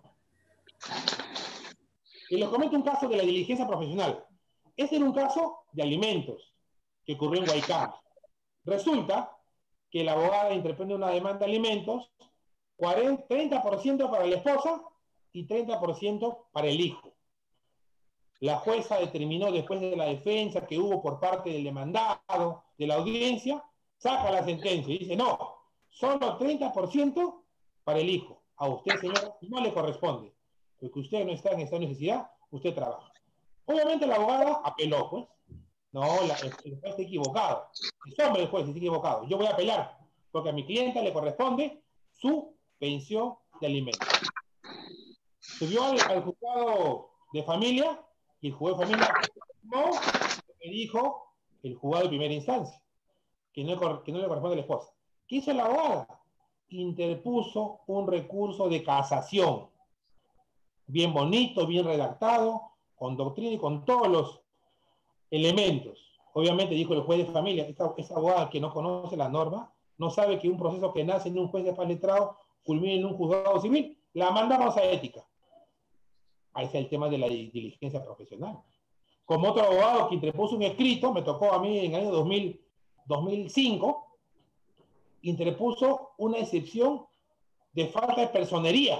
Y les comento un caso de la diligencia profesional. Este era un caso de alimentos que ocurrió en Huaycán. Resulta que la abogada interpone una demanda de alimentos, treinta por ciento para la esposa y treinta por ciento para el hijo. La jueza determinó, después de la defensa que hubo por parte del demandado, de la audiencia, saca la sentencia y dice, no, solo treinta por ciento para el hijo. A usted, señor, no le corresponde. Porque usted no está en esta necesidad, usted trabaja. Obviamente la abogada apeló, pues. No, la, el, el juez está equivocado. El hombre del juez está equivocado. Yo voy a apelar. porque a mi clienta le corresponde su pensión de alimentos. Subió al, al juzgado de familia y el juzgado de familia no le dijo el juzgado de primera instancia, que no, que no le corresponde a la esposa. ¿Qué hizo la abogada? Interpuso un recurso de casación, bien bonito, bien redactado, con doctrina y con todos los elementos. Obviamente, dijo el juez de familia, esta, esta abogada que no conoce la norma, no sabe que un proceso que nace en un juez de paz letrado culmina en un juzgado civil, la mandamos a ética. Ahí está el tema de la diligencia profesional. Como otro abogado que interpuso un escrito, me tocó a mí en el año dos mil, dos mil cinco, interpuso una excepción de falta de personería,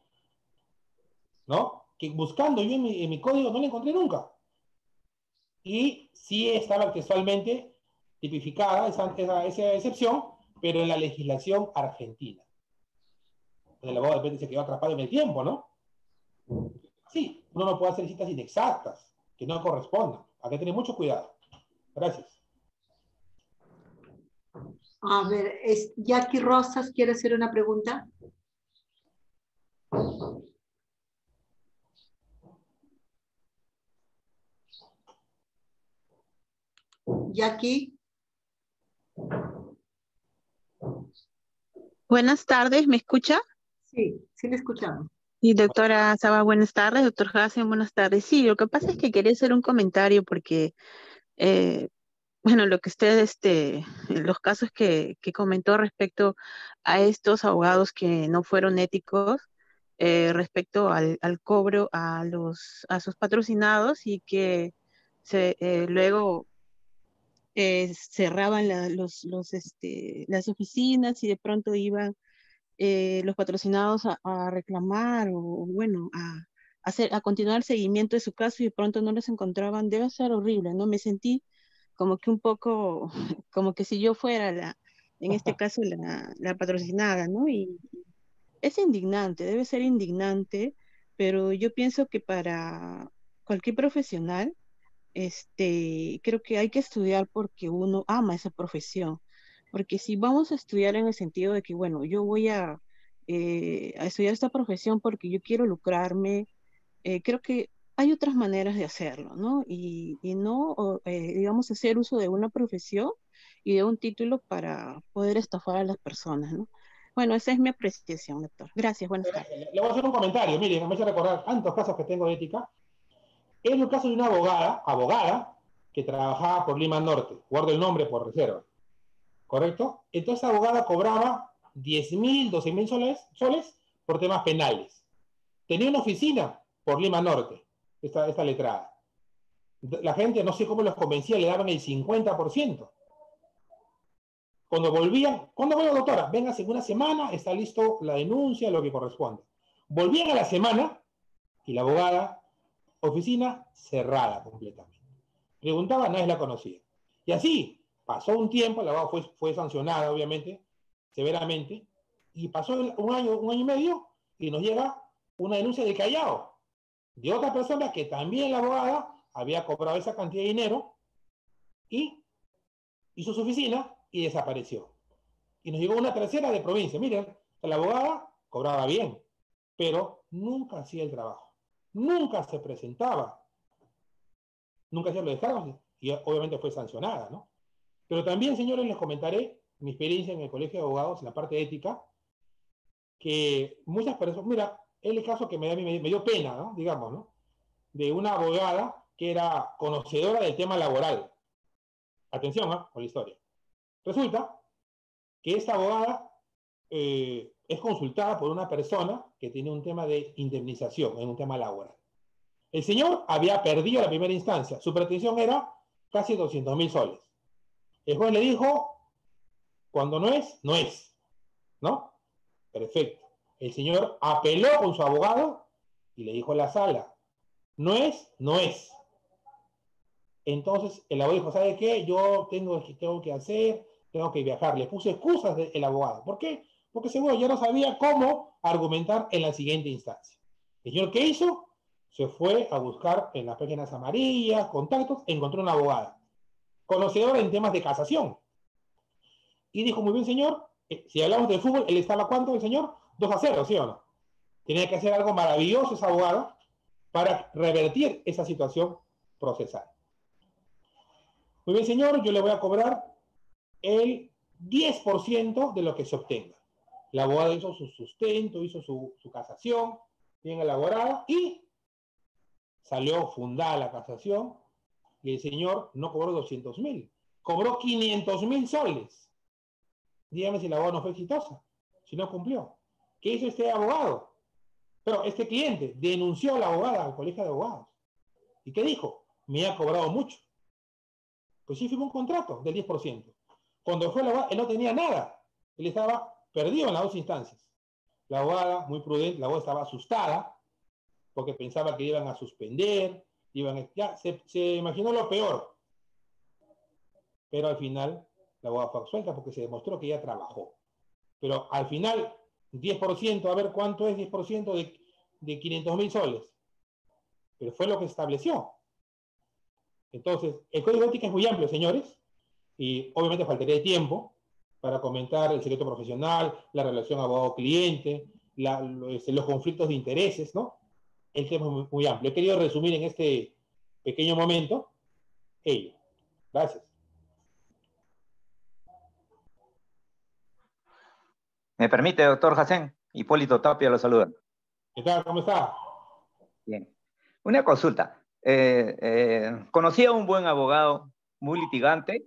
¿no? Que buscando yo en mi, en mi código no la encontré nunca. Y sí estaba textualmente tipificada esa, esa, esa excepción, pero en la legislación argentina. El abogado de repente se quedó atrapado en el tiempo, ¿no? Sí, uno no puede hacer citas inexactas, que no correspondan. Hay que tener mucho cuidado. Gracias. A ver, es, Jackie Rosas quiere hacer una pregunta. Jackie. Buenas tardes, ¿me escucha? Sí, sí le escuchamos. Y doctora Saba, buenas tardes. Doctor Hassen, buenas tardes. Sí, lo que pasa es que quería hacer un comentario porque, eh, bueno, lo que usted, este, los casos que, que comentó respecto a estos abogados que no fueron éticos, eh, respecto al, al cobro a los a sus patrocinados y que se, eh, luego eh, cerraban la, los, los, este, las oficinas y de pronto iban eh, los patrocinados a, a reclamar o, o bueno, a, hacer, a continuar el seguimiento de su caso y de pronto no los encontraban. Debe ser horrible, ¿no? Me sentí como que un poco, como que si yo fuera la, en este caso la, la patrocinada, ¿no? Y es indignante, debe ser indignante, pero yo pienso que para cualquier profesional, este, creo que hay que estudiar porque uno ama esa profesión. Porque si vamos a estudiar en el sentido de que, bueno, yo voy a, eh, a estudiar esta profesión porque yo quiero lucrarme, eh, creo que hay otras maneras de hacerlo, ¿no? Y, y no, o, eh, digamos, hacer uso de una profesión y de un título para poder estafar a las personas, ¿no? Bueno, esa es mi apreciación, doctor. Gracias, buenas tardes. Le voy a hacer un comentario. Miren, me hace recordar tantos casos que tengo de ética. Es el caso de una abogada, abogada, que trabajaba por Lima Norte. Guardo el nombre por reserva. ¿Correcto? Entonces la abogada cobraba diez mil, doce mil soles, soles por temas penales. Tenía una oficina por Lima Norte, esta, esta letrada. La gente, no sé cómo los convencía, le daban el cincuenta por ciento. Cuando volvían, ¿cuándo vuelve, doctora? Venga, en una semana, está listo la denuncia, lo que corresponde. Volvían a la semana y la abogada, oficina cerrada completamente. Preguntaba, nadie la conocía. Y así, pasó un tiempo, la abogada fue, fue sancionada, obviamente, severamente, y pasó un año, un año y medio, y nos llega una denuncia de Callao, de otra persona que también la abogada había cobrado esa cantidad de dinero, y hizo su oficina, y desapareció. Y nos llegó una tercera de provincia. Miren, la abogada cobraba bien, pero nunca hacía el trabajo. Nunca se presentaba. Nunca hacía los descargos, y obviamente fue sancionada, ¿no? Pero también, señores, les comentaré mi experiencia en el Colegio de Abogados, en la parte ética, que muchas personas, mira, es el caso que me, me, me dio pena, ¿no? Digamos, ¿no? De una abogada que era conocedora del tema laboral. Atención, ¿eh? Con la historia. Resulta que esta abogada eh, es consultada por una persona que tiene un tema de indemnización, en un tema laboral. El señor había perdido la primera instancia. Su pretensión era casi doscientos mil soles. El juez le dijo, cuando no es, no es. ¿No? Perfecto. El señor apeló con su abogado y le dijo a la sala, no es, no es. Entonces el abogado dijo, ¿sabe qué? Yo tengo, tengo que hacer, tengo que viajar. Le puso excusas del abogado. ¿Por qué? Porque seguro ya no sabía cómo argumentar en la siguiente instancia. El señor, ¿qué hizo? Se fue a buscar en las páginas amarillas, contactos, encontró una abogada, conocedora en temas de casación. Y dijo, muy bien, señor, Eh, si hablamos de fútbol, él estaba ¿cuánto el señor? dos a cero, ¿sí o no? Tenía que hacer algo maravilloso ese abogado para revertir esa situación procesal. Muy bien, señor, yo le voy a cobrar el diez por ciento de lo que se obtenga. La abogada hizo su sustento, hizo su, su casación, bien elaborada, y salió fundada la casación, y el señor no cobró doscientos mil, cobró quinientos mil soles. Dígame si la abogada no fue exitosa, si no cumplió. ¿Qué hizo este abogado? Pero este cliente denunció a la abogada al colegio de abogados. ¿Y qué dijo? Me ha cobrado mucho. Pues sí firmó un contrato del diez por ciento. Cuando fue la abogada, él no tenía nada. Él estaba perdido en las dos instancias. La abogada, muy prudente, la abogada estaba asustada porque pensaba que iban a suspender, iban a, ya se, se imaginó lo peor. Pero al final, la abogada fue absuelta porque se demostró que ella trabajó. Pero al final, diez por ciento, a ver cuánto es diez por ciento de, de quinientos mil soles. Pero fue lo que se estableció. Entonces, el código de ética es muy amplio, señores, y obviamente faltaría tiempo para comentar el secreto profesional, la relación abogado-cliente, la, los, los conflictos de intereses, ¿no? El tema es muy, muy amplio. He querido resumir en este pequeño momento ello. Gracias. ¿Me permite, doctor Hassen? Hipólito Tapia lo saluda. ¿Qué tal? ¿Cómo está? Bien. Una consulta. Eh, eh, conocí a un buen abogado, muy litigante,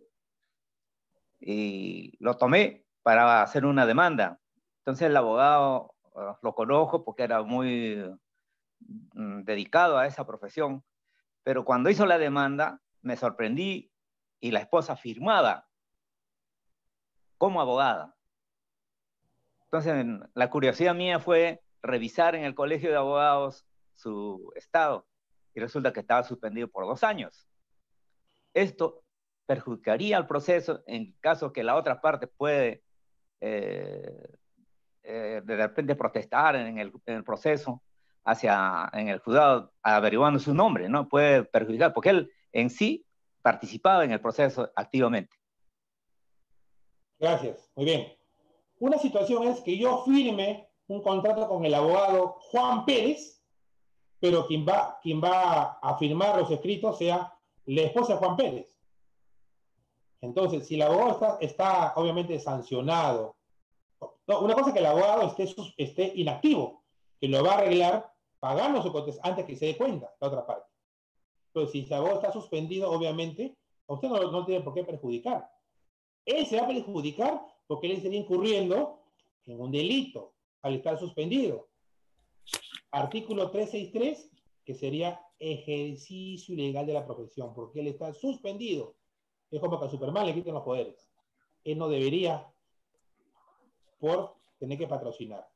y lo tomé para hacer una demanda. Entonces el abogado uh, lo conozco porque era muy um, dedicado a esa profesión, pero cuando hizo la demanda me sorprendí y la esposa firmaba como abogada. Entonces la curiosidad mía fue revisar en el colegio de abogados su estado y resulta que estaba suspendido por dos años. Esto perjudicaría al proceso en caso que la otra parte puede eh, eh, de repente protestar en el, en el proceso hacia, en el juzgado averiguando su nombre, ¿no? Puede perjudicar, porque él en sí participaba en el proceso activamente. Gracias, muy bien. Una situación es que yo firme un contrato con el abogado Juan Pérez, pero quien va, quien va a firmar los escritos sea la esposa de Juan Pérez. Entonces, si el abogado está, está obviamente sancionado, no, una cosa es que el abogado esté, esté inactivo, que lo va a arreglar pagando su contestación antes que se dé cuenta la otra parte. Pero si el abogado está suspendido, obviamente, a usted no, no tiene por qué perjudicar. Él se va a perjudicar porque él estaría incurriendo en un delito al estar suspendido. Artículo trescientos sesenta y tres, que sería ejercicio ilegal de la profesión, porque él está suspendido. Es como que a Superman le quiten los poderes. Él no debería por tener que patrocinar.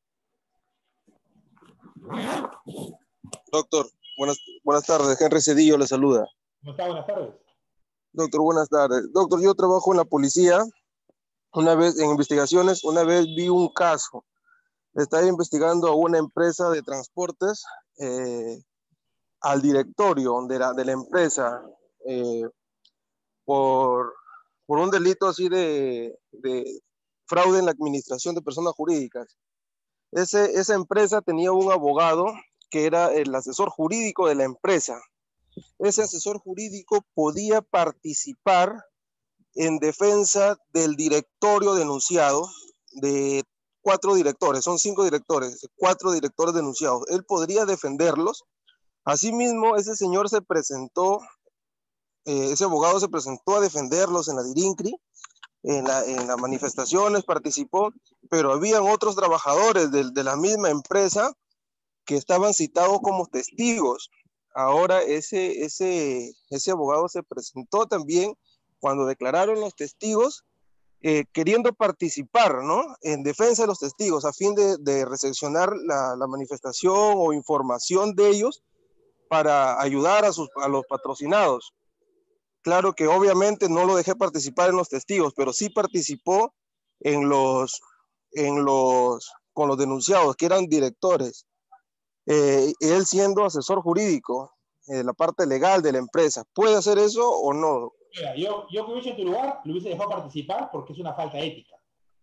Doctor, buenas, buenas tardes. Henry Cedillo le saluda. ¿Cómo está? Buenas tardes. Doctor, buenas tardes. Doctor, yo trabajo en la policía. Una vez en investigaciones, una vez vi un caso. Estaba investigando a una empresa de transportes, eh, al directorio de la, de la empresa, eh, por, por un delito así de, de fraude en la administración de personas jurídicas. Ese, esa empresa tenía un abogado que era el asesor jurídico de la empresa. Ese asesor jurídico podía participar en defensa del directorio denunciado, de cuatro directores, son cinco directores, cuatro directores denunciados. Él podría defenderlos. Asimismo, ese señor se presentó, eh, ese abogado se presentó a defenderlos en la DIRINCRI, en, la, en las manifestaciones participó, pero habían otros trabajadores de, de la misma empresa que estaban citados como testigos. Ahora ese, ese, ese abogado se presentó también cuando declararon los testigos, eh, queriendo participar, ¿no?, en defensa de los testigos a fin de, de recepcionar la, la manifestación o información de ellos para ayudar a, sus, a los patrocinados. Claro que obviamente no lo dejé participar en los testigos, pero sí participó en los, en los, con los denunciados, que eran directores. Eh, él siendo asesor jurídico, eh, la parte legal de la empresa, ¿puede hacer eso o no? Mira, yo, yo que hubiese en tu lugar, lo hubiese dejado participar porque es una falta ética.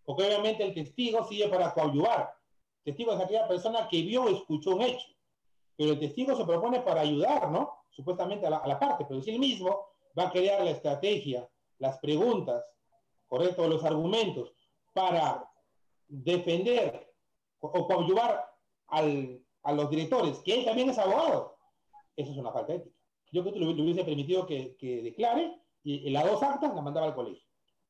Porque obviamente el testigo sirve para coadyuvar. El testigo es aquella persona que vio o escuchó un hecho. Pero el testigo se propone para ayudar, ¿no? Supuestamente a la, a la parte, pero si él mismo va a crear la estrategia, las preguntas, ¿correcto? Los argumentos para defender o, o coadyuvar al, a los directores, que él también es abogado. Eso es una falta ética. Yo creo que le, le hubiese permitido que, que declare y, y las dos actas las mandaba al colegio.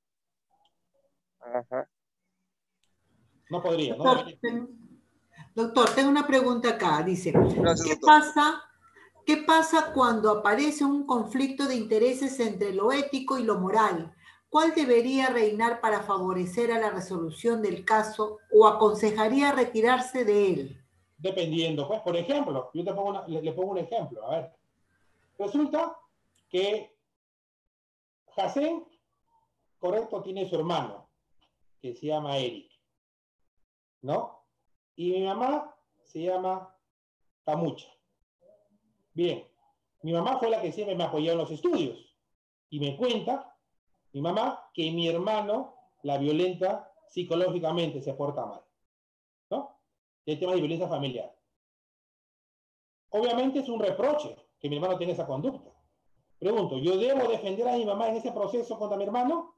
Ajá. No podría, no Doctor, debería. ten- doctor, tengo una pregunta acá. Dice, Gracias, ¿qué doctor. pasa, ¿qué pasa cuando aparece un conflicto de intereses entre lo ético y lo moral? ¿Cuál debería reinar para favorecer a la resolución del caso o aconsejaría retirarse de él? Dependiendo, pues, por ejemplo, yo te pongo una- le, le pongo un ejemplo. A ver, resulta que Hacén, correcto, tiene su hermano, que se llama Eric, ¿no? Y mi mamá se llama Camucha. Bien, mi mamá fue la que siempre me apoyó en los estudios. Y me cuenta, mi mamá, que mi hermano la violenta psicológicamente, se porta mal, ¿no? El tema de violencia familiar. Obviamente es un reproche que mi hermano tenga esa conducta. Pregunto, ¿yo debo defender a mi mamá en ese proceso contra mi hermano?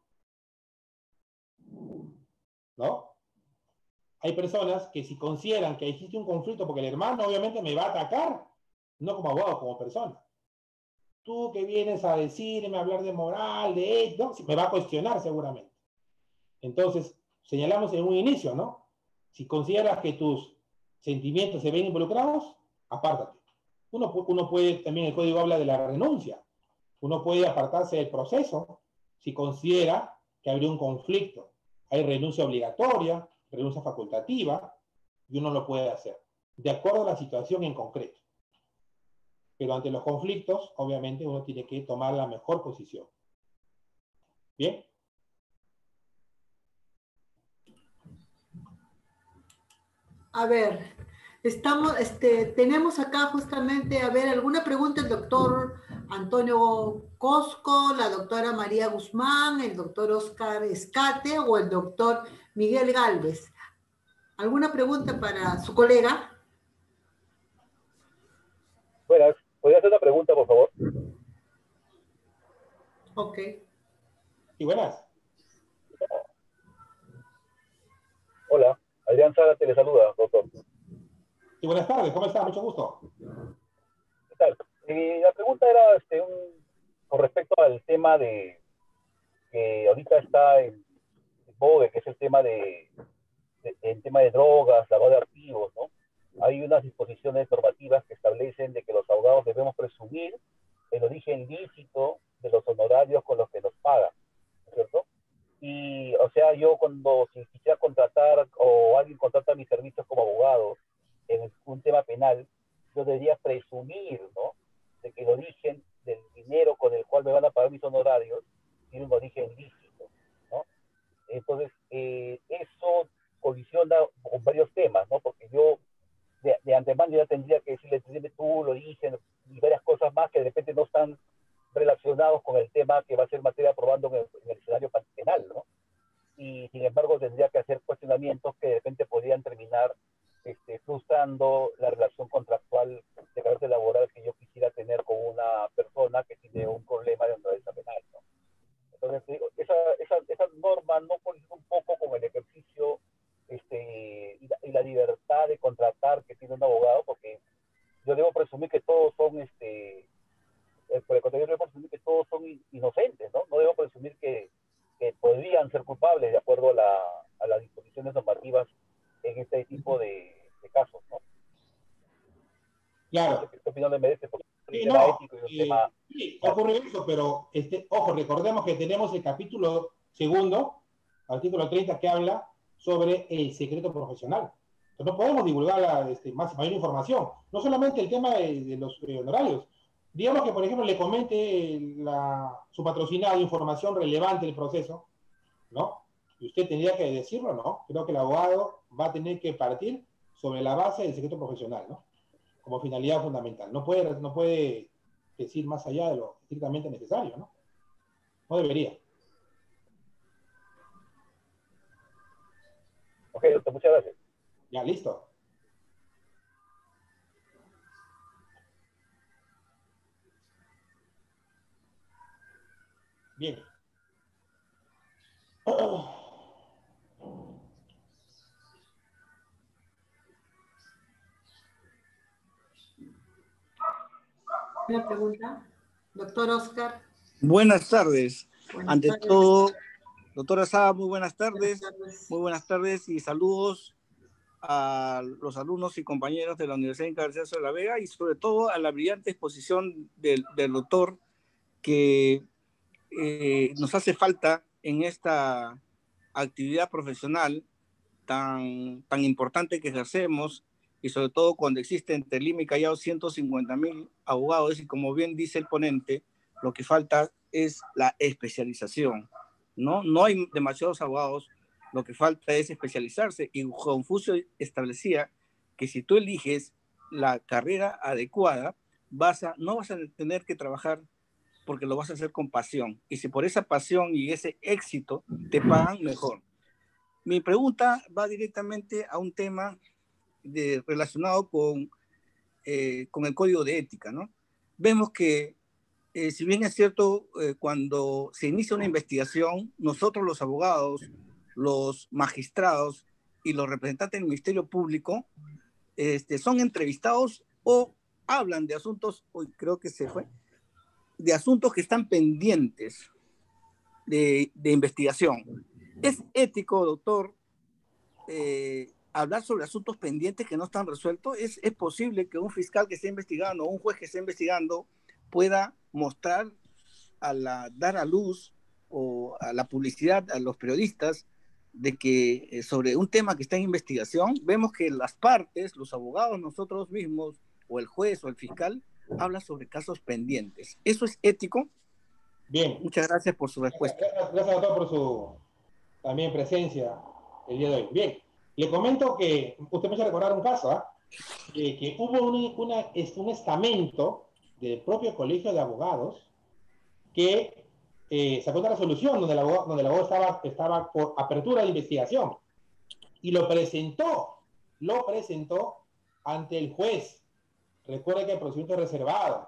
¿No? Hay personas que si consideran que existe un conflicto, porque el hermano obviamente me va a atacar, no como abogado, como persona. Tú que vienes a decirme, a hablar de moral, de ética, ¿no? Me va a cuestionar seguramente. Entonces, señalamos en un inicio, ¿no? Si consideras que tus sentimientos se ven involucrados, apártate. Uno, uno puede, también el código habla de la renuncia. Uno puede apartarse del proceso si considera que habría un conflicto. Hay renuncia obligatoria, renuncia facultativa, y uno lo puede hacer, de acuerdo a la situación en concreto. Pero ante los conflictos, obviamente, uno tiene que tomar la mejor posición. ¿Bien? A ver, estamos, este, tenemos acá justamente, a ver, alguna pregunta el doctor Antonio Cosco, la doctora María Guzmán, el doctor Oscar Escate o el doctor Miguel Gálvez. ¿Alguna pregunta para su colega? Buenas, ¿podría hacer una pregunta, por favor? Ok. Y buenas. Hola, Adrián Zárate le saluda, doctor. Y buenas tardes, ¿cómo está? Mucho gusto. ¿Qué tal? Eh, la pregunta era este, un, con respecto al tema de que ahorita está en vogue, que es el tema de, de, el tema de drogas, lavado de activos, ¿no? Hay unas disposiciones normativas que establecen de que los abogados debemos presumir el origen lícito de los honorarios con los que nos pagan, ¿no es cierto? Y, o sea, yo cuando si quisiera contratar o alguien contrata mis servicios como abogado en un tema penal, yo debería presumir, ¿no?, de que el origen del dinero con el cual me van a pagar mis honorarios tiene un origen lícito, ¿no? Entonces, eh, eso colisiona con varios temas, ¿no? Porque yo de, de antemano ya tendría que decirle, dime tú el origen y varias cosas más que de repente no están relacionados con el tema que va a ser materia probando en el, en el escenario penal, ¿no? Y sin embargo tendría que hacer cuestionamientos que de repente podrían terminar este, frustrando la relación contractual de carácter laboral que yo quisiera tener con una persona que tiene un problema de naturaleza penal, ¿no? Entonces, digo, esa, esa, esa norma no colisiona un poco con el ejercicio este, y, la, y la libertad de contratar que tiene un abogado, porque yo debo presumir que todos son este, por el contrario, debo presumir que todos son inocentes, ¿no? No debo presumir que, que podrían ser culpables de acuerdo a, la, a las disposiciones normativas en este tipo de, de casos, ¿no? Claro. ¿Qué opinión le merece? Porque es un Sí, tema no, ético y un eh, tema... sí, ocurre eso, pero este, ojo, recordemos que tenemos el capítulo segundo, artículo treinta, que habla sobre el secreto profesional. Entonces, no podemos divulgar la, este, más, mayor información. No solamente el tema de, de los eh, honorarios. Digamos que, por ejemplo, le comente la, su patrocinado información relevante del proceso, ¿no? Y usted tendría que decirlo, ¿no? Creo que el abogado va a tener que partir sobre la base del secreto profesional, ¿no? Como finalidad fundamental. No puede, no puede decir más allá de lo estrictamente necesario, ¿no? No debería. Ok, doctor, muchas gracias. Ya, listo. Bien. Una pregunta. Doctor Oscar. Buenas tardes. Buenas Ante tardes. todo, doctora Saba, muy buenas Buenas tardes. tardes. Muy buenas tardes y saludos a los alumnos y compañeros de la Universidad Inca Garcilaso de la Vega y sobre todo a la brillante exposición del, del doctor que eh, nos hace falta en esta actividad profesional tan, tan importante que ejercemos y sobre todo cuando existe entre Lima y Callao ciento cincuenta mil abogados y como bien dice el ponente, lo que falta es la especialización, ¿no? No hay demasiados abogados, lo que falta es especializarse y Confucio establecía que si tú eliges la carrera adecuada, vas a, no vas a tener que trabajar porque lo vas a hacer con pasión y si por esa pasión y ese éxito te pagan mejor. Mi pregunta va directamente a un tema de, relacionado con, eh, con el código de ética, ¿no? Vemos que, eh, si bien es cierto, eh, cuando se inicia una investigación, nosotros los abogados, los magistrados y los representantes del Ministerio Público este, son entrevistados o hablan de asuntos, hoy creo que se fue, de asuntos que están pendientes de, de investigación. ¿Es ético, doctor, eh, hablar sobre asuntos pendientes que no están resueltos? ¿Es, es posible que un fiscal que esté investigando o un juez que esté investigando pueda mostrar, a la, dar a luz o a la publicidad, a los periodistas, de que eh, sobre un tema que está en investigación, vemos que las partes, los abogados, nosotros mismos, o el juez o el fiscal, habla sobre casos pendientes? ¿Eso es ético? Bien. Muchas gracias por su respuesta. Gracias, gracias doctor, por su también presencia el día de hoy. Bien, le comento que usted me hizo recordar un caso, ¿ah? ¿eh? Que hubo un, una, un estamento del propio Colegio de Abogados que eh, sacó una resolución donde el abogado, donde el abogado estaba, estaba por apertura de investigación y lo presentó, lo presentó ante el juez. Recuerde que el procedimiento es reservado.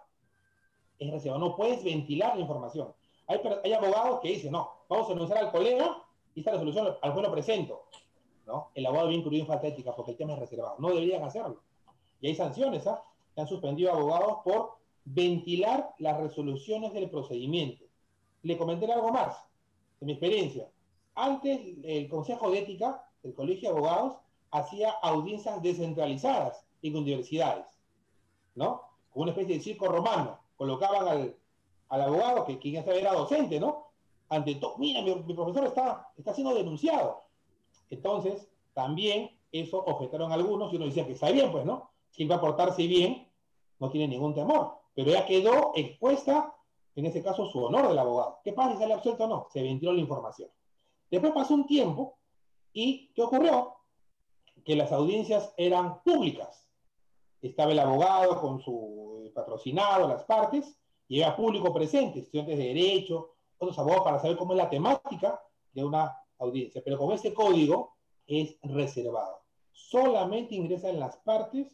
Es reservado, no puedes ventilar la información. Hay, hay abogados que dicen, no, vamos a denunciar al colega y esta resolución al juez lo presento, ¿no? El abogado bien incurrido en falta ética porque el tema es reservado. No deberían hacerlo. Y hay sanciones, ¿ah? Que han suspendido abogados por ventilar las resoluciones del procedimiento. Le comenté algo más de mi experiencia. Antes, el Consejo de Ética del Colegio de Abogados hacía audiencias descentralizadas en universidades, ¿no? Como una especie de circo romano. Colocaban al, al abogado, que quien era docente, ¿no? Ante todo, mira, mi, mi profesor está, está siendo denunciado. Entonces, también eso objetaron algunos y uno decía que está bien, pues, ¿no? Quien va a portarse bien no tiene ningún temor. Pero ya quedó expuesta, en ese caso, su honor del abogado. ¿Qué pasa si sale absuelto o no? Se ventiló la información. Después pasó un tiempo y ¿qué ocurrió? Que las audiencias eran públicas. Estaba el abogado con su patrocinado, las partes, y había público presente, estudiantes de Derecho, otros abogados para saber cómo es la temática de una audiencia. Pero con este código es reservado. Solamente ingresan las partes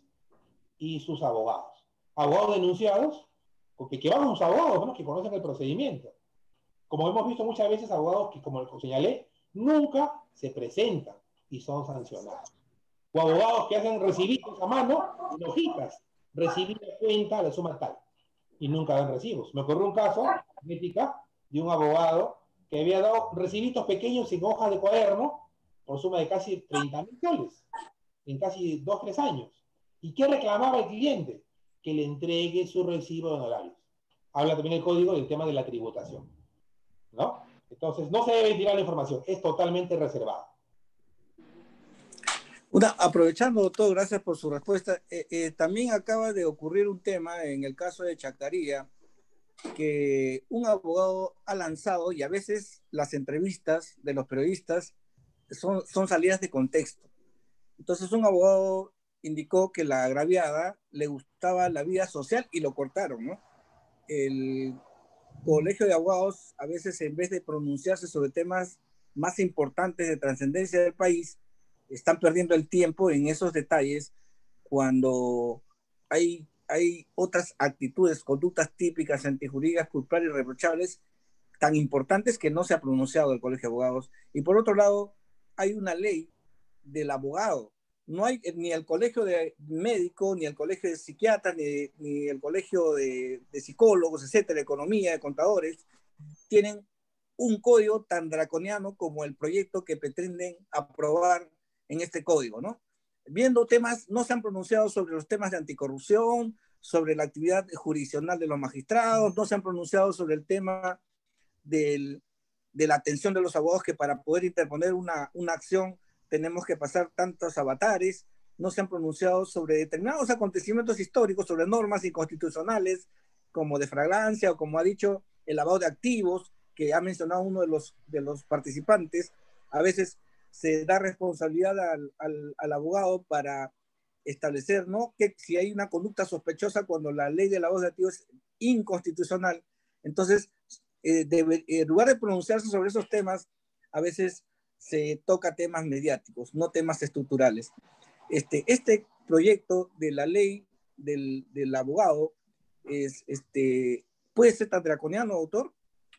y sus abogados. Abogados denunciados, porque que van los abogados, ¿no? Que conocen el procedimiento. Como hemos visto muchas veces, abogados que, como señalé, nunca se presentan y son sancionados. O abogados que hacen recibidos a mano en hojitas, recibir la cuenta, la suma tal, y nunca dan recibos. Me ocurrió un caso, ética, de un abogado que había dado recibitos pequeños en hojas de cuaderno por suma de casi treinta mil soles, en casi dos, tres años. ¿Y qué reclamaba el cliente? Que le entregue su recibo de honorarios. Habla también el código del tema de la tributación, ¿no? Entonces, no se debe tirar la información, es totalmente reservado. Una, aprovechando, doctor, gracias por su respuesta. Eh, eh, también acaba de ocurrir un tema en el caso de Chacaría, que un abogado ha lanzado, y a veces las entrevistas de los periodistas son, son salidas de contexto. Entonces un abogado indicó que la agraviada le gustaba la vida social y lo cortaron, ¿no? El Colegio de Abogados, a veces, en vez de pronunciarse sobre temas más importantes de trascendencia del país, están perdiendo el tiempo en esos detalles cuando hay, hay otras actitudes, conductas típicas, antijurídicas, culpables y reprochables tan importantes que no se ha pronunciado el Colegio de Abogados. Y por otro lado, hay una ley del abogado. No hay ni el colegio de médicos, ni el colegio de psiquiatras, ni, ni el colegio de, de psicólogos, etcétera, de economía, de contadores, tienen un código tan draconiano como el proyecto que pretenden aprobar en este código, ¿no? Viendo temas, no se han pronunciado sobre los temas de anticorrupción, sobre la actividad jurisdiccional de los magistrados, no se han pronunciado sobre el tema del, de la atención de los abogados, que para poder interponer una, una acción tenemos que pasar tantos avatares, no se han pronunciado sobre determinados acontecimientos históricos, sobre normas inconstitucionales como de fragancia o como ha dicho el lavado de activos, que ha mencionado uno de los, de los participantes. A veces se da responsabilidad al, al, al abogado para establecer, ¿no?, que si hay una conducta sospechosa cuando la ley de lavado de activos es inconstitucional. Entonces, eh, debe, en lugar de pronunciarse sobre esos temas, a veces se toca temas mediáticos, no temas estructurales. Este, este proyecto de la ley del, del abogado es, este, ¿puede ser tan draconiano, doctor?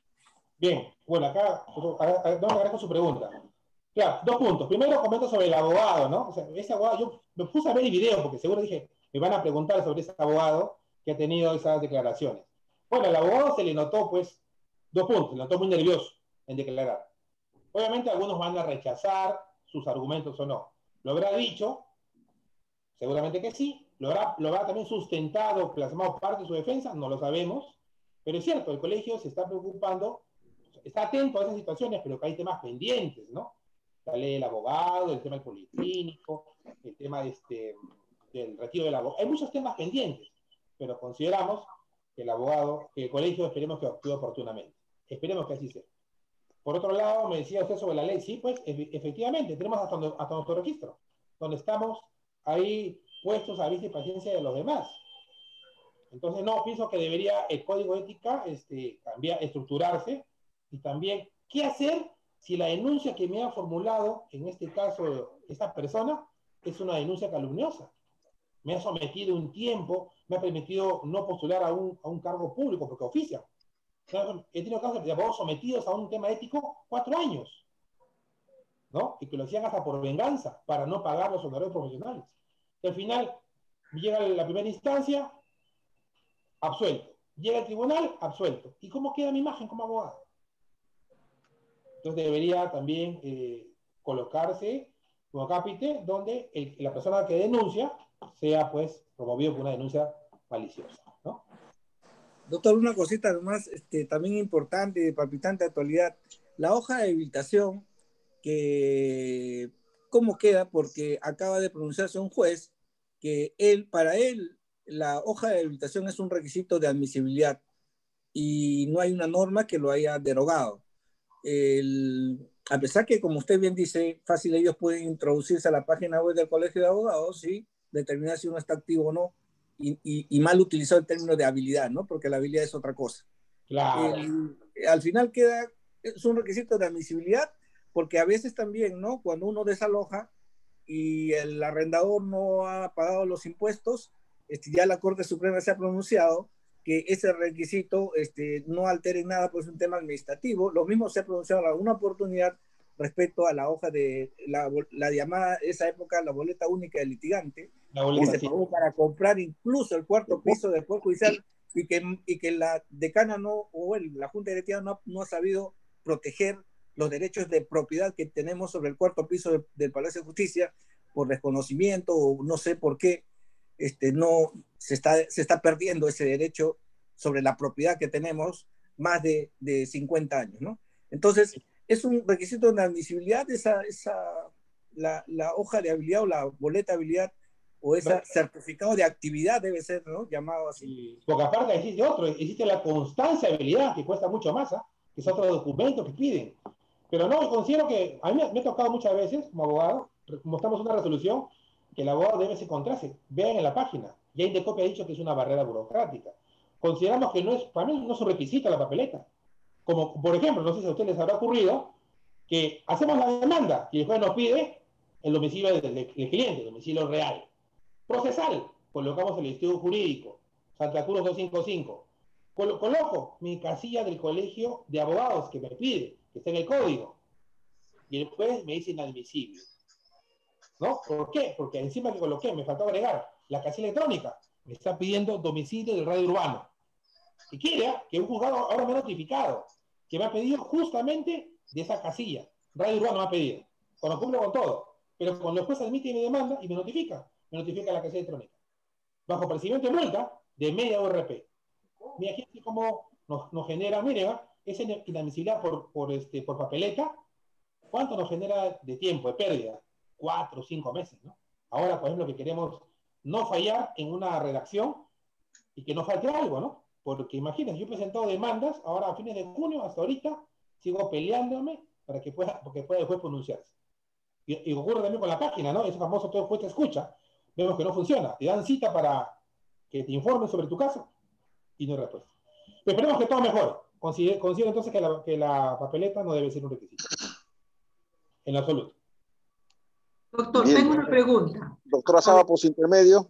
Bien, bueno, acá no agradezco su pregunta. Claro, dos puntos. Primero comento sobre el abogado, ¿no? O sea, ese abogado, yo me puse a ver el video porque seguro dije, me van a preguntar sobre ese abogado que ha tenido esas declaraciones. Bueno, al abogado se le notó, pues, dos puntos, se le notó muy nervioso en declarar. Obviamente algunos van a rechazar sus argumentos o no. ¿Lo habrá dicho? Seguramente que sí. ¿Lo habrá, lo habrá también sustentado, plasmado parte de su defensa? No lo sabemos. Pero es cierto, el colegio se está preocupando, está atento a esas situaciones, pero que hay temas pendientes, ¿no? La ley del abogado, el tema del policlínico, el tema de este, del retiro del abogado. Hay muchos temas pendientes, pero consideramos que el abogado, que el colegio, esperemos que actúe oportunamente. Esperemos que así sea. Por otro lado, me decía usted sobre la ley. Sí, pues, efectivamente, tenemos hasta, hasta nuestro registro, donde estamos ahí puestos a vista y paciencia de los demás. Entonces, no, pienso que debería el código de ética este, cambiar, estructurarse, y también, ¿qué hacer si la denuncia que me ha formulado, en este caso, esta persona, es una denuncia calumniosa? Me ha sometido un tiempo, me ha permitido no postular a un, a un cargo público porque oficia. He tenido casos de abogados sometidos a un tema ético cuatro años, ¿no? Y que lo hacían hasta por venganza, para no pagar los honorarios profesionales. Y al final, llega la primera instancia, absuelto. Llega el tribunal, absuelto. ¿Y cómo queda mi imagen como abogado? Entonces debería también eh, colocarse como cápite donde el, la persona que denuncia sea, pues, promovido por una denuncia maliciosa, ¿no? Doctor, una cosita nomás, este, también importante y de palpitante actualidad. La hoja de habilitación, que ¿cómo queda? Porque acaba de pronunciarse un juez que él, para él, la hoja de habilitación es un requisito de admisibilidad y no hay una norma que lo haya derogado. El, a pesar que, como usted bien dice, fácil ellos pueden introducirse a la página web del Colegio de Abogados y determinar si uno está activo o no, y, y, y mal utilizado el término de habilidad, ¿no? Porque la habilidad es otra cosa. Claro. El, al final queda, es un requisito de admisibilidad, porque a veces también, ¿no? Cuando uno desaloja y el arrendador no ha pagado los impuestos, este, ya la Corte Suprema se ha pronunciado que ese requisito este, no altere nada, pues es un tema administrativo. Lo mismo se ha pronunciado en alguna oportunidad respecto a la hoja de la, la llamada, esa época, la boleta única del litigante, la boleta, que se pagó sí. para comprar incluso el cuarto piso del Poder Judicial, y que, y que la decana no, o el, la Junta Directiva no, no ha sabido proteger los derechos de propiedad que tenemos sobre el cuarto piso de, del Palacio de Justicia por desconocimiento o no sé por qué. Este, no, se está, se está perdiendo ese derecho sobre la propiedad que tenemos más de, de cincuenta años, ¿no? Entonces, es un requisito de admisibilidad esa, esa, la, la hoja de habilidad o la boleta de habilidad o ese bueno, certificado de actividad debe ser, ¿no? Llamado así. Porque aparte existe otro, existe la constancia de habilidad que cuesta mucho más, ¿eh? Que es otro documento que piden. Pero no, considero que a mí me, me ha tocado muchas veces como abogado, mostramos una resolución que el abogado debe encontrarse. Vean en la página. Ya Indecopi ha dicho que es una barrera burocrática. Consideramos que no es, para mí no es un requisito la papeleta. Como, por ejemplo, no sé si a ustedes les habrá ocurrido, que hacemos la demanda y el juez nos pide el domicilio del, del cliente, el domicilio real. Procesal, colocamos el estudio jurídico, Santa Cruz doscientos cincuenta y cinco. Colo coloco mi casilla del colegio de abogados que me pide, que está en el código. Y el juez me dice inadmisible. ¿No? ¿Por qué? Porque encima que coloqué, me faltó agregar la casilla electrónica. Me está pidiendo domicilio del radio urbano. Y quiere que un juzgado ahora me ha notificado que me ha pedido justamente de esa casilla. Radio urbano me ha pedido. Cuando cumplo con todo. Pero cuando el juez admite mi demanda y me notifica, me notifica la casilla electrónica. Bajo percibimiento de multa de media O R P. Mira aquí cómo nos, nos genera, miren, esa inadmisibilidad por, por, este, por papeleta, ¿cuánto nos genera de tiempo, de pérdida? Cuatro o cinco meses, ¿no? Ahora, por ejemplo, que queremos no fallar en una redacción y que no falte algo, ¿no? Porque imagínense, yo he presentado demandas, ahora a fines de junio, hasta ahorita, sigo peleándome para que pueda, porque pueda el juez pronunciarse. Y, y ocurre también con la página, ¿no? Ese famoso todo el juez te escucha, vemos que no funciona, te dan cita para que te informen sobre tu caso y no hay respuesta. Pero esperemos que todo mejore. Considero, considero entonces que la, que la papeleta no debe ser un requisito. En absoluto. Doctor, Bien. tengo una pregunta. Doctora Saba, por su intermedio.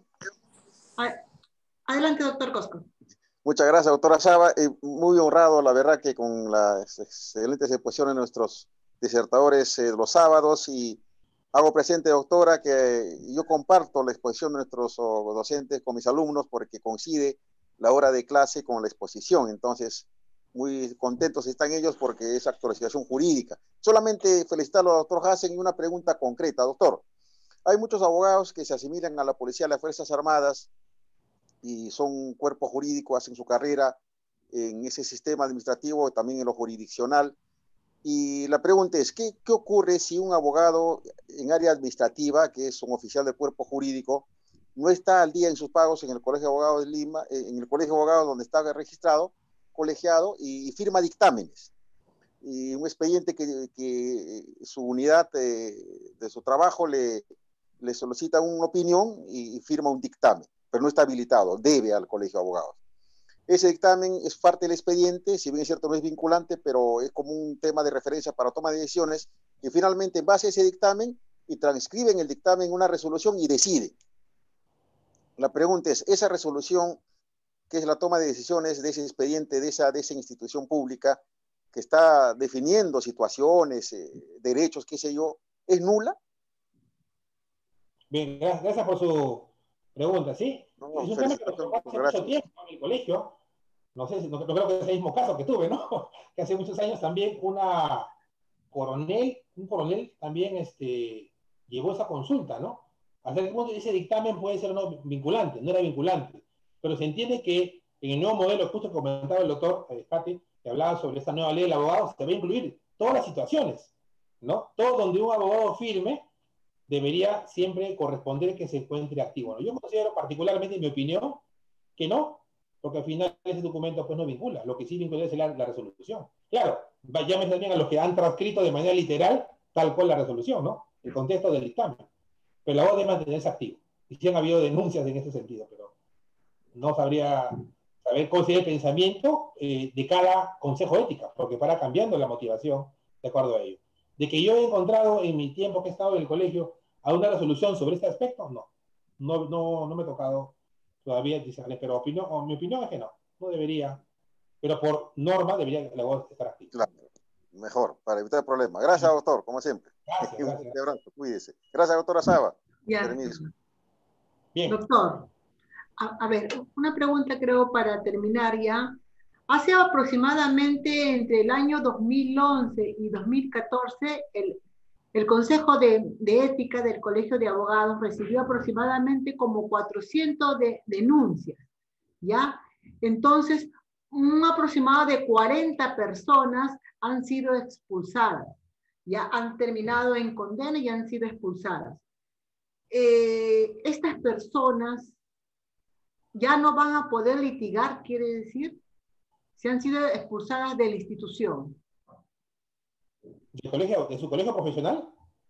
Adelante, doctor Cosco. Muchas gracias, doctora Saba. Eh, muy honrado, la verdad, que con las excelentes exposiciones de nuestros disertadores eh, los sábados, y hago presente, doctora, que yo comparto la exposición de nuestros oh, docentes con mis alumnos porque coincide la hora de clase con la exposición. Entonces, muy contentos están ellos porque es actualización jurídica. Solamente felicitarlo al doctor Hassen y una pregunta concreta, doctor. Hay muchos abogados que se asimilan a la policía, a las Fuerzas Armadas, y son un cuerpo jurídico, hacen su carrera en ese sistema administrativo, también en lo jurisdiccional. Y la pregunta es, ¿qué, qué ocurre si un abogado en área administrativa, que es un oficial del cuerpo jurídico, no está al día en sus pagos en el Colegio de Abogados de Lima, en el Colegio de Abogados donde está registrado, colegiado, y, y firma dictámenes? Y un expediente que, que su unidad de, de su trabajo le, le solicita una opinión y, y firma un dictamen, pero no está habilitado, debe al Colegio de Abogados. Ese dictamen es parte del expediente, si bien es cierto no es vinculante, pero es como un tema de referencia para toma de decisiones, y finalmente en base a ese dictamen y transcriben el dictamen en una resolución y deciden. La pregunta es, esa resolución, que es la toma de decisiones de ese expediente, de esa, de esa institución pública, que está definiendo situaciones, eh, derechos, qué sé yo, ¿es nula? Bien, gracias, gracias por su pregunta, ¿sí? No, es un tema que nos tocó hace mucho tiempo en el colegio. No sé, no, no creo que sea el mismo caso que tuve, ¿no? Que hace muchos años también una coronel, un coronel también este, llevó esa consulta, ¿no? Hasta el punto de ese dictamen puede ser no vinculante, no era vinculante, pero se entiende que en el nuevo modelo, justo que comentaba el doctor Pati, que hablaba sobre esta nueva ley del abogado, se va a incluir todas las situaciones, ¿no? Todo donde un abogado firme debería siempre corresponder que se encuentre activo, ¿no? Yo considero particularmente, en mi opinión, que no, porque al final ese documento pues no vincula, lo que sí vincula es la, la resolución. Claro, llámese también a los que han transcrito de manera literal tal cual la resolución, ¿no? El contexto del dictamen. Pero la voz debe mantenerse activo. Y sí han habido denuncias en ese sentido, pero no sabría saber cuál sería el pensamiento eh, de cada consejo ética, porque para cambiando la motivación de acuerdo a ello. De que yo he encontrado en mi tiempo que he estado en el colegio a una resolución sobre este aspecto, no. No, no, no me ha tocado todavía discernir, pero opinión, o mi opinión es que no, no debería, pero por norma debería la voz estar activa. Claro, mejor, para evitar problemas. Gracias, doctor, como siempre. Gracias, Un gracias. abrazo, cuídese. Gracias, doctora Saba. Ya. Permiso. Bien. Doctor, a, a ver, una pregunta creo para terminar ya. Hace aproximadamente entre el año dos mil once y dos mil catorce, el, el Consejo de, de Ética del Colegio de Abogados recibió aproximadamente como cuatrocientas de, denuncias, ¿ya? Entonces, un aproximado de cuarenta personas han sido expulsadas, ya han terminado en condena y han sido expulsadas. Eh, estas personas ya no van a poder litigar, quiere decir, se han sido expulsadas de la institución. ¿De, colegio, ¿De su colegio profesional?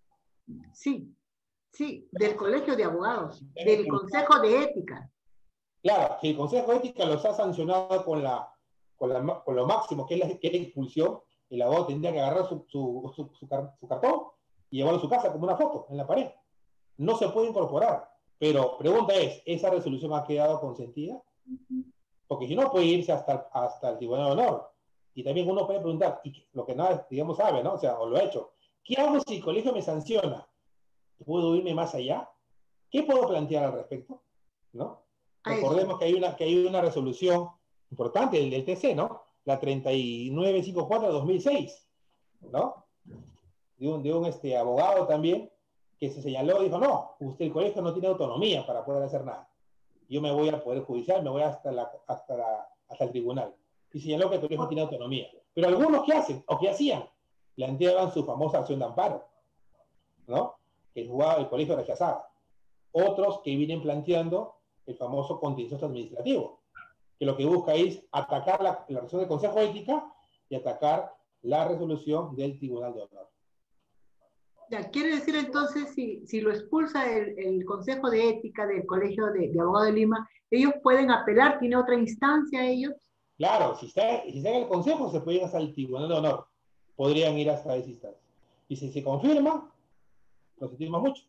Sí, sí, del Colegio de Abogados, del Consejo de Ética. Claro, si el Consejo de Ética los ha sancionado con, la, con, la, con lo máximo, que es, la, que es la expulsión, el abogado tendría que agarrar su, su, su, su, car, su cartón y llevarlo a su casa como una foto en la pared. No se puede incorporar. Pero pregunta es, ¿esa resolución ha quedado consentida? Porque si no, puede irse hasta, hasta el Tribunal de Honor. Y también uno puede preguntar, y lo que nada, digamos, sabe, ¿no? O sea, o lo ha hecho. ¿Qué hago si el colegio me sanciona? ¿Puedo irme más allá? ¿Qué puedo plantear al respecto? ¿No? Recordemos que hay una, que hay una resolución importante del, del T C, ¿no? La treinta y nueve cincuenta y cuatro de dos mil seis, ¿no? De un, de un este, abogado también, que se señaló y dijo, no, usted, el colegio no tiene autonomía para poder hacer nada. Yo me voy al Poder Judicial, me voy hasta, la, hasta, la, hasta el tribunal. Y señaló que el colegio no tiene autonomía. Pero algunos, ¿qué hacen? ¿O qué hacían? Planteaban su famosa acción de amparo, ¿no? Que el, jugado, el colegio rechazaba. Otros que vienen planteando el famoso contencioso administrativo, que lo que busca es atacar la, la resolución del Consejo de Ética y atacar la resolución del Tribunal de Honor. Ya, quiere decir entonces, si, si lo expulsa el, el Consejo de Ética del Colegio de, de Abogados de Lima, ellos pueden apelar, ¿tiene otra instancia ellos? Claro, si está, si está en el Consejo, se pueden ir hasta el Tribunal de Honor. Podrían ir hasta esa instancia. Y si se confirma, lo sentimos mucho.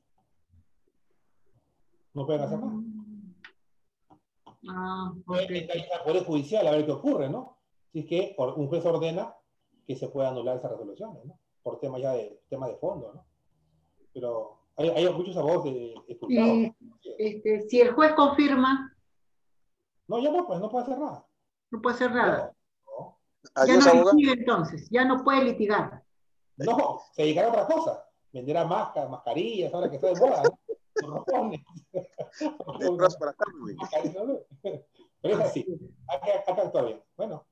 No pueden hacer nada. Ah, pueden intentar ir al Poder Judicial a ver qué ocurre, ¿no? Si es que un juez ordena que se pueda anular esas resoluciones, ¿no? Por temas ya de, tema de fondo, ¿no? Pero hay, hay muchos abogados de, expulsados. Y este, si el juez confirma... No, ya no, pues no puede hacer nada. No puede hacer nada. No. No. Ya no litiga entonces, ya no puede litigar. No, se dedicará a otra cosa. Venderá máscaras, mascarillas, ahora que está de moda, ¿no? Pero es así, hay que, hay que actuar bien. Bueno.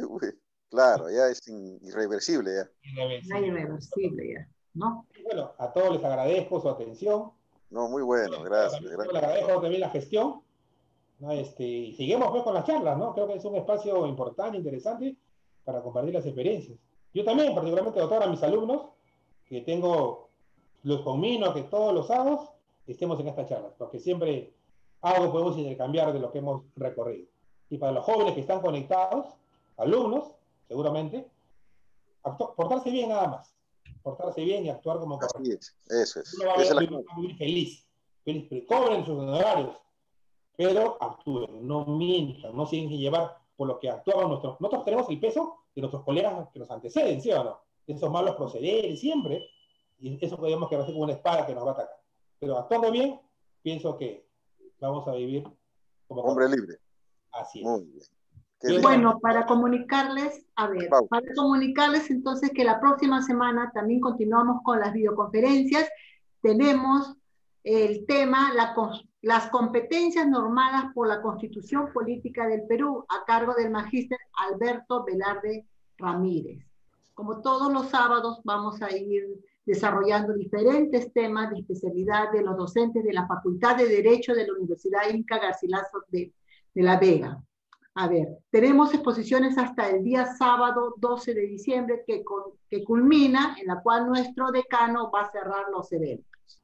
Claro, ya es irreversible ya. Irreversible, irreversible ya, ¿no? Y bueno, a todos les agradezco su atención. No, muy bueno, gracias. También, gracias. Les agradezco también la gestión. ¿No? Este, y seguimos pues con las charlas, ¿no? Creo que es un espacio importante, interesante, para compartir las experiencias. Yo también, particularmente, doctor, a mis alumnos, que tengo, los conmino a que todos los sábados estemos en estas charlas, porque siempre algo podemos intercambiar de lo que hemos recorrido. Y para los jóvenes que están conectados, alumnos, seguramente, portarse bien nada más. Portarse bien y actuar como corresponde. Así es, eso es. Uno va a Esa ver, es la... va a vivir feliz, feliz, pero cobren sus honorarios, pero actúen, no mientan, no se dejen llevar por lo que actuaban nuestros... Nosotros tenemos el peso de nuestros colegas que nos anteceden, ¿sí o no? Esos malos procederes siempre, y eso podemos que va a ser como una espada que nos va a atacar. Pero actuando bien, pienso que vamos a vivir como hombre libre. Así es. Muy bien. Qué bueno, para comunicarles, a ver, Pausa. para comunicarles entonces que la próxima semana también continuamos con las videoconferencias. Tenemos el tema, la, las competencias normadas por la Constitución Política del Perú, a cargo del magíster Alberto Velarde Ramírez. Como todos los sábados vamos a ir desarrollando diferentes temas de especialidad de los docentes de la Facultad de Derecho de la Universidad Inca Garcilaso de, de La Vega. A ver, tenemos exposiciones hasta el día sábado doce de diciembre que, con, que culmina, en la cual nuestro decano va a cerrar los eventos.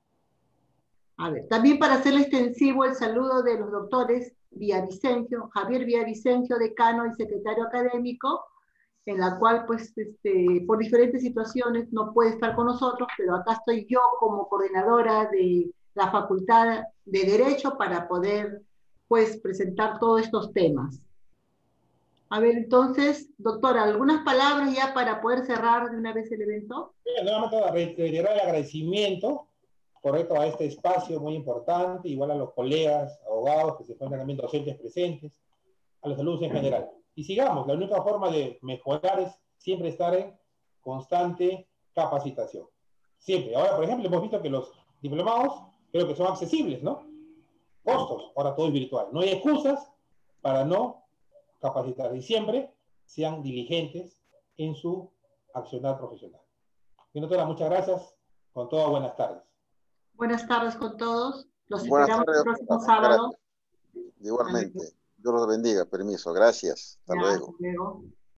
A ver, también para hacerle extensivo el saludo de los doctores Villavicencio, Javier Villavicencio, decano y secretario académico, en la cual, pues, este, por diferentes situaciones no puede estar con nosotros, pero acá estoy yo como coordinadora de la Facultad de Derecho para poder, pues, presentar todos estos temas. A ver, entonces, doctora, ¿algunas palabras ya para poder cerrar de una vez el evento? Bien, nuevamente reiterar el agradecimiento, correcto, a este espacio muy importante, igual a los colegas, abogados que se encuentran también docentes presentes, a los alumnos en general. Y sigamos, la única forma de mejorar es siempre estar en constante capacitación. Siempre. Ahora, por ejemplo, hemos visto que los diplomados creo que son accesibles, ¿no? Costos, ahora todo es virtual. No hay excusas para no capacitar. Y siempre sean diligentes en su accionar profesional. Y doctora, muchas gracias. Con todo, buenas tardes. Buenas tardes con todos. Los buenas esperamos tardes, el próximo sábado. Gracias. Igualmente. Dios los bendiga. Permiso. Gracias. Hasta ya, luego. Hasta luego.